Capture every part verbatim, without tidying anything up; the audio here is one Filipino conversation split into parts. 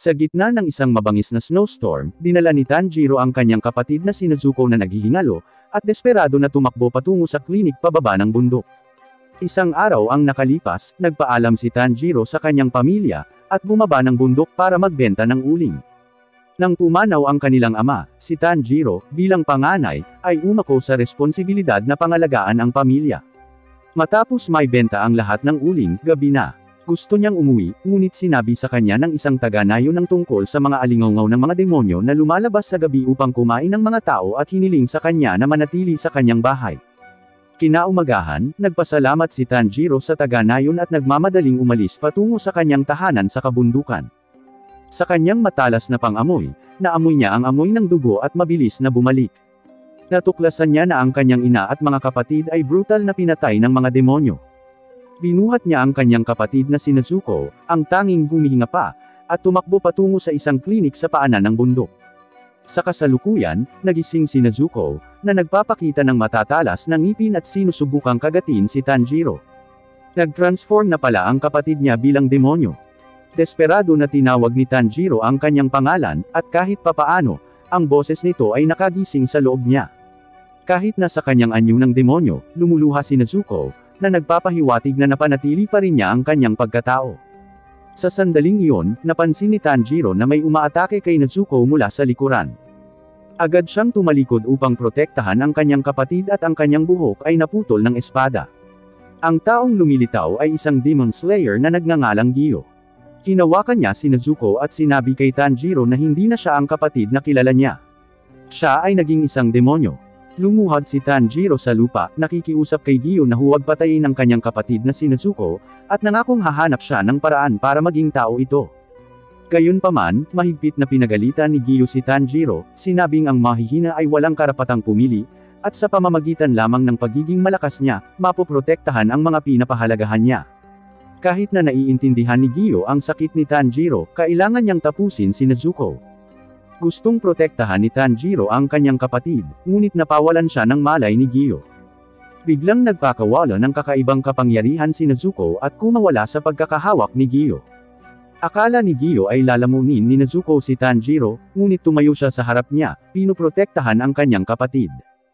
Sa gitna ng isang mabangis na snowstorm, dinala ni Tanjiro ang kanyang kapatid na si Nezuko na naghihingalo, at desperado na tumakbo patungo sa klinik pababa ng bundok. Isang araw ang nakalipas, nagpaalam si Tanjiro sa kanyang pamilya, at bumaba ng bundok para magbenta ng uling. Nang pumanaw ang kanilang ama, si Tanjiro, bilang panganay, ay umako sa responsibilidad na pangalagaan ang pamilya. Matapos may benta ang lahat ng uling, gabi na. Gusto niyang umuwi, ngunit sinabi sa kanya ng isang taga-nayo ng tungkol sa mga alingaw ng mga demonyo na lumalabas sa gabi upang kumain ng mga tao at hiniling sa kanya na manatili sa kanyang bahay. Kinaumagahan, nagpasalamat si Tanjiro sa taga-nayon at nagmamadaling umalis patungo sa kanyang tahanan sa kabundukan. Sa kanyang matalas na pang-amoy, naamoy niya ang amoy ng dugo at mabilis na bumalik. Natuklasan niya na ang kanyang ina at mga kapatid ay brutal na pinatay ng mga demonyo. Binuhat niya ang kanyang kapatid na si Nezuko, ang tanging humihinga pa, at tumakbo patungo sa isang klinik sa paanan ng bundok. Sa kasalukuyan, nagising si Nezuko, na nagpapakita ng matatalas na ngipin at sinusubukang kagatin si Tanjiro. Nag-transform na pala ang kapatid niya bilang demonyo. Desperado na tinawag ni Tanjiro ang kanyang pangalan, at kahit papaano, ang boses nito ay nakagising sa loob niya. Kahit nasa kanyang anyo ng demonyo, lumuluha si Nezuko, na nagpapahiwatig na napanatili pa rin niya ang kanyang pagkatao. Sa sandaling iyon, napansin ni Tanjiro na may umaatake kay Nezuko mula sa likuran. Agad siyang tumalikod upang protektahan ang kanyang kapatid at ang kanyang buhok ay naputol ng espada. Ang taong lumilitaw ay isang Demon Slayer na nagngangalang Gyo. Hinawakan niya si Nezuko at sinabi kay Tanjiro na hindi na siya ang kapatid na kilala niya. Siya ay naging isang demonyo. Lumuhad si Tanjiro sa lupa, nakikiusap kay Gyo na huwag patayin ang kanyang kapatid na si Nezuko, at nangakong hahanap siya ng paraan para maging tao ito. Gayunpaman, mahigpit na pinagalitan ni Gyo si Tanjiro, sinabing ang mahihina ay walang karapatang pumili, at sa pamamagitan lamang ng pagiging malakas niya, mapoprotektahan ang mga pinapahalagahan niya. Kahit na naiintindihan ni Gyo ang sakit ni Tanjiro, kailangan niyang tapusin si Nezuko. Gustong protektahan ni Tanjiro ang kanyang kapatid, ngunit napawalan siya ng malay ni Gyo. Biglang nagpakawala ng kakaibang kapangyarihan si Nezuko at kumawala sa pagkakahawak ni Gyo. Akala ni Gyo ay lalamunin ni Nezuko si Tanjiro, ngunit tumayo siya sa harap niya, pinoprotektahan ang kanyang kapatid.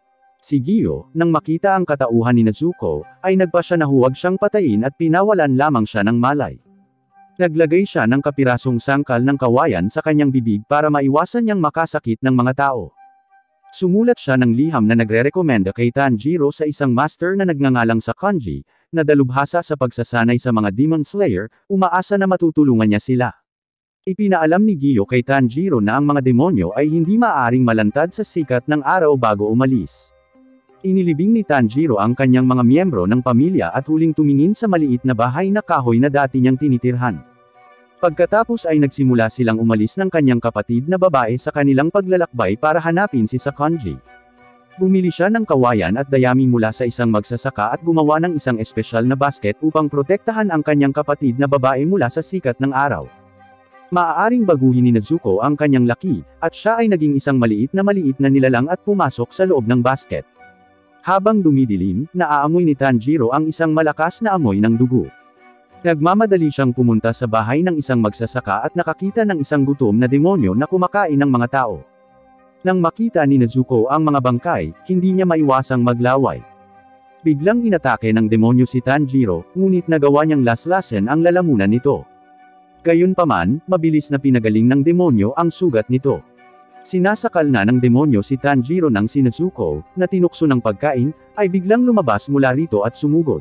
Si Gyo, nang makita ang katauhan ni Nezuko, ay nagpasya na huwag siyang patayin at pinawalan lamang siya ng malay. Naglagay siya ng kapirasong sangkal ng kawayan sa kanyang bibig para maiwasan niyang makasakit ng mga tao. Sumulat siya ng liham na nagre-rekomenda kay Tanjiro sa isang master na nagngangalang sa kanji, na dalubhasa sa pagsasanay sa mga Demon Slayer, umaasa na matutulungan niya sila. Ipinaalam ni Gyo kay Tanjiro na ang mga demonyo ay hindi maaaring malantad sa sikat ng araw bago umalis. Inilibing ni Tanjiro ang kanyang mga miyembro ng pamilya at huling tumingin sa maliit na bahay na kahoy na dati niyang tinitirhan. Pagkatapos ay nagsimula silang umalis ng kanyang kapatid na babae sa kanilang paglalakbay para hanapin si Sakanji. Bumili siya ng kawayan at dayami mula sa isang magsasaka at gumawa ng isang espesyal na basket upang protektahan ang kanyang kapatid na babae mula sa sikat ng araw. Maaaring baguhin ni Nezuko ang kanyang laki, at siya ay naging isang maliit na maliit na nilalang at pumasok sa loob ng basket. Habang dumidilim, naaamoy ni Tanjiro ang isang malakas na amoy ng dugo. Nagmamadali siyang pumunta sa bahay ng isang magsasaka at nakakita ng isang gutom na demonyo na kumakain ng mga tao. Nang makita ni Nezuko ang mga bangkay, hindi niya maiwasang maglaway. Biglang inatake ng demonyo si Tanjiro, ngunit nagawa niyang laslasen ang lalamunan nito. Gayunpaman, mabilis na pinagaling ng demonyo ang sugat nito. Sinasakal na ng demonyo si Tanjiro nang si Nezuko, na tinukso ng pagkain, ay biglang lumabas mula rito at sumugod.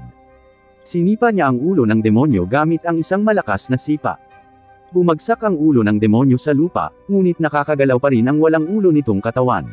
Sinipa niya ang ulo ng demonyo gamit ang isang malakas na sipa. Bumagsak ang ulo ng demonyo sa lupa, ngunit nakakagalaw pa rin ang walang ulo nitong katawan.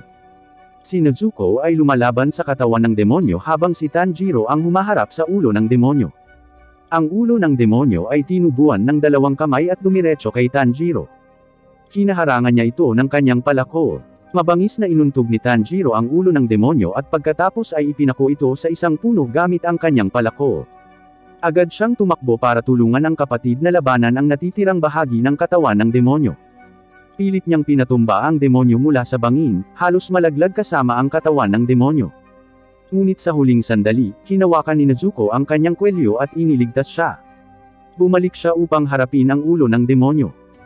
Si Nezuko ay lumalaban sa katawan ng demonyo habang si Tanjiro ang humaharap sa ulo ng demonyo. Ang ulo ng demonyo ay tinubuan ng dalawang kamay at dumiretso kay Tanjiro. Hinaharangan niya ito ng kanyang palako. Mabangis na inuntog ni Tanjiro ang ulo ng demonyo at pagkatapos ay ipinako ito sa isang puno gamit ang kanyang palako. Agad siyang tumakbo para tulungan ang kapatid na labanan ang natitirang bahagi ng katawan ng demonyo. Pilit niyang pinatumba ang demonyo mula sa bangin, halos malaglag kasama ang katawan ng demonyo. Ngunit sa huling sandali, hinawakan ni Nezuko ang kanyang kwelyo at iniligtas siya. Bumalik siya upang harapin ang ulo ng demonyo.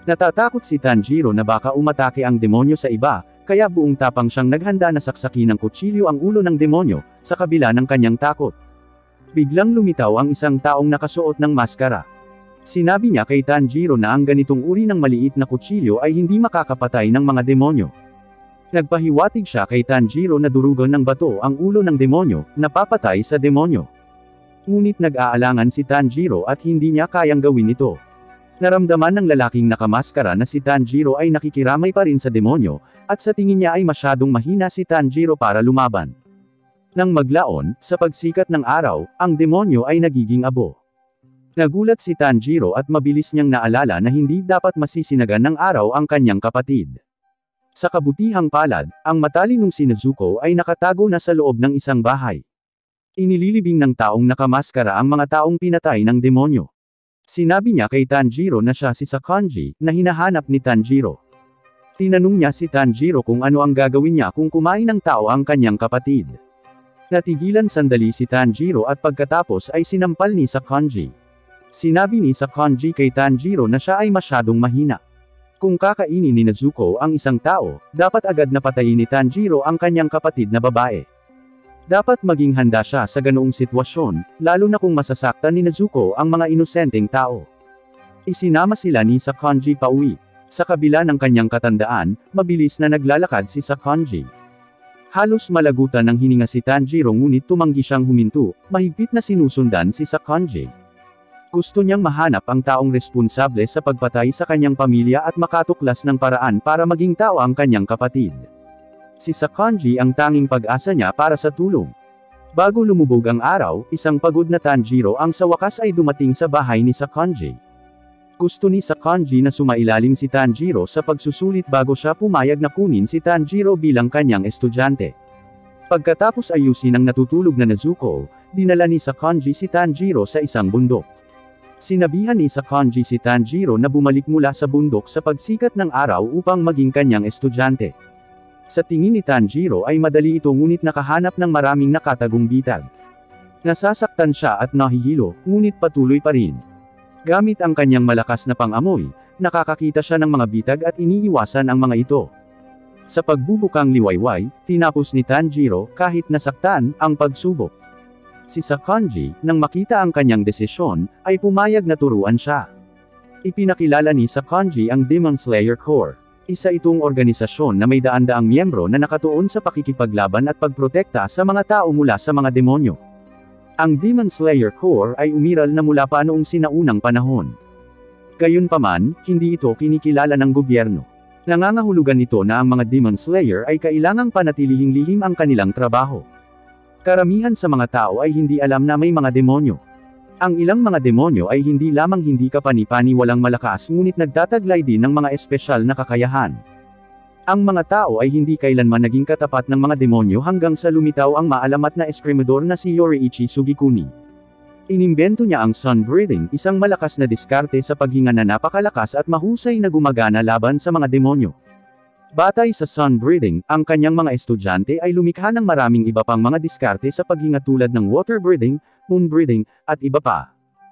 Natatakot si Tanjiro na baka umatake ang demonyo sa iba, kaya buong tapang siyang naghanda na saksakin ng kutsilyo ang ulo ng demonyo, sa kabila ng kanyang takot. Biglang lumitaw ang isang taong nakasuot ng maskara. Sinabi niya kay Tanjiro na ang ganitong uri ng maliit na kutsilyo ay hindi makakapatay ng mga demonyo. Nagpahiwatig siya kay Tanjiro na durugan ng bato ang ulo ng demonyo, na papatay sa demonyo. Ngunit nag-aalangan si Tanjiro at hindi niya kayang gawin ito. Naramdaman ng lalaking nakamaskara na si Tanjiro ay nakikiramay pa rin sa demonyo, at sa tingin niya ay masyadong mahina si Tanjiro para lumaban. Nang maglaon, sa pagsikat ng araw, ang demonyo ay nagiging abo. Nagulat si Tanjiro at mabilis niyang naalala na hindi dapat masisinagan ng araw ang kanyang kapatid. Sa kabutihang palad, ang matalinong si Nezuko ay nakatago na sa loob ng isang bahay. Inililibing ng taong nakamaskara ang mga taong pinatay ng demonyo. Sinabi niya kay Tanjiro na siya si Sakonji, na hinahanap ni Tanjiro. Tinanong niya si Tanjiro kung ano ang gagawin niya kung kumain ng tao ang kanyang kapatid. Natigilan sandali si Tanjiro at pagkatapos ay sinampal ni Sakonji. Sinabi ni Sakonji kay Tanjiro na siya ay masyadong mahina. Kung kakainin ni Nezuko ang isang tao, dapat agad na patayin ni Tanjiro ang kanyang kapatid na babae. Dapat maging handa siya sa ganoong sitwasyon, lalo na kung masasaktan ni Nezuko ang mga inosenteng tao. Isinama sila ni Sakonji pauwi. Sa kabila ng kanyang katandaan, mabilis na naglalakad si Sakonji. Halos malagutan ng hininga si Tanjiro ngunit tumanggi siyang huminto, mahigpit na sinusundan si Sakonji. Gusto niyang mahanap ang taong responsable sa pagpatay sa kanyang pamilya at makatuklas ng paraan para maging tao ang kanyang kapatid. Si Sakonji ang tanging pag-asa niya para sa tulong. Bago lumubog ang araw, isang pagod na Tanjiro ang sa wakas ay dumating sa bahay ni Sakonji. Gusto ni Sakonji na sumailalim si Tanjiro sa pagsusulit bago siya pumayag na kunin si Tanjiro bilang kanyang estudyante. Pagkatapos ayusin ang natutulog na Nezuko, dinala ni Sakonji si Tanjiro sa isang bundok. Sinabihan ni Sakonji si Tanjiro na bumalik mula sa bundok sa pagsikat ng araw upang maging kanyang estudyante. Sa tingin ni Tanjiro ay madali ito ngunit nakahanap ng maraming nakatagong bitag. Nasasaktan siya at nahihilo, ngunit patuloy pa rin. Gamit ang kanyang malakas na pang-amoy, nakakakita siya ng mga bitag at iniiwasan ang mga ito. Sa pagbubukang liwayway, tinapos ni Tanjiro, kahit nasaktan, ang pagsubok. Si Sakonji, nang makita ang kanyang desisyon, ay pumayag na turuan siya. Ipinakilala ni Sakonji ang Demon Slayer Corps. Isa itong organisasyon na may daan-daang miyembro na nakatuon sa pakikipaglaban at pagprotekta sa mga tao mula sa mga demonyo. Ang Demon Slayer Corps ay umiral na mula pa noong sinaunang panahon. Gayunpaman, hindi ito kinikilala ng gobyerno. Nangangahulugan ito na ang mga Demon Slayer ay kailangang panatilihing lihim ang kanilang trabaho. Karamihan sa mga tao ay hindi alam na may mga demonyo. Ang ilang mga demonyo ay hindi lamang hindi kapani-pani walang malakas ngunit nagtataglay din ng mga espesyal na kakayahan. Ang mga tao ay hindi kailanman naging katapat ng mga demonyo hanggang sa lumitaw ang maalamat na eskrimador na si Yoriichi Sugikuni. Inimbento niya ang sun breathing, isang malakas na diskarte sa paghinga na napakalakas at mahusay na gumagana laban sa mga demonyo. Batay sa sun breathing, ang kanyang mga estudyante ay lumikha ng maraming iba pang mga diskarte sa paghinga tulad ng water breathing, moon breathing, at iba pa.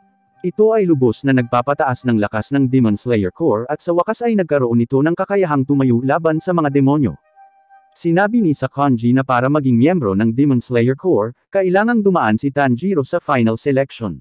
Ito ay lubos na nagpapataas ng lakas ng Demon Slayer Corps at sa wakas ay nagkaroon ito ng kakayahang tumayo laban sa mga demonyo. Sinabi ni Sakonji na para maging miyembro ng Demon Slayer Corps, kailangang dumaan si Tanjiro sa final selection.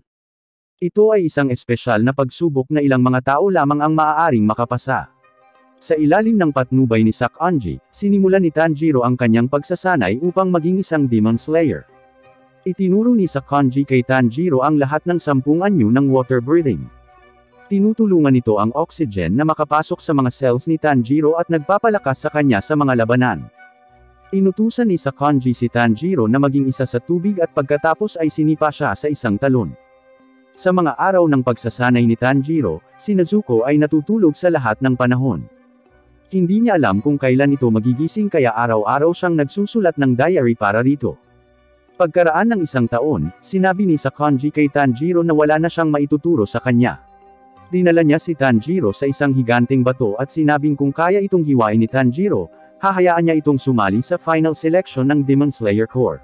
Ito ay isang espesyal na pagsubok na ilang mga tao lamang ang maaaring makapasa. Sa ilalim ng patnubay ni Sakonji, sinimulan ni Tanjiro ang kanyang pagsasanay upang maging isang Demon Slayer. Itinuro ni Sakonji kay Tanjiro ang lahat ng sampung anyo ng water breathing. Tinutulungan nito ang oxygen na makapasok sa mga cells ni Tanjiro at nagpapalakas sa kanya sa mga labanan. Inutusan ni Sakonji si Tanjiro na maging isa sa tubig at pagkatapos ay sinipa siya sa isang talon. Sa mga araw ng pagsasanay ni Tanjiro, si Nezuko ay natutulog sa lahat ng panahon. Hindi niya alam kung kailan ito magigising kaya araw-araw siyang nagsusulat ng diary para rito. Pagkaraan ng isang taon, sinabi ni Sakonji kay Tanjiro na wala na siyang maituturo sa kanya. Dinala niya si Tanjiro sa isang higanteng bato at sinabing kung kaya itong hiwain ni Tanjiro, hahayaan niya itong sumali sa final selection ng Demon Slayer Corps.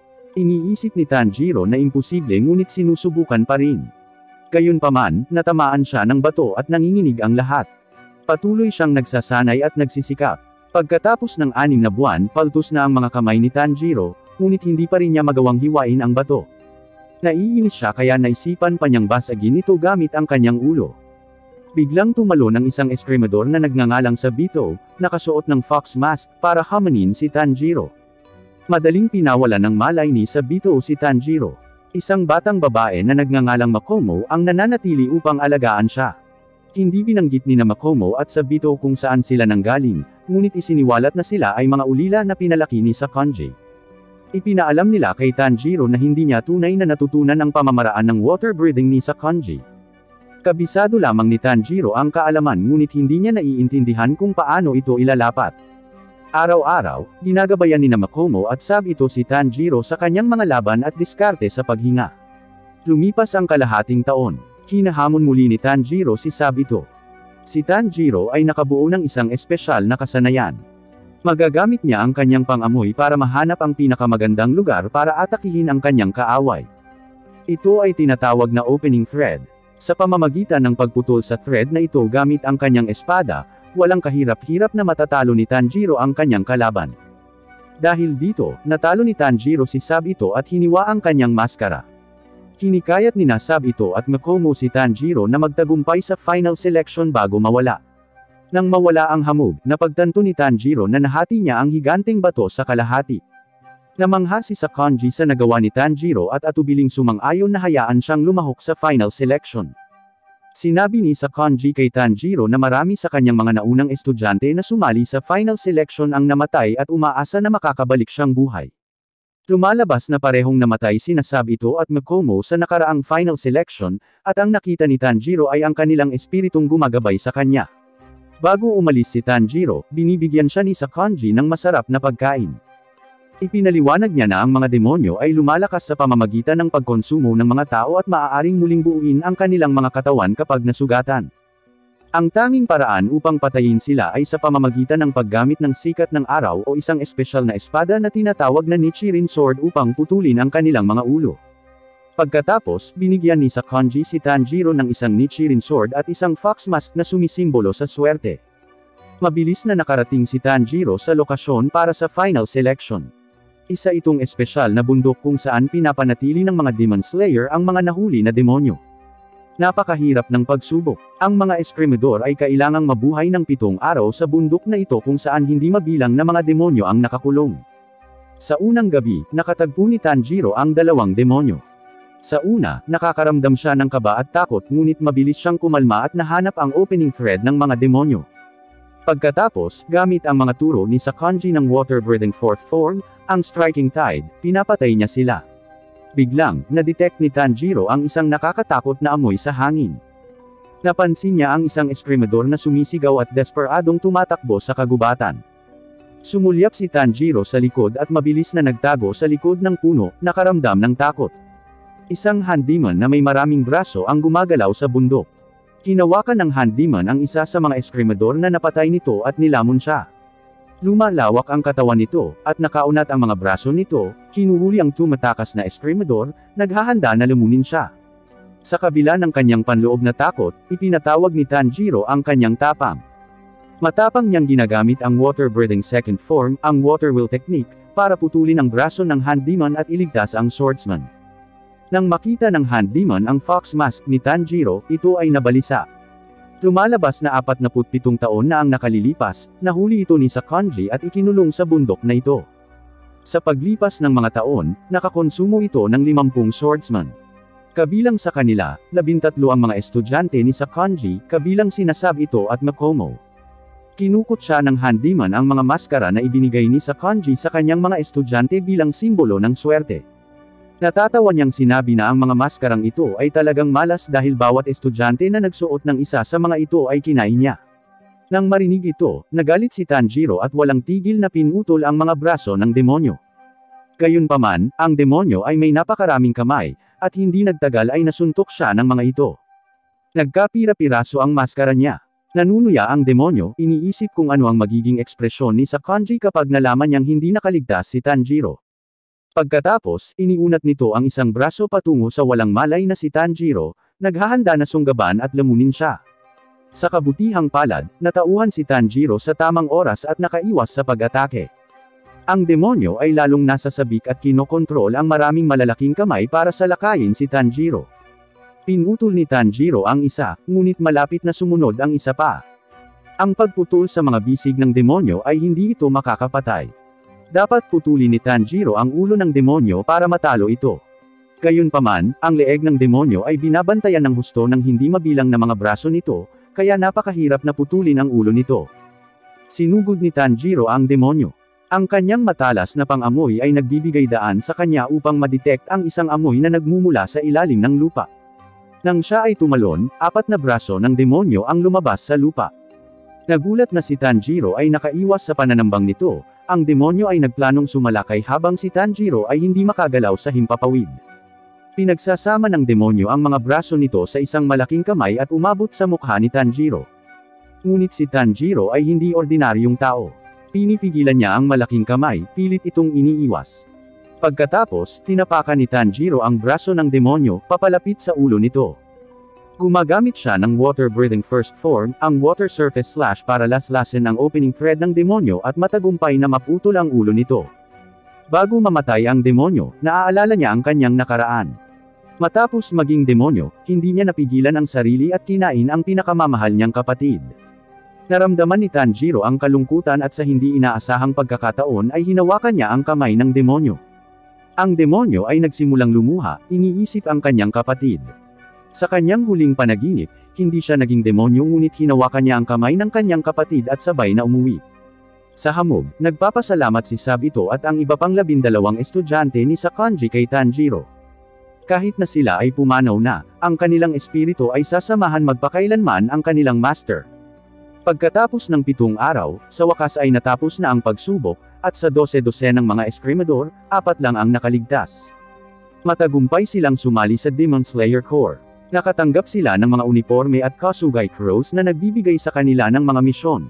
Iniisip ni Tanjiro na imposible ngunit sinusubukan pa rin. Gayunpaman, natamaan siya ng bato at nanginginig ang lahat. Patuloy siyang nagsasanay at nagsisikap. Pagkatapos ng anim na buwan, paltos na ang mga kamay ni Tanjiro, ngunit hindi pa rin niya magawang hiwain ang bato. Naiinis siya kaya naisipan pa niyang basagin ito gamit ang kanyang ulo. Biglang tumalon ang isang eskrimador na nagngangalang sa Bito, nakasuot ng fox mask, para hamanin si Tanjiro. Madaling pinawalan ng malay ni Sabito si Tanjiro. Isang batang babae na nagngangalang Makomo ang nananatili upang alagaan siya. Hindi binanggit ni na Makomo at Sabito kung saan sila nanggaling, ngunit isiniwalat na sila ay mga ulila na pinalaki ni Sakonji. Ipinaalam nila kay Tanjiro na hindi niya tunay na natutunan ang pamamaraan ng water breathing ni Sakonji. Kabisado lamang ni Tanjiro ang kaalaman ngunit hindi niya naiintindihan kung paano ito ilalapat. Araw-araw, ginagabayan ni na Makomo at Sabito si Tanjiro sa kanyang mga laban at diskarte sa paghinga. Lumipas ang kalahating taon. Hinahamon muli ni Tanjiro si Sabito. Si Tanjiro ay nakabuo ng isang espesyal na kasanayan. Magagamit niya ang kanyang pangamoy para mahanap ang pinakamagandang lugar para atakihin ang kanyang kaaway. Ito ay tinatawag na opening thread. Sa pamamagitan ng pagputol sa thread na ito gamit ang kanyang espada, walang kahirap-hirap na matatalo ni Tanjiro ang kanyang kalaban. Dahil dito, natalo ni Tanjiro si Sabito at hiniwa ang kanyang maskara. Hinikayat ni na Sabito at Makomo si Tanjiro na magtagumpay sa final selection bago mawala. Nang mawala ang hamog, napagtanto ni Tanjiro na nahati niya ang higanteng bato sa kalahati. Namangha si Sakonji sa nagawa ni Tanjiro at atubiling sumang-ayon na hayaan siyang lumahok sa final selection. Sinabi ni Sakonji kay Tanjiro na marami sa kanyang mga naunang estudyante na sumali sa final selection ang namatay at umaasa na makakabalik siyang buhay. Lumalabas na parehong namatay sina Sabito at Makomo sa nakaraang final selection, at ang nakita ni Tanjiro ay ang kanilang espiritong gumagabay sa kanya. Bago umalis si Tanjiro, binibigyan siya ni Sakonji ng masarap na pagkain. Ipinaliwanag niya na ang mga demonyo ay lumalakas sa pamamagitan ng pagkonsumo ng mga tao at maaaring muling buuin ang kanilang mga katawan kapag nasugatan. Ang tanging paraan upang patayin sila ay sa pamamagitan ng paggamit ng sikat ng araw o isang espesyal na espada na tinatawag na Nichirin Sword upang putulin ang kanilang mga ulo. Pagkatapos, binigyan ni Sakonji si Tanjiro ng isang Nichirin Sword at isang fox mask na sumisimbolo sa swerte. Mabilis na nakarating si Tanjiro sa lokasyon para sa final selection. Isa itong espesyal na bundok kung saan pinapanatili ng mga Demon Slayer ang mga nahuli na demonyo. Napakahirap ng pagsubok. Ang mga eskrimador ay kailangang mabuhay ng pitong araw sa bundok na ito kung saan hindi mabilang na mga demonyo ang nakakulong. Sa unang gabi, nakatagpo ni Tanjiro ang dalawang demonyo. Sa una, nakakaramdam siya ng kaba at takot ngunit mabilis siyang kumalma at nahanap ang opening thread ng mga demonyo. Pagkatapos, gamit ang mga turo ni Sakonji ng water-breathing fourth form, ang striking tide, pinapatay niya sila. Biglang, na-detect ni Tanjiro ang isang nakakatakot na amoy sa hangin. Napansin niya ang isang eskrimador na sumisigaw at desperadong tumatakbo sa kagubatan. Sumulyap si Tanjiro sa likod at mabilis na nagtago sa likod ng puno, nakaramdam ng takot. Isang handyman na may maraming braso ang gumagalaw sa bundok. Hinawakan ng handyman ang isa sa mga eskrimador na napatay nito at nilamon siya. Lumalawak ang katawan nito, at nakaunat ang mga braso nito, hinuhuli ang tumatakas na eskrimador, naghahanda na lumunin siya. Sa kabila ng kanyang panloob na takot, ipinatawag ni Tanjiro ang kanyang tapang. Matapang niyang ginagamit ang water-breathing second form, ang water wheel technique, para putulin ang braso ng handyman at iligtas ang swordsman. Nang makita ng handyman ang fox mask ni Tanjiro, ito ay nabalisa. Lumalabas na apatnapu't pitong taon na ang nakalilipas, nahuli ito ni Sakonji at ikinulong sa bundok na ito. Sa paglipas ng mga taon, nakakonsumo ito ng limampung swordsman. Kabilang sa kanila, labintatlo ang mga estudyante ni Sakonji, kabilang sina Sabito at Makomo. Kinukot siya ng handyman ang mga maskara na ibinigay ni Sakonji sa kanyang mga estudyante bilang simbolo ng swerte. Natatawa niyang sinabi na ang mga maskarang ito ay talagang malas dahil bawat estudyante na nagsuot ng isa sa mga ito ay kinain niya. Nang marinig ito, nagalit si Tanjiro at walang tigil na pinutol ang mga braso ng demonyo. Gayunpaman, ang demonyo ay may napakaraming kamay, at hindi nagtagal ay nasuntok siya ng mga ito. Nagkapira-piraso ang maskara niya. Nanunuya ang demonyo, iniisip kung ano ang magiging ekspresyon ni Sakonji kapag nalaman niyang hindi nakaligtas si Tanjiro. Pagkatapos, iniunat nito ang isang braso patungo sa walang malay na si Tanjiro, naghahanda na sunggaban at lamunin siya. Sa kabutihang palad, natauhan si Tanjiro sa tamang oras at nakaiwas sa pag-atake. Ang demonyo ay lalong nasa sabik at kinokontrol ang maraming malalaking kamay para salakayin si Tanjiro. Pinutol ni Tanjiro ang isa, ngunit malapit na sumunod ang isa pa. Ang pagputol sa mga bisig ng demonyo ay hindi ito makakapatay. Dapat putulin ni Tanjiro ang ulo ng demonyo para matalo ito. Gayunpaman, ang leeg ng demonyo ay binabantayan ng husto ng hindi mabilang na mga braso nito, kaya napakahirap na putulin ang ulo nito. Sinugod ni Tanjiro ang demonyo. Ang kanyang matalas na pang-amoy ay nagbibigay daan sa kanya upang madetect ang isang amoy na nagmumula sa ilalim ng lupa. Nang siya ay tumalon, apat na braso ng demonyo ang lumabas sa lupa. Nagulat na si Tanjiro ay nakaiwas sa pananambang nito, ang demonyo ay nagplanong sumalakay habang si Tanjiro ay hindi makagalaw sa himpapawid. Pinagsasama ng demonyo ang mga braso nito sa isang malaking kamay at umabot sa mukha ni Tanjiro. Ngunit si Tanjiro ay hindi ordinaryong tao. Pinipigilan niya ang malaking kamay, pilit itong iniiwas. Pagkatapos, tinapakan ni Tanjiro ang braso ng demonyo, papalapit sa ulo nito. Gumagamit siya ng water-breathing first form, ang water surface slash para laslasin ang opening thread ng demonyo at matagumpay na maputol ang ulo nito. Bago mamatay ang demonyo, naaalala niya ang kanyang nakaraan. Matapos maging demonyo, hindi niya napigilan ang sarili at kinain ang pinakamamahal niyang kapatid. Naramdaman ni Tanjiro ang kalungkutan at sa hindi inaasahang pagkakataon ay hinawakan niya ang kamay ng demonyo. Ang demonyo ay nagsimulang lumuha, iniisip ang kanyang kapatid. Sa kanyang huling panaginip, hindi siya naging demonyo ngunit hinawakan niya ang kamay ng kanyang kapatid at sabay na umuwi. Sa hamog, nagpapasalamat si Sabito at ang iba pang labindalawang estudyante ni Sakanji kay Tanjiro. Kahit na sila ay pumanaw na, ang kanilang espiritu ay sasamahan magpakailanman ang kanilang master. Pagkatapos ng pitong araw, sa wakas ay natapos na ang pagsubok, at sa dose-dose ng mga eskrimador, apat lang ang nakaligtas. Matagumpay silang sumali sa Demon Slayer Corps. Nakatanggap sila ng mga uniforme at Kasugai Crows na nagbibigay sa kanila ng mga misyon.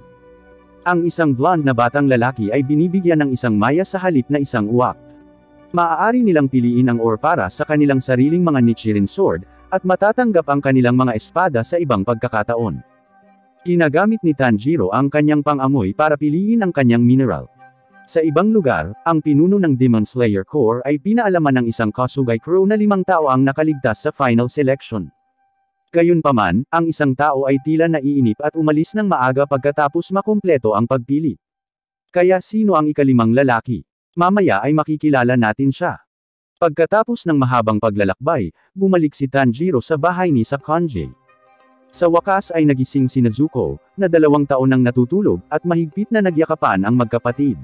Ang isang blonde na batang lalaki ay binibigyan ng isang maya sa halip na isang uwak. Maaari nilang piliin ang ore para sa kanilang sariling mga Nichiren sword, at matatanggap ang kanilang mga espada sa ibang pagkakataon. Ginagamit ni Tanjiro ang kanyang pang-amoy para piliin ang kanyang mineral. Sa ibang lugar, ang pinuno ng Demon Slayer Corps ay pinaalaman ng isang Kasugai Crew na limang tao ang nakaligtas sa final selection. Gayunpaman, ang isang tao ay tila naiinip at umalis ng maaga pagkatapos makumpleto ang pagpili. Kaya sino ang ikalimang lalaki? Mamaya ay makikilala natin siya. Pagkatapos ng mahabang paglalakbay, bumalik si Tanjiro sa bahay ni Sakanji. Sa wakas ay nagising si Nezuko, na dalawang taon nang natutulog, at mahigpit na nagyakapan ang magkapatid.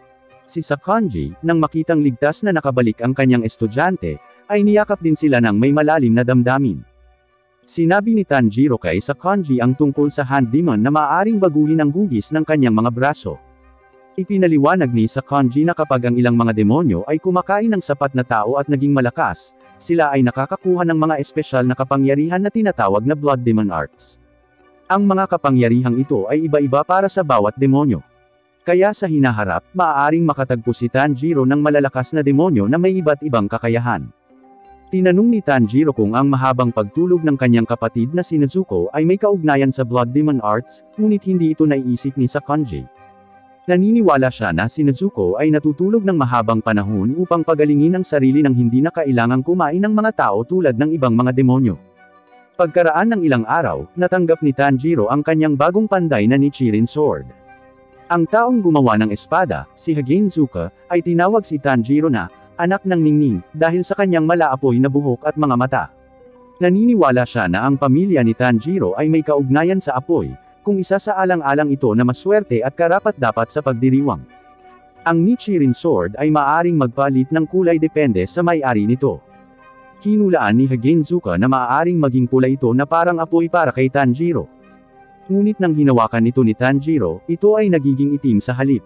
Si Sakanji, nang makitang ligtas na nakabalik ang kanyang estudyante, ay niyakap din sila ng may malalim na damdamin. Sinabi ni Tanjiro kay Sakanji ang tungkol sa hand demon na maaaring baguhin ang hugis ng kanyang mga braso. Ipinaliwanag ni Sakanji na kapag ang ilang mga demonyo ay kumakain ng sapat na tao at naging malakas, sila ay nakakakuha ng mga espesyal na kapangyarihan na tinatawag na Blood Demon Arts. Ang mga kapangyarihang ito ay iba-iba para sa bawat demonyo. Kaya sa hinaharap, maaaring makatagpo si Tanjiro ng malalakas na demonyo na may iba't ibang kakayahan. Tinanong ni Tanjiro kung ang mahabang pagtulog ng kanyang kapatid na si Nezuko ay may kaugnayan sa Blood Demon Arts, ngunit hindi ito naiisip ni Sakanji. Naniniwala siya na si Nezuko ay natutulog ng mahabang panahon upang pagalingin ang sarili nang hindi na kailangang kumain ng mga tao tulad ng ibang mga demonyo. Pagkaraan ng ilang araw, natanggap ni Tanjiro ang kanyang bagong panday na Nichiren sword. Ang taong gumawa ng espada, si Hagenzuka, ay tinawag si Tanjiro na anak ng Ningning dahil sa kanyang malaapoy na buhok at mga mata. Naniniwala siya na ang pamilya ni Tanjiro ay may kaugnayan sa apoy, kung isa sa alang-alang ito na maswerte at karapat-dapat sa pagdiriwang. Ang Nichiren sword ay maaaring magpalit ng kulay depende sa may-ari nito. Hinulaan ni Hagenzuka na maaaring maging pula ito na parang apoy para kay Tanjiro. Ngunit nang hinawakan ito ni Tanjiro, ito ay nagiging itim sa halip.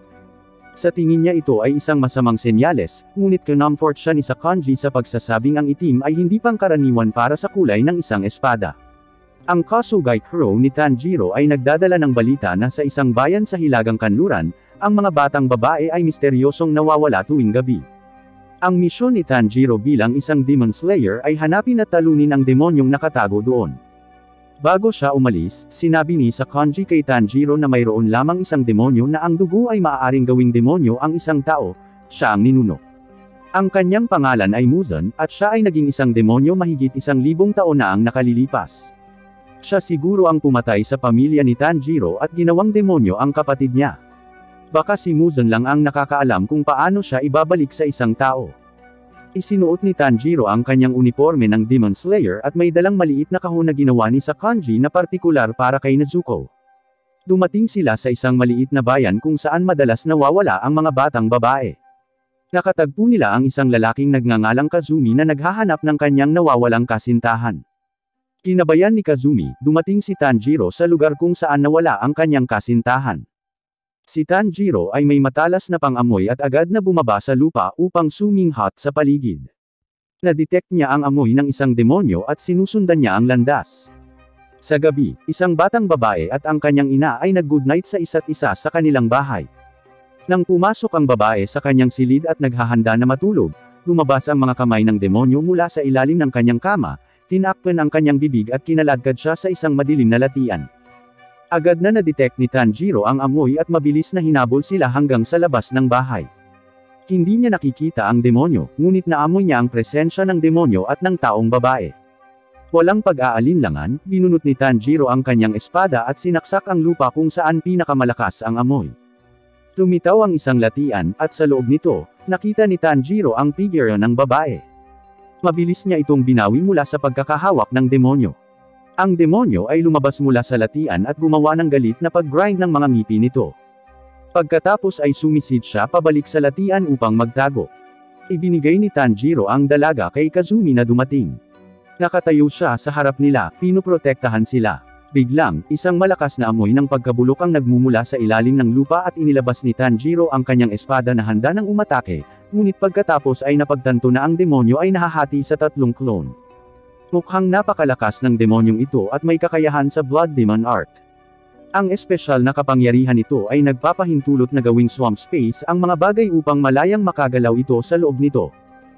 Sa tingin niya ito ay isang masamang senyales, ngunit kinomfort siya ni Sakanji sa pagsasabing ang itim ay hindi pangkaraniwan para sa kulay ng isang espada. Ang Kasugai Crew ni Tanjiro ay nagdadala ng balita na sa isang bayan sa Hilagang Kanluran, ang mga batang babae ay misteryosong nawawala tuwing gabi. Ang misyon ni Tanjiro bilang isang Demon Slayer ay hanapin at talunin ang demonyong nakatago doon. Bago siya umalis, sinabi ni Sakonji kay Tanjiro na mayroon lamang isang demonyo na ang dugo ay maaaring gawing demonyo ang isang tao, siya ang ninuno. Ang kanyang pangalan ay Muzan, at siya ay naging isang demonyo mahigit isang libong taon na ang nakalilipas. Siya siguro ang pumatay sa pamilya ni Tanjiro at ginawang demonyo ang kapatid niya. Baka si Muzan lang ang nakakaalam kung paano siya ibabalik sa isang tao. Isinuot ni Tanjiro ang kanyang uniforme ng Demon Slayer at may dalang maliit na kahon na ginawa ni Sakonji na partikular para kay Nezuko. Dumating sila sa isang maliit na bayan kung saan madalas nawawala ang mga batang babae. Nakatagpo nila ang isang lalaking nagngangalang Kazumi na naghahanap ng kanyang nawawalang kasintahan. Kinabayan ni Kazumi, dumating si Tanjiro sa lugar kung saan nawala ang kanyang kasintahan. Si Tanjiro ay may matalas na pang-amoy at agad na bumaba sa lupa upang suminghot sa paligid. Na-detect niya ang amoy ng isang demonyo at sinusundan niya ang landas. Sa gabi, isang batang babae at ang kanyang ina ay nag-good night sa isa't isa sa kanilang bahay. Nang pumasok ang babae sa kanyang silid at naghahanda na matulog, lumabas ang mga kamay ng demonyo mula sa ilalim ng kanyang kama, tinakpan ang kanyang bibig at kinaladkad siya sa isang madilim na latian. Agad na na-detect ni Tanjiro ang amoy at mabilis na hinabol sila hanggang sa labas ng bahay. Hindi niya nakikita ang demonyo, ngunit naamoy niya ang presensya ng demonyo at ng taong babae. Walang pag-aalinlangan, binunot ni Tanjiro ang kanyang espada at sinaksak ang lupa kung saan pinakamalakas ang amoy. Lumitaw ang isang latian, at sa loob nito, nakita ni Tanjiro ang figure ng babae. Mabilis niya itong binawi mula sa pagkakahawak ng demonyo. Ang demonyo ay lumabas mula sa latian at gumawa ng galit na pag-grind ng mga ngipin nito. Pagkatapos ay sumisid siya pabalik sa latian upang magtago. Ibinigay ni Tanjiro ang dalaga kay Kazumi na dumating. Nakatayo siya sa harap nila, pinuprotektahan sila. Biglang, isang malakas na amoy ng pagkabulok ang nagmumula sa ilalim ng lupa at inilabas ni Tanjiro ang kanyang espada na handa ng umatake, ngunit pagkatapos ay napagtanto na ang demonyo ay nahahati sa tatlong clone. Mukhang napakalakas ng demonyong ito at may kakayahan sa Blood Demon Art. Ang espesyal na kapangyarihan nito ay nagpapahintulot na gawing swamp space ang mga bagay upang malayang makagalaw ito sa loob nito.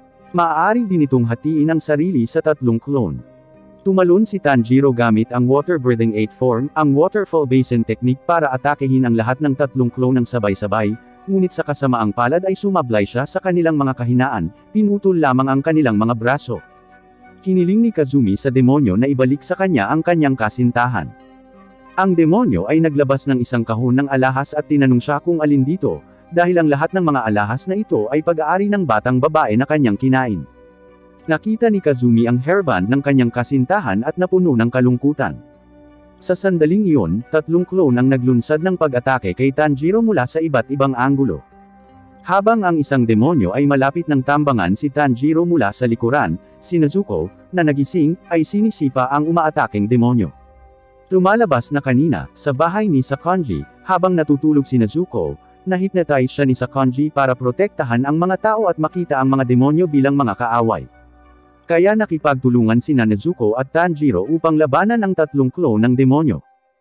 Maaari din itong hatiin ang sarili sa tatlong clone. Tumalon si Tanjiro gamit ang Water Breathing eight form, ang Waterfall Basin Technique para atakehin ang lahat ng tatlong clone ng sabay-sabay, ngunit sa kasamaang palad ay sumablay siya sa kanilang mga kahinaan, pinutol lamang ang kanilang mga braso. Hiniling ni Kazumi sa demonyo na ibalik sa kanya ang kanyang kasintahan. Ang demonyo ay naglabas ng isang kahon ng alahas at tinanong siya kung alin dito, dahil ang lahat ng mga alahas na ito ay pag-aari ng batang babae na kanyang kinain. Nakita ni Kazumi ang hairband ng kanyang kasintahan at napuno ng kalungkutan. Sa sandaling iyon, tatlong clone ang naglunsad ng pag-atake kay Tanjiro mula sa iba't ibang anggulo. Habang ang isang demonyo ay malapit ng tambangan si Tanjiro mula sa likuran, si Nezuko, na nagising, ay sinisipa ang umaatakeng demonyo. Lumalabas na kanina, sa bahay ni Sakonji, habang natutulog si Nezuko, na-hypnotize siya ni Sakonji para protektahan ang mga tao at makita ang mga demonyo bilang mga kaaway. Kaya nakipagtulungan sina Nezuko at Tanjiro upang labanan ang tatlong clone ng demonyo.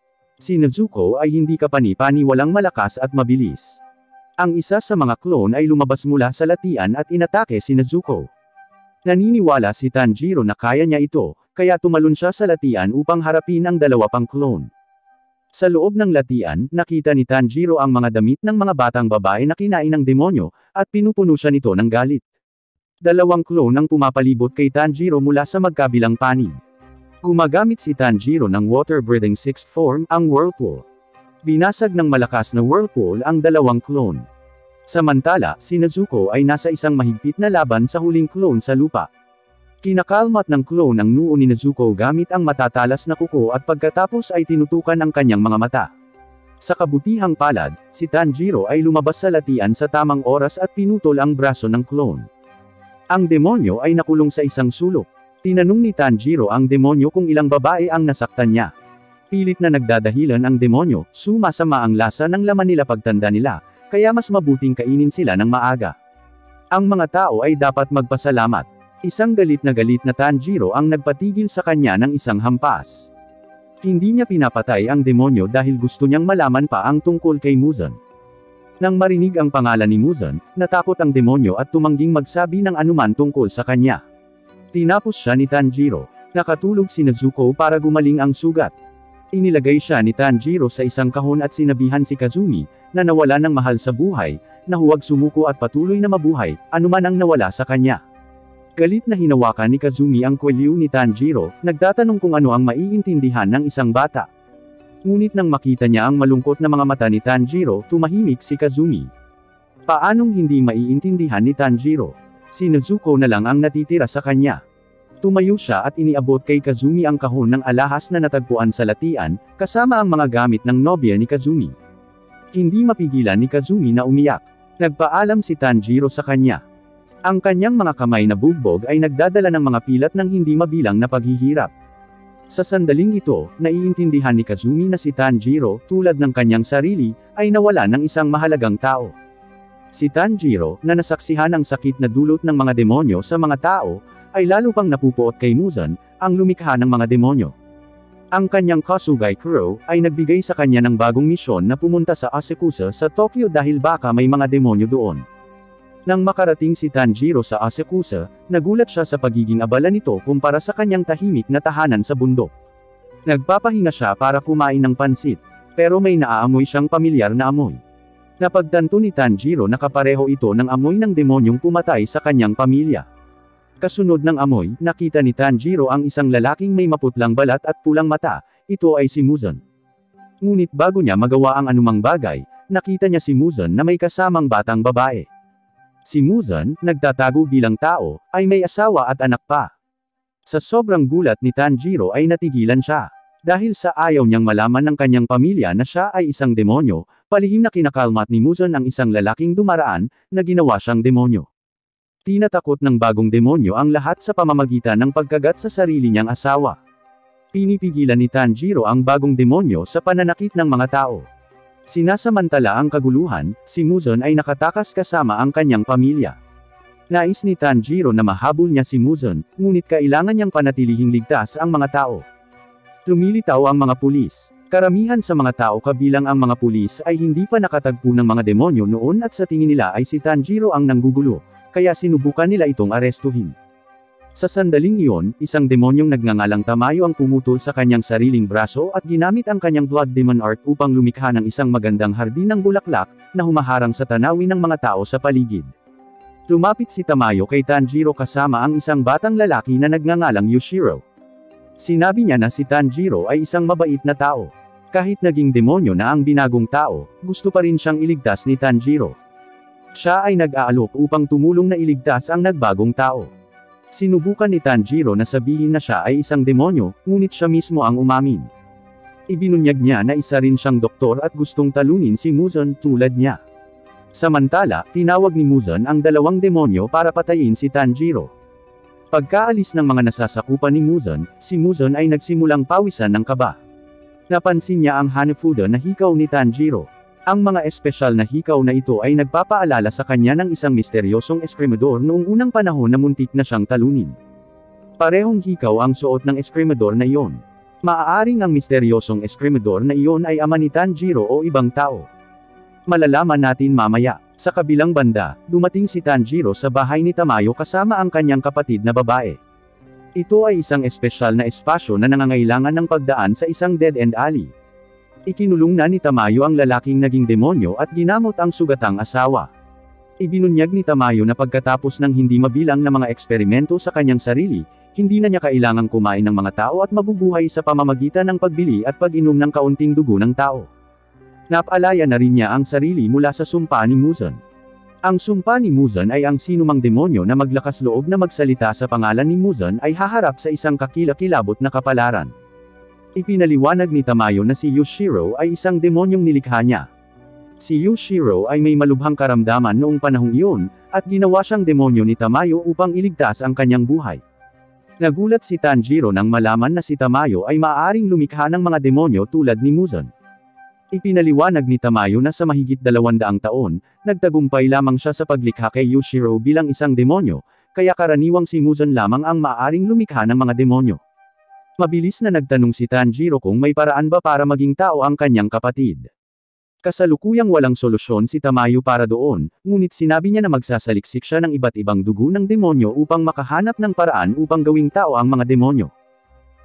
Si Nezuko ay hindi kapani-pani walang malakas at mabilis. Ang isa sa mga clone ay lumabas mula sa latian at inatake si Nezuko. Naniniwala si Tanjiro na kaya niya ito, kaya tumalon siya sa latian upang harapin ang dalawa pang clone. Sa loob ng latian, nakita ni Tanjiro ang mga damit ng mga batang babae na kinain ng demonyo, at pinupuno siya nito ng galit. Dalawang clone ang pumapalibot kay Tanjiro mula sa magkabilang panig. Gumagamit si Tanjiro ng Water Breathing sixth form, ang Whirlpool. Binasag ng malakas na whirlpool ang dalawang clone. Samantala, si Nezuko ay nasa isang mahigpit na laban sa huling clone sa lupa. Kinakalmat ng clone ang noo ni Nezuko gamit ang matatalas na kuko at pagkatapos ay tinutukan ang kanyang mga mata. Sa kabutihang palad, si Tanjiro ay lumabas sa latian sa tamang oras at pinutol ang braso ng clone. Ang demonyo ay nakulong sa isang sulok. Tinanong ni Tanjiro ang demonyo kung ilang babae ang nasaktan niya. Pilit na nagdadahilan ang demonyo, sumasama ang lasa ng laman nila pagtanda nila, kaya mas mabuting kainin sila ng maaga. Ang mga tao ay dapat magpasalamat. Isang galit na galit na Tanjiro ang nagpatigil sa kanya ng isang hampas. Hindi niya pinapatay ang demonyo dahil gusto niyang malaman pa ang tungkol kay Muzan. Nang marinig ang pangalan ni Muzan, natakot ang demonyo at tumangging magsabi ng anuman tungkol sa kanya. Tinapos siya ni Tanjiro. Nakatulog si Nezuko para gumaling ang sugat. Inilagay siya ni Tanjiro sa isang kahon at sinabihan si Kazumi, na nawala ng mahal sa buhay, na huwag sumuko at patuloy na mabuhay, anuman ang nawala sa kanya. Galit na hinawakan ni Kazumi ang kwelyo ni Tanjiro, nagtatanong kung ano ang maiintindihan ng isang bata. Ngunit nang makita niya ang malungkot na mga mata ni Tanjiro, tumahimik si Kazumi. Paanong hindi maiintindihan ni Tanjiro? Si Nezuko na lang ang natitira sa kanya. Tumayo siya at iniabot kay Kazumi ang kahon ng alahas na natagpuan sa latian, kasama ang mga gamit ng nobya ni Kazumi. Hindi mapigilan ni Kazumi na umiyak. Nagpaalam si Tanjiro sa kanya. Ang kanyang mga kamay na bugbog ay nagdadala ng mga pilat ng hindi mabilang na paghihirap. Sa sandaling ito, naiintindihan ni Kazumi na si Tanjiro, tulad ng kanyang sarili, ay nawala ng isang mahalagang tao. Si Tanjiro, na nasaksihan ang sakit na dulot ng mga demonyo sa mga tao, ay lalo pang napupuot kay Muzan, ang lumikha ng mga demonyo. Ang kanyang Kasugai Kuro, ay nagbigay sa kanya ng bagong misyon na pumunta sa Asakusa sa Tokyo dahil baka may mga demonyo doon. Nang makarating si Tanjiro sa Asakusa, nagulat siya sa pagiging abala nito kumpara sa kanyang tahimik na tahanan sa bundok. Nagpapahinga siya para kumain ng pansit, pero may naaamoy siyang pamilyar na amoy. Napagtanto ni Tanjiro na kapareho ito ng amoy ng demonyong pumatay sa kanyang pamilya. Kasunod ng amoy, nakita ni Tanjiro ang isang lalaking may maputlang balat at pulang mata, ito ay si Muzan. Ngunit bago niya magawa ang anumang bagay, nakita niya si Muzan na may kasamang batang babae. Si Muzan, nagtatago bilang tao, ay may asawa at anak pa. Sa sobrang gulat ni Tanjiro ay natigilan siya. Dahil sa ayaw niyang malaman ng kanyang pamilya na siya ay isang demonyo, palihim na kinakalmat ni Muzan ang isang lalaking dumaraan, na ginawa siyang demonyo. Tinatakot ng bagong demonyo ang lahat sa pamamagitan ng pagkagat sa sarili niyang asawa. Pinipigilan ni Tanjiro ang bagong demonyo sa pananakit ng mga tao. Sinasamantala ang kaguluhan, si Muzan ay nakatakas kasama ang kanyang pamilya. Nais ni Tanjiro na mahabol niya si Muzan, ngunit kailangan niyang panatilihing ligtas ang mga tao. Lumilitaw ang mga pulis. Karamihan sa mga tao kabilang ang mga pulis ay hindi pa nakatagpo ng mga demonyo noon at sa tingin nila ay si Tanjiro ang nanggugulo, kaya sinubukan nila itong arestuhin. Sa sandaling iyon, isang demonyong nagngangalang Tamayo ang pumutol sa kanyang sariling braso at ginamit ang kanyang blood demon art upang lumikha ng isang magandang hardin ng bulaklak, na humaharang sa tanawin ng mga tao sa paligid. Lumapit si Tamayo kay Tanjiro kasama ang isang batang lalaki na nagngangalang Yushiro. Sinabi niya na si Tanjiro ay isang mabait na tao. Kahit naging demonyo na ang binagong tao, gusto pa rin siyang iligtas ni Tanjiro. Siya ay nag-aalok upang tumulong na iligtas ang nagbagong tao. Sinubukan ni Tanjiro na sabihin na siya ay isang demonyo, ngunit siya mismo ang umamin. Ibinunyag niya na isa rin siyang doktor at gustong talunin si Muzan tulad niya. Samantala, tinawag ni Muzan ang dalawang demonyo para patayin si Tanjiro. Pagkaalis ng mga nasasakupan ni Muzan, si Muzan ay nagsimulang pawisan ng kaba. Napansin niya ang Hanafuda na hikaw ni Tanjiro. Ang mga espesyal na hikaw na ito ay nagpapaalala sa kanya ng isang misteryosong eskrimador noong unang panahon na muntik na siyang talunin. Parehong hikaw ang suot ng eskrimador na iyon. Maaaring ang misteryosong eskrimador na iyon ay ama ni Tanjiro o ibang tao. Malalaman natin mamaya. Sa kabilang banda, dumating si Tanjiro sa bahay ni Tamayo kasama ang kanyang kapatid na babae. Ito ay isang espesyal na espasyo na nangangailangan ng pagdaan sa isang dead-end alley. Ikinulong na ni Tamayo ang lalaking naging demonyo at ginamot ang sugatang asawa. Ibinunyag ni Tamayo na pagkatapos ng hindi mabilang na mga eksperimento sa kanyang sarili, hindi na niya kailangang kumain ng mga tao at mabubuhay sa pamamagitan ng pagbili at pag-inom ng kaunting dugo ng tao. Napalaya na rin niya ang sarili mula sa sumpa ni Muzan. Ang sumpa ni Muzan ay ang sinumang demonyo na maglakas loob na magsalita sa pangalan ni Muzan ay haharap sa isang kakilakilabot na kapalaran. Ipinaliwanag ni Tamayo na si Yushiro ay isang demonyong nilikha niya. Si Yushiro ay may malubhang karamdaman noong panahong iyon, at ginawa siyang demonyo ni Tamayo upang iligtas ang kanyang buhay. Nagulat si Tanjiro nang malaman na si Tamayo ay maaaring lumikha ng mga demonyo tulad ni Muzan. Ipinaliwanag ni Tamayo na sa mahigit dalawandaang taon, nagtagumpay lamang siya sa paglikha kay Yushiro bilang isang demonyo, kaya karaniwang si Muzan lamang ang maaaring lumikha ng mga demonyo. Mabilis na nagtanong si Tanjiro kung may paraan ba para maging tao ang kanyang kapatid. Kasalukuyang walang solusyon si Tamayo para doon, ngunit sinabi niya na magsasaliksik siya ng iba't ibang dugo ng demonyo upang makahanap ng paraan upang gawing tao ang mga demonyo.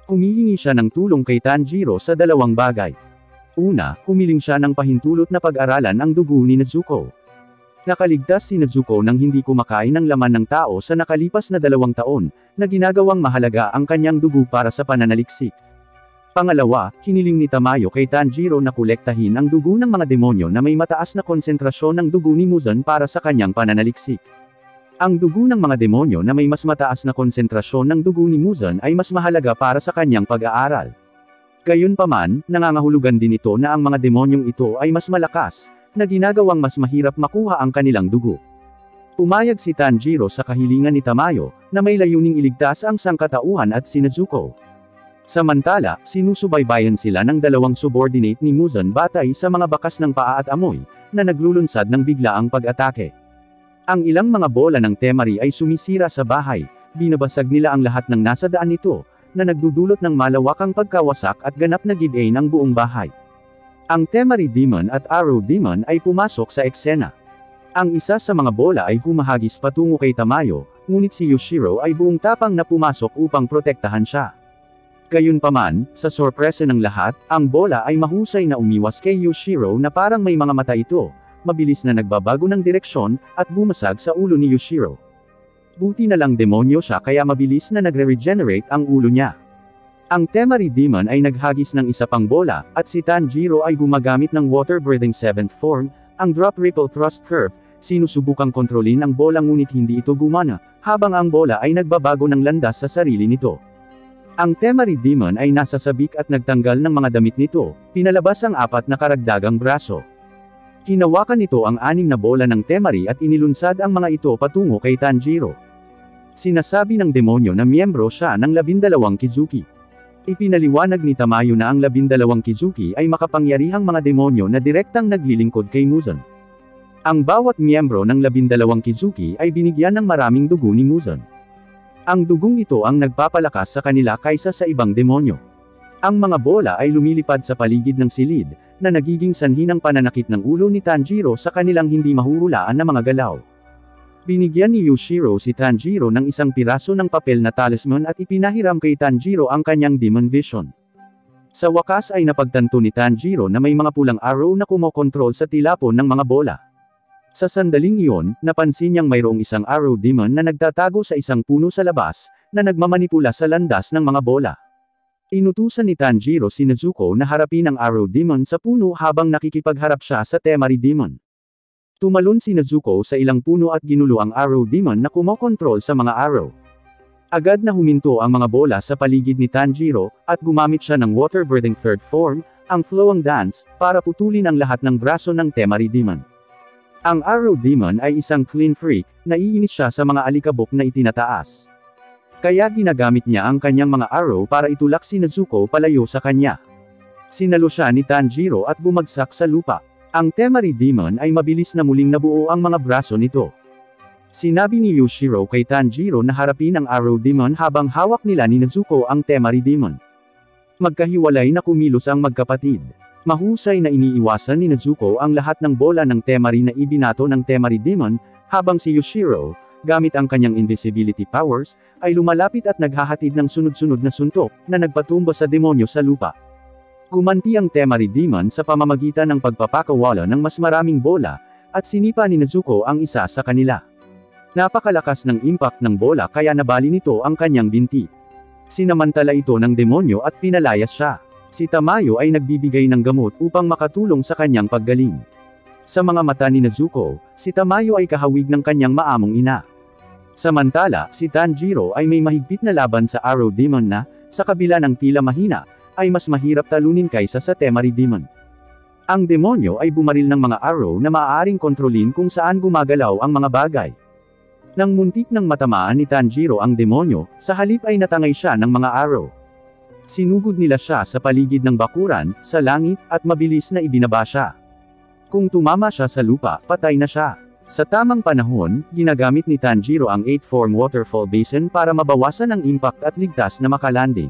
Humihingi siya ng tulong kay Tanjiro sa dalawang bagay. Una, humiling siya ng pahintulot na pag-aralan ang dugo ni Nezuko. Nakaligtas si Nezuko nang hindi kumakain ng laman ng tao sa nakalipas na dalawang taon, na ginagawang mahalaga ang kanyang dugo para sa pananaliksik. Pangalawa, hiniling ni Tamayo kay Tanjiro na kolektahin ang dugo ng mga demonyo na may mataas na konsentrasyon ng dugo ni Muzan para sa kanyang pananaliksik. Ang dugo ng mga demonyo na may mas mataas na konsentrasyon ng dugo ni Muzan ay mas mahalaga para sa kanyang pag-aaral. Gayunpaman, nangangahulugan din ito na ang mga demonyong ito ay mas malakas, na ginagawang mas mahirap makuha ang kanilang dugo. Pumayag si Tanjiro sa kahilingan ni Tamayo, na may layuning iligtas ang sangkatauhan at si Nezuko. Samantala, sinusubaybayan sila ng dalawang subordinate ni Muzan batay sa mga bakas ng paa at amoy, na naglulunsad ng biglaang pag-atake. Ang ilang mga bola ng Temari ay sumisira sa bahay, binabasag nila ang lahat ng nasa daan nito, na nagdudulot ng malawakang pagkawasak at ganap na gibain ang buong bahay. Ang Temari Demon at Arrow Demon ay pumasok sa eksena. Ang isa sa mga bola ay humahagis patungo kay Tamayo, ngunit si Yoshiro ay buong tapang na pumasok upang protektahan siya. Gayunpaman, sa sorpresa ng lahat, ang bola ay mahusay na umiwas kay Yoshiro na parang may mga mata ito, mabilis na nagbabago ng direksyon, at bumasag sa ulo ni Yoshiro. Buti na lang demonyo siya kaya mabilis na nagre-regenerate ang ulo niya. Ang Temari Demon ay naghagis ng isa pang bola, at si Tanjiro ay gumagamit ng water-breathing seventh form, ang Drop Ripple Thrust Curve, sinusubukang kontrolin ang bola ngunit hindi ito gumana, habang ang bola ay nagbabago ng landas sa sarili nito. Ang Temari Demon ay nasa sabik at nagtanggal ng mga damit nito, pinalabas ang apat na karagdagang braso. Hinawakan nito ang anim na bola ng Temari at inilunsad ang mga ito patungo kay Tanjiro. Sinasabi ng demonyo na miyembro siya ng labindalawang Kizuki. Ipinaliwanag ni Tamayo na ang labindalawang Kizuki ay makapangyarihang mga demonyo na direktang naglilingkod kay Muzan. Ang bawat miyembro ng labindalawang Kizuki ay binigyan ng maraming dugo ni Muzan. Ang dugong ito ang nagpapalakas sa kanila kaysa sa ibang demonyo. Ang mga bola ay lumilipad sa paligid ng silid, na nagiging sanhi ng pananakit ng ulo ni Tanjiro sa kanilang hindi mahuhulaan na mga galaw. Binigyan ni Yoshiro si Tanjiro ng isang piraso ng papel na talisman at ipinahiram kay Tanjiro ang kanyang Demon Vision. Sa wakas ay napagtanto ni Tanjiro na may mga pulang arrow na kumokontrol sa tilapon ng mga bola. Sa sandaling iyon, napansin niyang mayroong isang Arrow Demon na nagtatago sa isang puno sa labas, na nagmamanipula sa landas ng mga bola. Inutusan ni Tanjiro si Nezuko na harapin ang Arrow Demon sa puno habang nakikipagharap siya sa Temari Demon. Tumalon si Nezuko sa ilang puno at ginulo ang Arrow Demon na kumokontrol sa mga arrow. Agad na huminto ang mga bola sa paligid ni Tanjiro, at gumamit siya ng water-breathing third form, ang Flowing Dance, para putulin ang lahat ng braso ng Temari Demon. Ang Arrow Demon ay isang clean freak, naiinis siya sa mga alikabok na itinataas. Kaya ginagamit niya ang kanyang mga arrow para itulak si Nezuko palayo sa kanya. Sinalo siya ni Tanjiro at bumagsak sa lupa. Ang Temari Demon ay mabilis na muling nabuo ang mga braso nito. Sinabi ni Yoshiro kay Tanjiro na harapin ang Arrow Demon habang hawak nila ni Nezuko ang Temari Demon. Magkahiwalay na kumilos ang magkapatid. Mahusay na iniiwasan ni Nezuko ang lahat ng bola ng Temari na ibinato ng Temari Demon, habang si Yoshiro, gamit ang kanyang invisibility powers, ay lumalapit at naghahatid ng sunod-sunod na suntok, na nagpatumba sa demonyo sa lupa. Gumanti ang Temari Demon sa pamamagitan ng pagpapakawala ng mas maraming bola, at sinipa ni Nezuko ang isa sa kanila. Napakalakas ng impact ng bola kaya nabali nito ang kanyang binti. Sinamantala ito ng demonyo at pinalayas siya. Si Tamayo ay nagbibigay ng gamot upang makatulong sa kanyang paggaling. Sa mga mata ni Nezuko, si Tamayo ay kahawig ng kanyang maamong ina. Samantala, si Tanjiro ay may mahigpit na laban sa Arrow Demon na, sa kabila ng tila mahina, ay mas mahirap talunin kaysa sa Temari Demon. Ang demonyo ay bumaril ng mga arrow na maaaring kontrolin kung saan gumagalaw ang mga bagay. Nang muntik ng matamaan ni Tanjiro ang demonyo, sa halip ay natangay siya ng mga arrow. Sinugod nila siya sa paligid ng bakuran, sa langit, at mabilis na ibinaba siya. Kung tumama siya sa lupa, patay na siya. Sa tamang panahon, ginagamit ni Tanjiro ang eight form Waterfall Basin para mabawasan ang impact at ligtas na makalanding.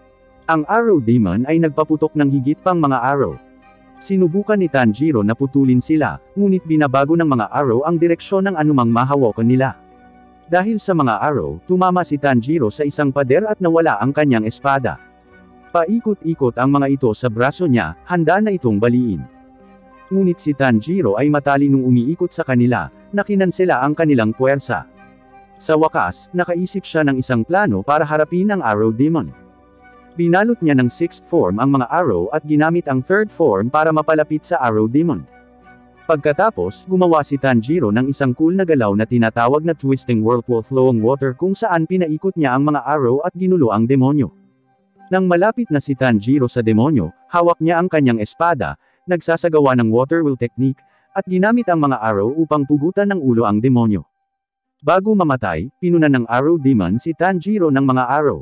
Ang Arrow Demon ay nagpaputok ng higit pang mga arrow. Sinubukan ni Tanjiro na putulin sila, ngunit binabago ng mga arrow ang direksyon ng anumang mahawakan nila. Dahil sa mga arrow, tumama si Tanjiro sa isang pader at nawala ang kanyang espada. Paikot-ikot ang mga ito sa braso niya, handa na itong baliin. Ngunit si Tanjiro ay matalinong umiikot sa kanila, na kinansela ang kanilang puwersa. Sa wakas, nakaisip siya ng isang plano para harapin ang Arrow Demon. Binalot niya ng sixth form ang mga arrow at ginamit ang third form para mapalapit sa Arrow Demon. Pagkatapos, gumawa si Tanjiro ng isang cool na galaw na tinatawag na Twisting Whirlpool Flowing Water kung saan pinaikot niya ang mga arrow at ginulo ang demonyo. Nang malapit na si Tanjiro sa demonyo, hawak niya ang kanyang espada, nagsasagawa ng water wheel technique, at ginamit ang mga arrow upang pugutan ng ulo ang demonyo. Bago mamatay, pinunan ng Arrow Demon si Tanjiro ng mga arrow.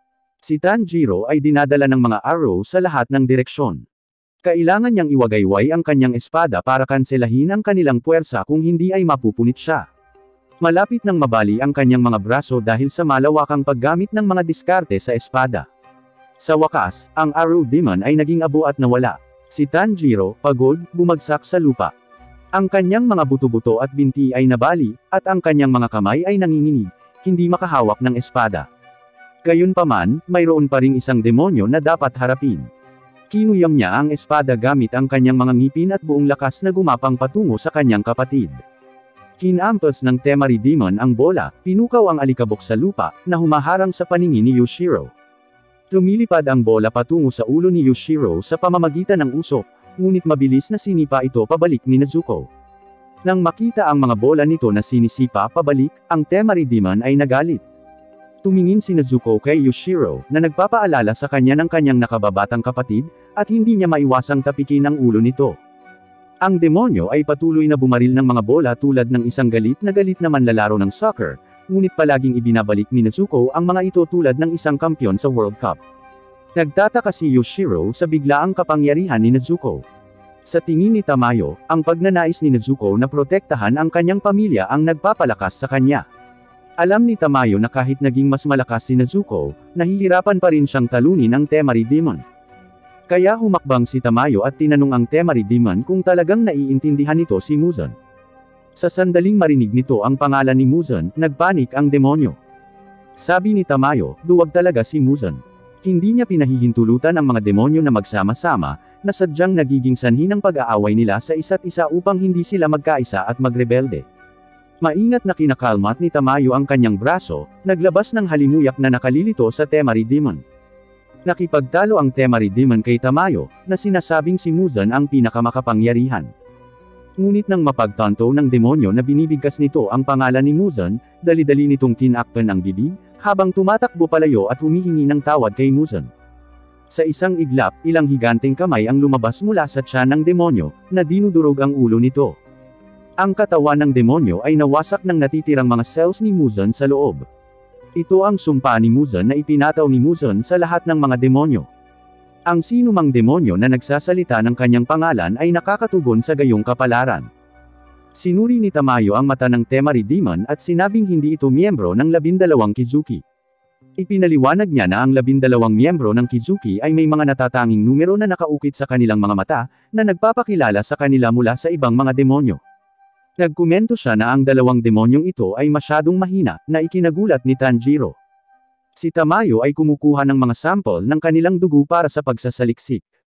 Si Tanjiro ay dinadala ng mga arrow sa lahat ng direksyon. Kailangan niyang iwagayway ang kanyang espada para kanselahin ang kanilang puwersa kung hindi ay mapupunit siya. Malapit nang mabali ang kanyang mga braso dahil sa malawakang paggamit ng mga diskarte sa espada. Sa wakas, ang Arrow Demon ay naging abo at nawala. Si Tanjiro, pagod, bumagsak sa lupa. Ang kanyang mga buto-buto at binti ay nabali, at ang kanyang mga kamay ay nanginginig, hindi makahawak ng espada. Gayunpaman, mayroon pa ring isang demonyo na dapat harapin. Kinuyam niya ang espada gamit ang kanyang mga ngipin at buong lakas na gumapang patungo sa kanyang kapatid. Kinampas ng Temari Demon ang bola, pinukaw ang alikabok sa lupa, na humaharang sa paningin ni Yushiro. Lumilipad ang bola patungo sa ulo ni Yushiro sa pamamagitan ng usok, ngunit mabilis na sinipa ito pabalik ni Nezuko. Nang makita ang mga bola nito na sinisipa pabalik, ang Temari Demon ay nagalit. Tumingin si Nezuko kay Yushiro, na nagpapaalala sa kanya ng kanyang nakababatang kapatid, at hindi niya maiwasang tapikin ang ulo nito. Ang demonyo ay patuloy na bumaril ng mga bola tulad ng isang galit na galit na manlalaro ng soccer, ngunit palaging ibinabalik ni Nezuko ang mga ito tulad ng isang kampyon sa World Cup. Nagtataka si Yushiro sa biglaang kapangyarihan ni Nezuko. Sa tingin ni Tamayo, ang pagnanais ni Nezuko na protektahan ang kanyang pamilya ang nagpapalakas sa kanya. Alam ni Tamayo na kahit naging mas malakas si Nezuko, nahihirapan pa rin siyang talunin ang Temari Demon. Kaya humakbang si Tamayo at tinanong ang Temari Demon kung talagang naiintindihan nito si Muzan. Sa sandaling marinig nito ang pangalan ni Muzan, nagpanik ang demonyo. Sabi ni Tamayo, duwag talaga si Muzan. Hindi niya pinahihintulutan ang mga demonyo na magsama-sama, na sadyang nagiging sanhi ng pag-aaway nila sa isa't isa upang hindi sila magkaisa at magrebelde. Maingat na kinakalmat ni Tamayo ang kanyang braso, naglabas ng halimuyak na nakalilito sa Temari Demon. Nakipagtalo ang Temari Demon kay Tamayo, na sinasabing si Muzan ang pinakamakapangyarihan. Ngunit nang mapagtanto ng demonyo na binibigkas nito ang pangalan ni Muzan, dali-dali nitong tinakpan ang bibig, habang tumatakbo palayo at humihingi ng tawad kay Muzan. Sa isang iglap, ilang higanteng kamay ang lumabas mula sa tiyan ng demonyo, na dinudurog ang ulo nito. Ang katawan ng demonyo ay nawasak ng natitirang mga cells ni Muzan sa loob. Ito ang sumpa ni Muzan na ipinataw ni Muzan sa lahat ng mga demonyo. Ang sinumang demonyo na nagsasalita ng kanyang pangalan ay nakakatugon sa gayong kapalaran. Sinuri ni Tamayo ang mata ng Temari Demon at sinabing hindi ito miyembro ng labindalawang Kizuki. Ipinaliwanag niya na ang labindalawang miyembro ng Kizuki ay may mga natatanging numero na nakaukit sa kanilang mga mata, na nagpapakilala sa kanila mula sa ibang mga demonyo. Nagkomento siya na ang dalawang demonyong ito ay masyadong mahina, na ikinagulat ni Tanjiro. Si Tamayo ay kumukuha ng mga sample ng kanilang dugo para sa pagsasaliksik.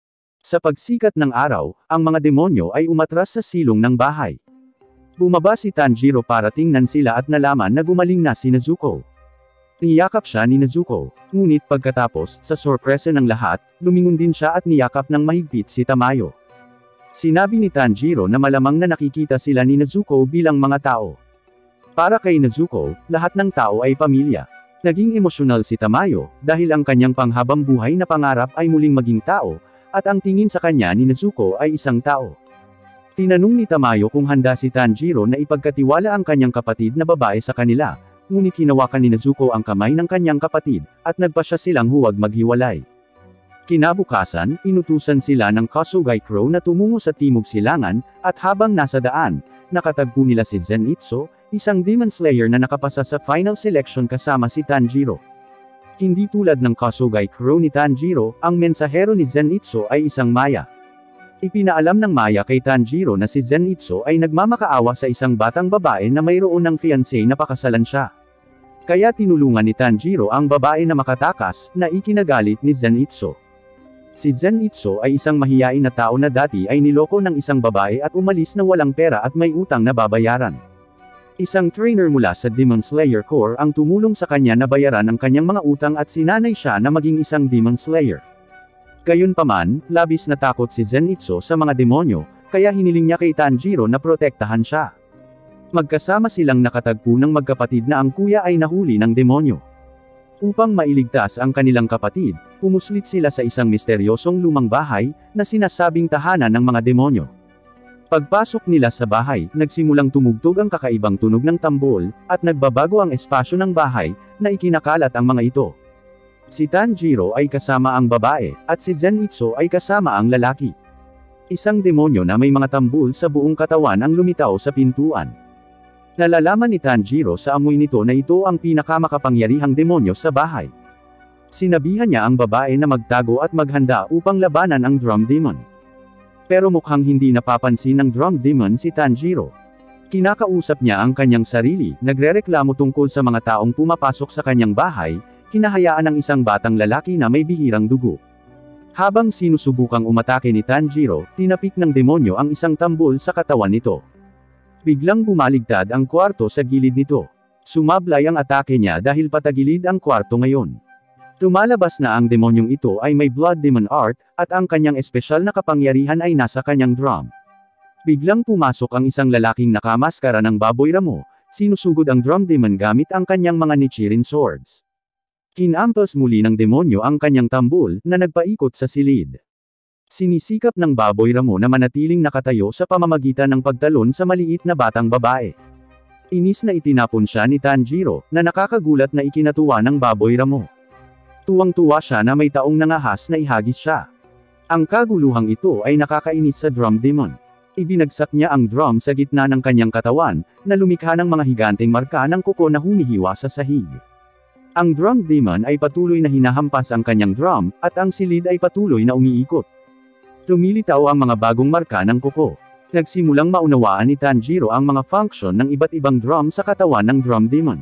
Sa pagsikat ng araw, ang mga demonyo ay umatras sa silong ng bahay. Bumaba si Tanjiro para tingnan sila at nalaman na gumaling na si Nezuko. Niyakap siya ni Nezuko, ngunit pagkatapos, sa sorpresa ng lahat, lumingon din siya at niyakap ng mahigpit si Tamayo. Sinabi ni Tanjiro na malamang na nakikita sila ni Nezuko bilang mga tao. Para kay Nezuko, lahat ng tao ay pamilya. Naging emosyonal si Tamayo, dahil ang kanyang panghabang buhay na pangarap ay muling maging tao, at ang tingin sa kanya ni Nezuko ay isang tao. Tinanong ni Tamayo kung handa si Tanjiro na ipagkatiwala ang kanyang kapatid na babae sa kanila, ngunit hinawakan ni Nezuko ang kamay ng kanyang kapatid, at nagpasya silang huwag maghiwalay. Kinabukasan, inutusan sila ng Kosugai Crow na tumungo sa Timog Silangan, at habang nasa daan, nakatagpo nila si Zenitsu, isang Demon Slayer na nakapasa sa final selection kasama si Tanjiro. Hindi tulad ng Kosugai Crow ni Tanjiro, ang mensahero ni Zenitsu ay isang Maya. Ipinaalam ng Maya kay Tanjiro na si Zenitsu ay nagmamakaawa sa isang batang babae na mayroon ng fiancé na pakasalan siya. Kaya tinulungan ni Tanjiro ang babae na makatakas, na ikinagalit ni Zenitsu. Si Zenitsu ay isang mahiyain na tao na dati ay niloko ng isang babae at umalis na walang pera at may utang na babayaran. Isang trainer mula sa Demon Slayer Corps ang tumulong sa kanya na bayaran ang kanyang mga utang at sinanay siya na maging isang Demon Slayer. Gayunpaman, labis na takot si Zenitsu sa mga demonyo, kaya hiniling niya kay Tanjiro na protektahan siya. Magkasama silang nakatagpo ng magkapatid na ang kuya ay nahuli ng demonyo. Upang mailigtas ang kanilang kapatid, pumuslit sila sa isang misteryosong lumang bahay, na sinasabing tahanan ng mga demonyo. Pagpasok nila sa bahay, nagsimulang tumugtog ang kakaibang tunog ng tambol, at nagbabago ang espasyo ng bahay, na ikinakalat ang mga ito. Si Tanjiro ay kasama ang babae, at si Zenitsu ay kasama ang lalaki. Isang demonyo na may mga tambol sa buong katawan ang lumitaw sa pintuan. Nalalaman ni Tanjiro sa amoy nito na ito ang pinakamakapangyarihang demonyo sa bahay. Sinabihan niya ang babae na magtago at maghanda upang labanan ang Drum Demon. Pero mukhang hindi napapansin ng Drum Demon si Tanjiro. Kinakausap niya ang kanyang sarili, nagrereklamo tungkol sa mga taong pumapasok sa kanyang bahay, hinahayaan ng isang batang lalaki na may bihirang dugo. Habang sinusubukang umatake ni Tanjiro, tinapik ng demonyo ang isang tambol sa katawan nito. Biglang bumaligtad ang kwarto sa gilid nito. Sumablay ang atake niya dahil patagilid ang kwarto ngayon. Lumalabas na ang demonyong ito ay may Blood Demon Art, at ang kanyang espesyal na kapangyarihan ay nasa kanyang drum. Biglang pumasok ang isang lalaking nakamaskara ng baboy ramo, sinusugod ang Drum Demon gamit ang kanyang mga Nichiren swords. Kinampas muli ng demonyo ang kanyang tambol, na nagpaikot sa silid. Sinisikap ng baboy ramo na manatiling nakatayo sa pamamagitan ng pagtalon sa maliit na batang babae. Inis na itinapon siya ni Tanjiro, na nakakagulat na ikinatuwa ng baboy ramo. Tuwang-tuwa siya na may taong nangahas na ihagis siya. Ang kaguluhang ito ay nakakainis sa Drum Demon. Ibinagsak niya ang drum sa gitna ng kanyang katawan, na lumikha ng mga higanteng marka ng kuko na humihiwa sa sahig. Ang Drum Demon ay patuloy na hinahampas ang kanyang drum, at ang silid ay patuloy na umiikot. Lumilitaw ang mga bagong marka ng kuko. Nagsimulang maunawaan ni Tanjiro ang mga function ng iba't ibang drum sa katawan ng Drum Demon.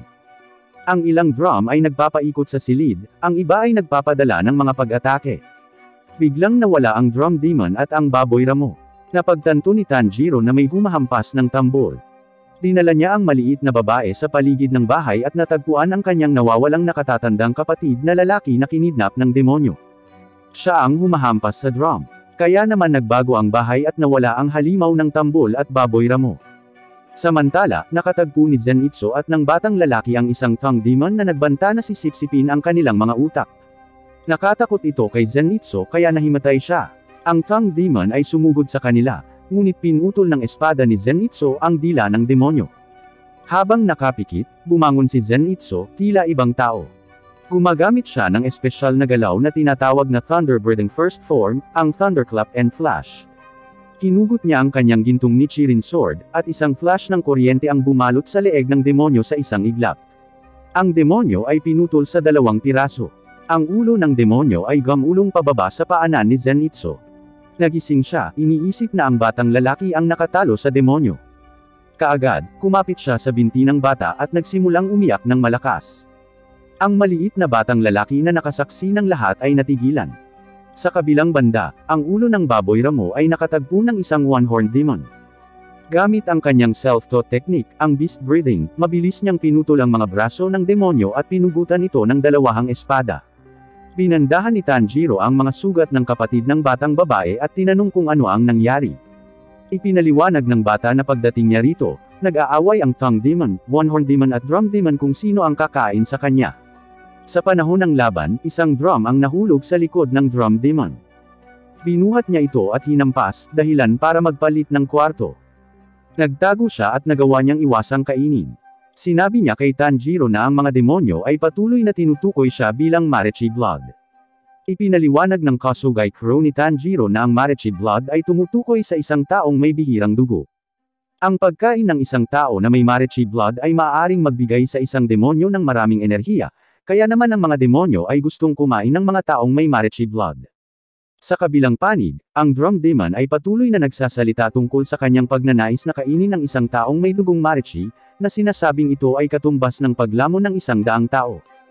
Ang ilang drum ay nagpapaikot sa silid, ang iba ay nagpapadala ng mga pag-atake. Biglang nawala ang Drum Demon at ang baboy ramo. Napagtanto ni Tanjiro na may humahampas ng tambol. Dinala niya ang maliit na babae sa paligid ng bahay at natagpuan ang kanyang nawawalang nakatatandang kapatid na lalaki na kinidnap ng demonyo. Siya ang humahampas sa drum. Kaya naman nagbago ang bahay at nawala ang halimaw ng tambol at baboy ramo. Samantala, nakatagpo ni Zenitsu at ng batang lalaki ang isang Tongue Demon na nagbanta na sisipsipin ang kanilang mga utak. Nakatakot ito kay Zenitsu kaya nahimatay siya. Ang Tongue Demon ay sumugod sa kanila, ngunit pinutol ng espada ni Zenitsu ang dila ng demonyo. Habang nakapikit, bumangon si Zenitsu, tila ibang tao. Gumagamit siya ng espesyal na galaw na tinatawag na Thunderbird first form, ang Thunderclap and Flash. Hinugot niya ang kanyang gintong Nichiren sword, at isang flash ng kuryente ang bumalot sa leeg ng demonyo sa isang iglap. Ang demonyo ay pinutol sa dalawang piraso. Ang ulo ng demonyo ay gumulong pababa sa paanan ni Zenitsu. Nagising siya, iniisip na ang batang lalaki ang nakatalo sa demonyo. Kaagad, kumapit siya sa binti ng bata at nagsimulang umiyak ng malakas. Ang maliit na batang lalaki na nakasaksi ng lahat ay natigilan. Sa kabilang banda, ang ulo ng baboy ramo ay nakatagpo ng isang one-horned demon. Gamit ang kanyang self-taught technique, ang beast breathing, mabilis niyang pinutol ang mga braso ng demonyo at pinugutan ito ng dalawahang espada. Binandahan ni Tanjiro ang mga sugat ng kapatid ng batang babae at tinanong kung ano ang nangyari. Ipinaliwanag ng bata na pagdating niya rito, nag-aaway ang Tongue Demon, One-Horned Demon at Drum Demon kung sino ang kakain sa kanya. Sa panahon ng laban, isang drum ang nahulog sa likod ng Drum Demon. Binuhat niya ito at hinampas, dahilan para magpalit ng kwarto. Nagtago siya at nagawa niyang iwasang kainin. Sinabi niya kay Tanjiro na ang mga demonyo ay patuloy na tinutukoy siya bilang Marechi Blood. Ipinaliwanag ng Kosugai crew ni Tanjiro na ang Marechi Blood ay tumutukoy sa isang taong may bihirang dugo. Ang pagkain ng isang tao na may Marechi Blood ay maaaring magbigay sa isang demonyo ng maraming enerhiya, kaya naman ang mga demonyo ay gustong kumain ng mga taong may Marechi Blood. Sa kabilang panig, ang Drum Demon ay patuloy na nagsasalita tungkol sa kanyang pagnanais na kainin ng isang taong may dugong Marechi, na sinasabing ito ay katumbas ng paglamon ng isang daang tao.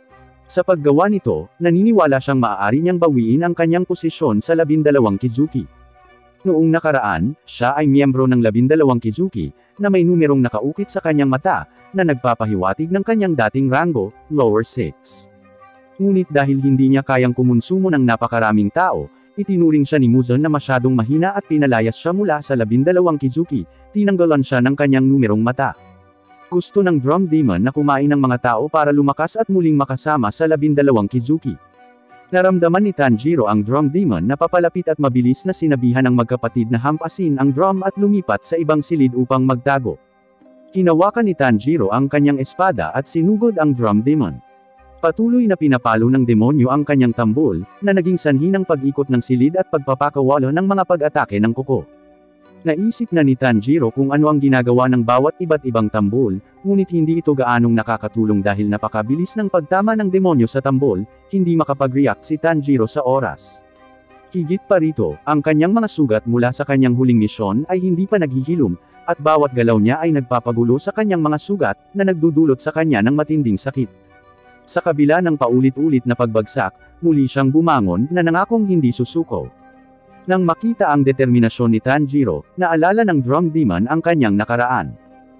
Sa paggawa nito, naniniwala siyang maaari niyang bawiin ang kanyang posisyon sa labindalawang Kizuki. Noong nakaraan, siya ay miyembro ng labindalawang Kizuki, na may numerong nakaukit sa kanyang mata, na nagpapahiwatig ng kanyang dating rango, lower six. Ngunit dahil hindi niya kayang kumonsumo ng napakaraming tao, itinuring siya ni Muzan na masyadong mahina at pinalayas siya mula sa labindalawang Kizuki, tinanggalan siya ng kanyang numerong mata. Gusto ng Drum Demon na kumain ng mga tao para lumakas at muling makasama sa labindalawang Kizuki. Naramdaman ni Tanjiro ang Drum Demon na papalapit at mabilis na sinabihan ng magkapatid na hampasin ang drum at lumipat sa ibang silid upang magtago. Hinawakan ni Tanjiro ang kanyang espada at sinugod ang Drum Demon. Patuloy na pinapalo ng demonyo ang kanyang tambol, na naging sanhi ng pag-ikot ng silid at pagpapakawala ng mga pag-atake ng kuko. Naisip na ni Tanjiro kung ano ang ginagawa ng bawat iba't ibang tambol, ngunit hindi ito gaanong nakakatulong dahil napakabilis ng pagtama ng demonyo sa tambol, hindi makapag-react si Tanjiro sa oras. Higit pa rito, ang kanyang mga sugat mula sa kanyang huling misyon ay hindi pa naghihilom, at bawat galaw niya ay nagpapagulo sa kanyang mga sugat, na nagdudulot sa kanya ng matinding sakit. Sa kabila ng paulit-ulit na pagbagsak, muli siyang bumangon na nangakong hindi susuko. Nang makita ang determinasyon ni Tanjiro, naalala ng Drum Demon ang kanyang nakaraan.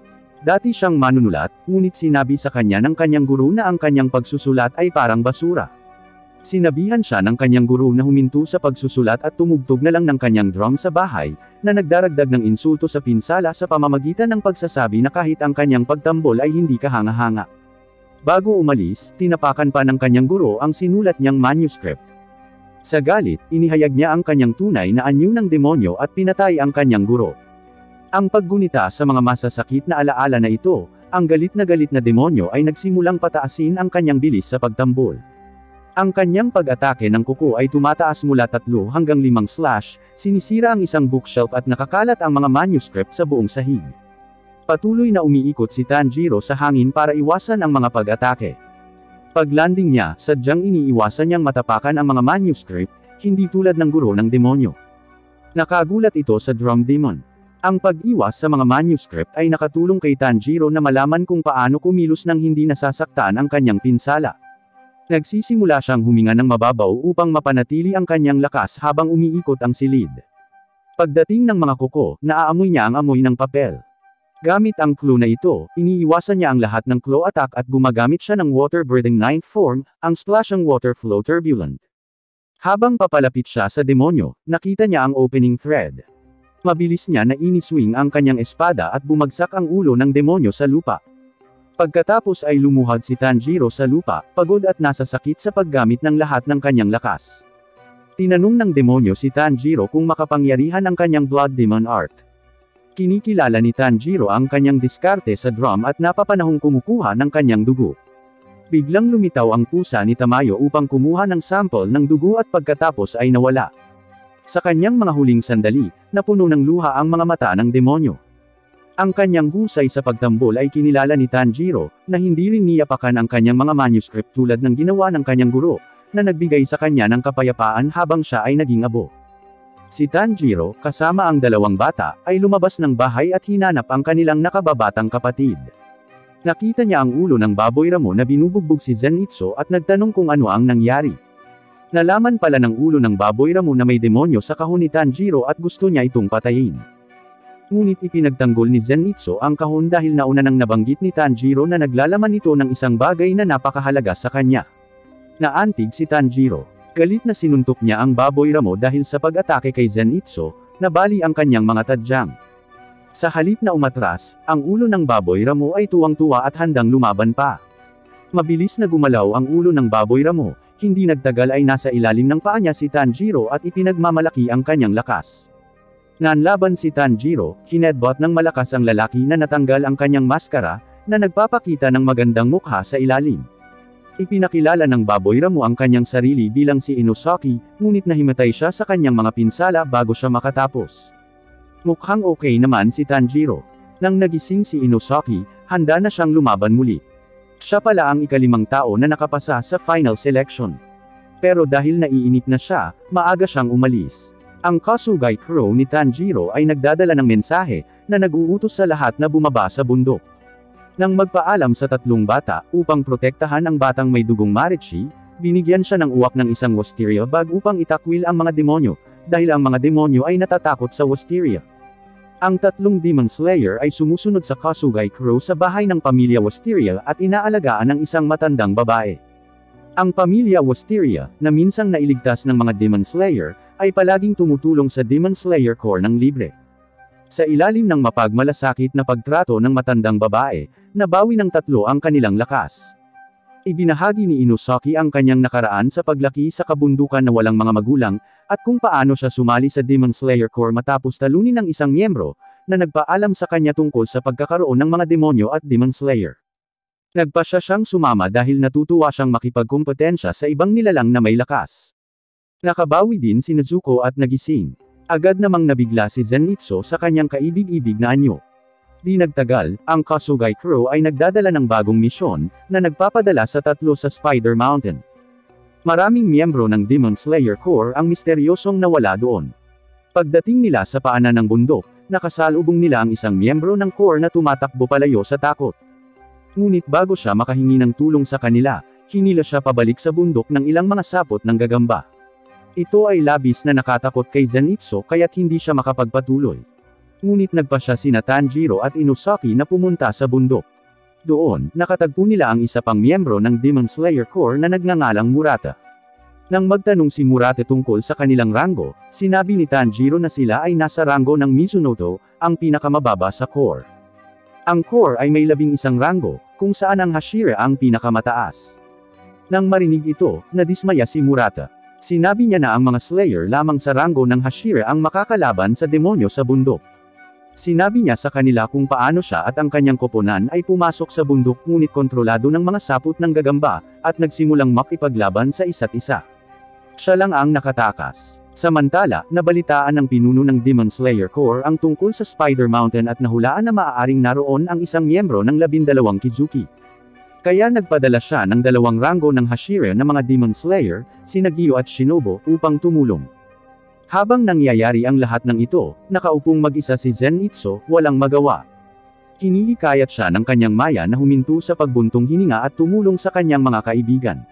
Dati siyang manunulat, ngunit sinabi sa kanya ng kanyang guru na ang kanyang pagsusulat ay parang basura. Sinabihan siya ng kanyang guru na huminto sa pagsusulat at tumugtog na lang ng kanyang drum sa bahay, na nagdaragdag ng insulto sa pinsala sa pamamagitan ng pagsasabi na kahit ang kanyang pagtambol ay hindi kahanga-hanga. Bago umalis, tinapakan pa ng kanyang guro ang sinulat niyang manuscript. Sa galit, inihayag niya ang kanyang tunay na anyo ng demonyo at pinatay ang kanyang guro. Ang paggunita sa mga masasakit na alaala na ito, ang galit na galit na demonyo ay nagsimulang pataasin ang kanyang bilis sa pagtambol. Ang kanyang pag-atake ng kuko ay tumataas mula tatlo hanggang limang slash, sinisira ang isang bookshelf at nakakalat ang mga manuscript sa buong sahig. Patuloy na umiikot si Tanjiro sa hangin para iwasan ang mga pag-atake. Paglanding niya, sadyang iniiwasan niyang matapakan ang mga manuscript, hindi tulad ng guro ng demonyo. Nakagulat ito sa Drum Demon. Ang pag-iwas sa mga manuscript ay nakatulong kay Tanjiro na malaman kung paano kumilos nang hindi nasasaktan ang kanyang pinsala. Nagsisimula siyang huminga ng mababaw upang mapanatili ang kanyang lakas habang umiikot ang silid. Pagdating ng mga kuko, naaamoy niya ang amoy ng papel. Gamit ang clue na ito, iniiwasan niya ang lahat ng claw attack at gumagamit siya ng water-breathing ninth form, ang splashing water flow turbulent. Habang papalapit siya sa demonyo, nakita niya ang opening thread. Mabilis niya na iniswing ang kanyang espada at bumagsak ang ulo ng demonyo sa lupa. Pagkatapos ay lumuhad si Tanjiro sa lupa, pagod at nasasakit sa paggamit ng lahat ng kanyang lakas. Tinanong ng demonyo si Tanjiro kung makapangyarihan ang kanyang Blood Demon Art. Kinikilala ni Tanjiro ang kanyang diskarte sa drum at napapanahong kumukuha ng kanyang dugo. Biglang lumitaw ang pusa ni Tamayo upang kumuha ng sample ng dugo at pagkatapos ay nawala. Sa kanyang mga huling sandali, napuno ng luha ang mga mata ng demonyo. Ang kanyang husay sa pagtambol ay kinilala ni Tanjiro, na hindi rin niyapakan ang kanyang mga manuscript tulad ng ginawa ng kanyang guro, na nagbigay sa kanya ng kapayapaan habang siya ay naging abo. Si Tanjiro, kasama ang dalawang bata, ay lumabas ng bahay at hinanap ang kanilang nakababatang kapatid. Nakita niya ang ulo ng baboy ramo na binubugbog si Zenitsu at nagtanong kung ano ang nangyari. Nalaman pala ng ulo ng baboy ramo na may demonyo sa kahon ni Tanjiro at gusto niya itong patayin. Ngunit ipinagtanggol ni Zenitsu ang kahon dahil nauna nang nabanggit ni Tanjiro na naglalaman ito ng isang bagay na napakahalaga sa kanya. Naantig si Tanjiro. Galit na sinuntok niya ang baboy ramo dahil sa pag-atake kay Zenitsu, nabali ang kanyang mga tadyang. Sa halip na umatras, ang ulo ng baboy ramo ay tuwang-tuwa at handang lumaban pa. Mabilis na gumalaw ang ulo ng baboy ramo, hindi nagtagal ay nasa ilalim ng paa niya si Tanjiro at ipinagmamalaki ang kanyang lakas. Nanlaban si Tanjiro, hinedbot ng malakas ang lalaki na natanggal ang kanyang maskara, na nagpapakita ng magandang mukha sa ilalim. Ipinakilala ng baboy ramo ang kanyang sarili bilang si Inosaki, ngunit nahimatay siya sa kanyang mga pinsala bago siya makatapos. Mukhang okay naman si Tanjiro. Nang nagising si Inosaki, handa na siyang lumaban muli. Siya pala ang ikalimang tao na nakapasa sa final selection. Pero dahil naiinip na siya, maaga siyang umalis. Ang Kasugai Crow ni Tanjiro ay nagdadala ng mensahe, na nag-uutos sa lahat na bumaba sa bundok. Nang magpaalam sa tatlong bata, upang protektahan ang batang may dugong Marichi, binigyan siya ng uwak ng isang Wisteria bag upang itakwil ang mga demonyo, dahil ang mga demonyo ay natatakot sa Wisteria. Ang tatlong Demon Slayer ay sumusunod sa Kasugai Crew sa bahay ng pamilya Wisteria at inaalagaan ng isang matandang babae. Ang pamilya Wisteria, na minsang nailigtas ng mga Demon Slayer, ay palaging tumutulong sa Demon Slayer Corps ng libre. Sa ilalim ng mapagmalasakit na pagtrato ng matandang babae, nabawi ng tatlo ang kanilang lakas. Ibinahagi ni Inosaki ang kanyang nakaraan sa paglaki sa kabundukan na walang mga magulang, at kung paano siya sumali sa Demon Slayer Corps matapos talunin ng isang miyembro, na nagpaalam sa kanya tungkol sa pagkakaroon ng mga demonyo at Demon Slayer. Nagpa siya siyang sumama dahil natutuwa siyang makipagkumpetensya sa ibang nilalang na may lakas. Nakabawi din si Nezuko at nagising. Agad namang nabigla si Zenitsu sa kanyang kaibig-ibig na anyo. Di nagtagal, ang Kasugai Crew ay nagdadala ng bagong misyon, na nagpapadala sa tatlo sa Spider Mountain. Maraming miyembro ng Demon Slayer Corps ang misteryosong nawala doon. Pagdating nila sa paanan ng bundok, nakasalubong nila ang isang miyembro ng Corps na tumatakbo palayo sa takot. Ngunit bago siya makahingi ng tulong sa kanila, hinila siya pabalik sa bundok ng ilang mga sapot ng gagamba. Ito ay labis na nakatakot kay Zenitsu kaya't hindi siya makapagpatuloy. Ngunit nagpa siya sina Tanjiro at Inosaki na pumunta sa bundok. Doon, nakatagpo nila ang isa pang miyembro ng Demon Slayer Corps na nagngangalang Murata. Nang magtanong si Murata tungkol sa kanilang ranggo, sinabi ni Tanjiro na sila ay nasa ranggo ng Mizunoto, ang pinakamababa sa Corps. Ang Corps ay may labing isang ranggo, kung saan ang Hashira ang pinakamataas. Nang marinig ito, nadismaya si Murata. Sinabi niya na ang mga Slayer lamang sa ranggo ng Hashira ang makakalaban sa demonyo sa bundok. Sinabi niya sa kanila kung paano siya at ang kanyang koponan ay pumasok sa bundok ngunit kontrolado ng mga sapot ng gagamba, at nagsimulang makipaglaban sa isa't isa. Siya lang ang nakatakas. Samantala, nabalitaan ng pinuno ng Demon Slayer Corps ang tungkol sa Spider Mountain at nahulaan na maaaring naroon ang isang miyembro ng labindalawang Kizuki. Kaya nagpadala siya ng dalawang ranggo ng Hashira na mga Demon Slayer, sina Gyo at Shinobu, upang tumulong. Habang nangyayari ang lahat ng ito, nakaupong mag-isa si Zenitsu, walang magawa. Hinihikayat siya ng kanyang maya na huminto sa pagbuntong hininga at tumulong sa kanyang mga kaibigan.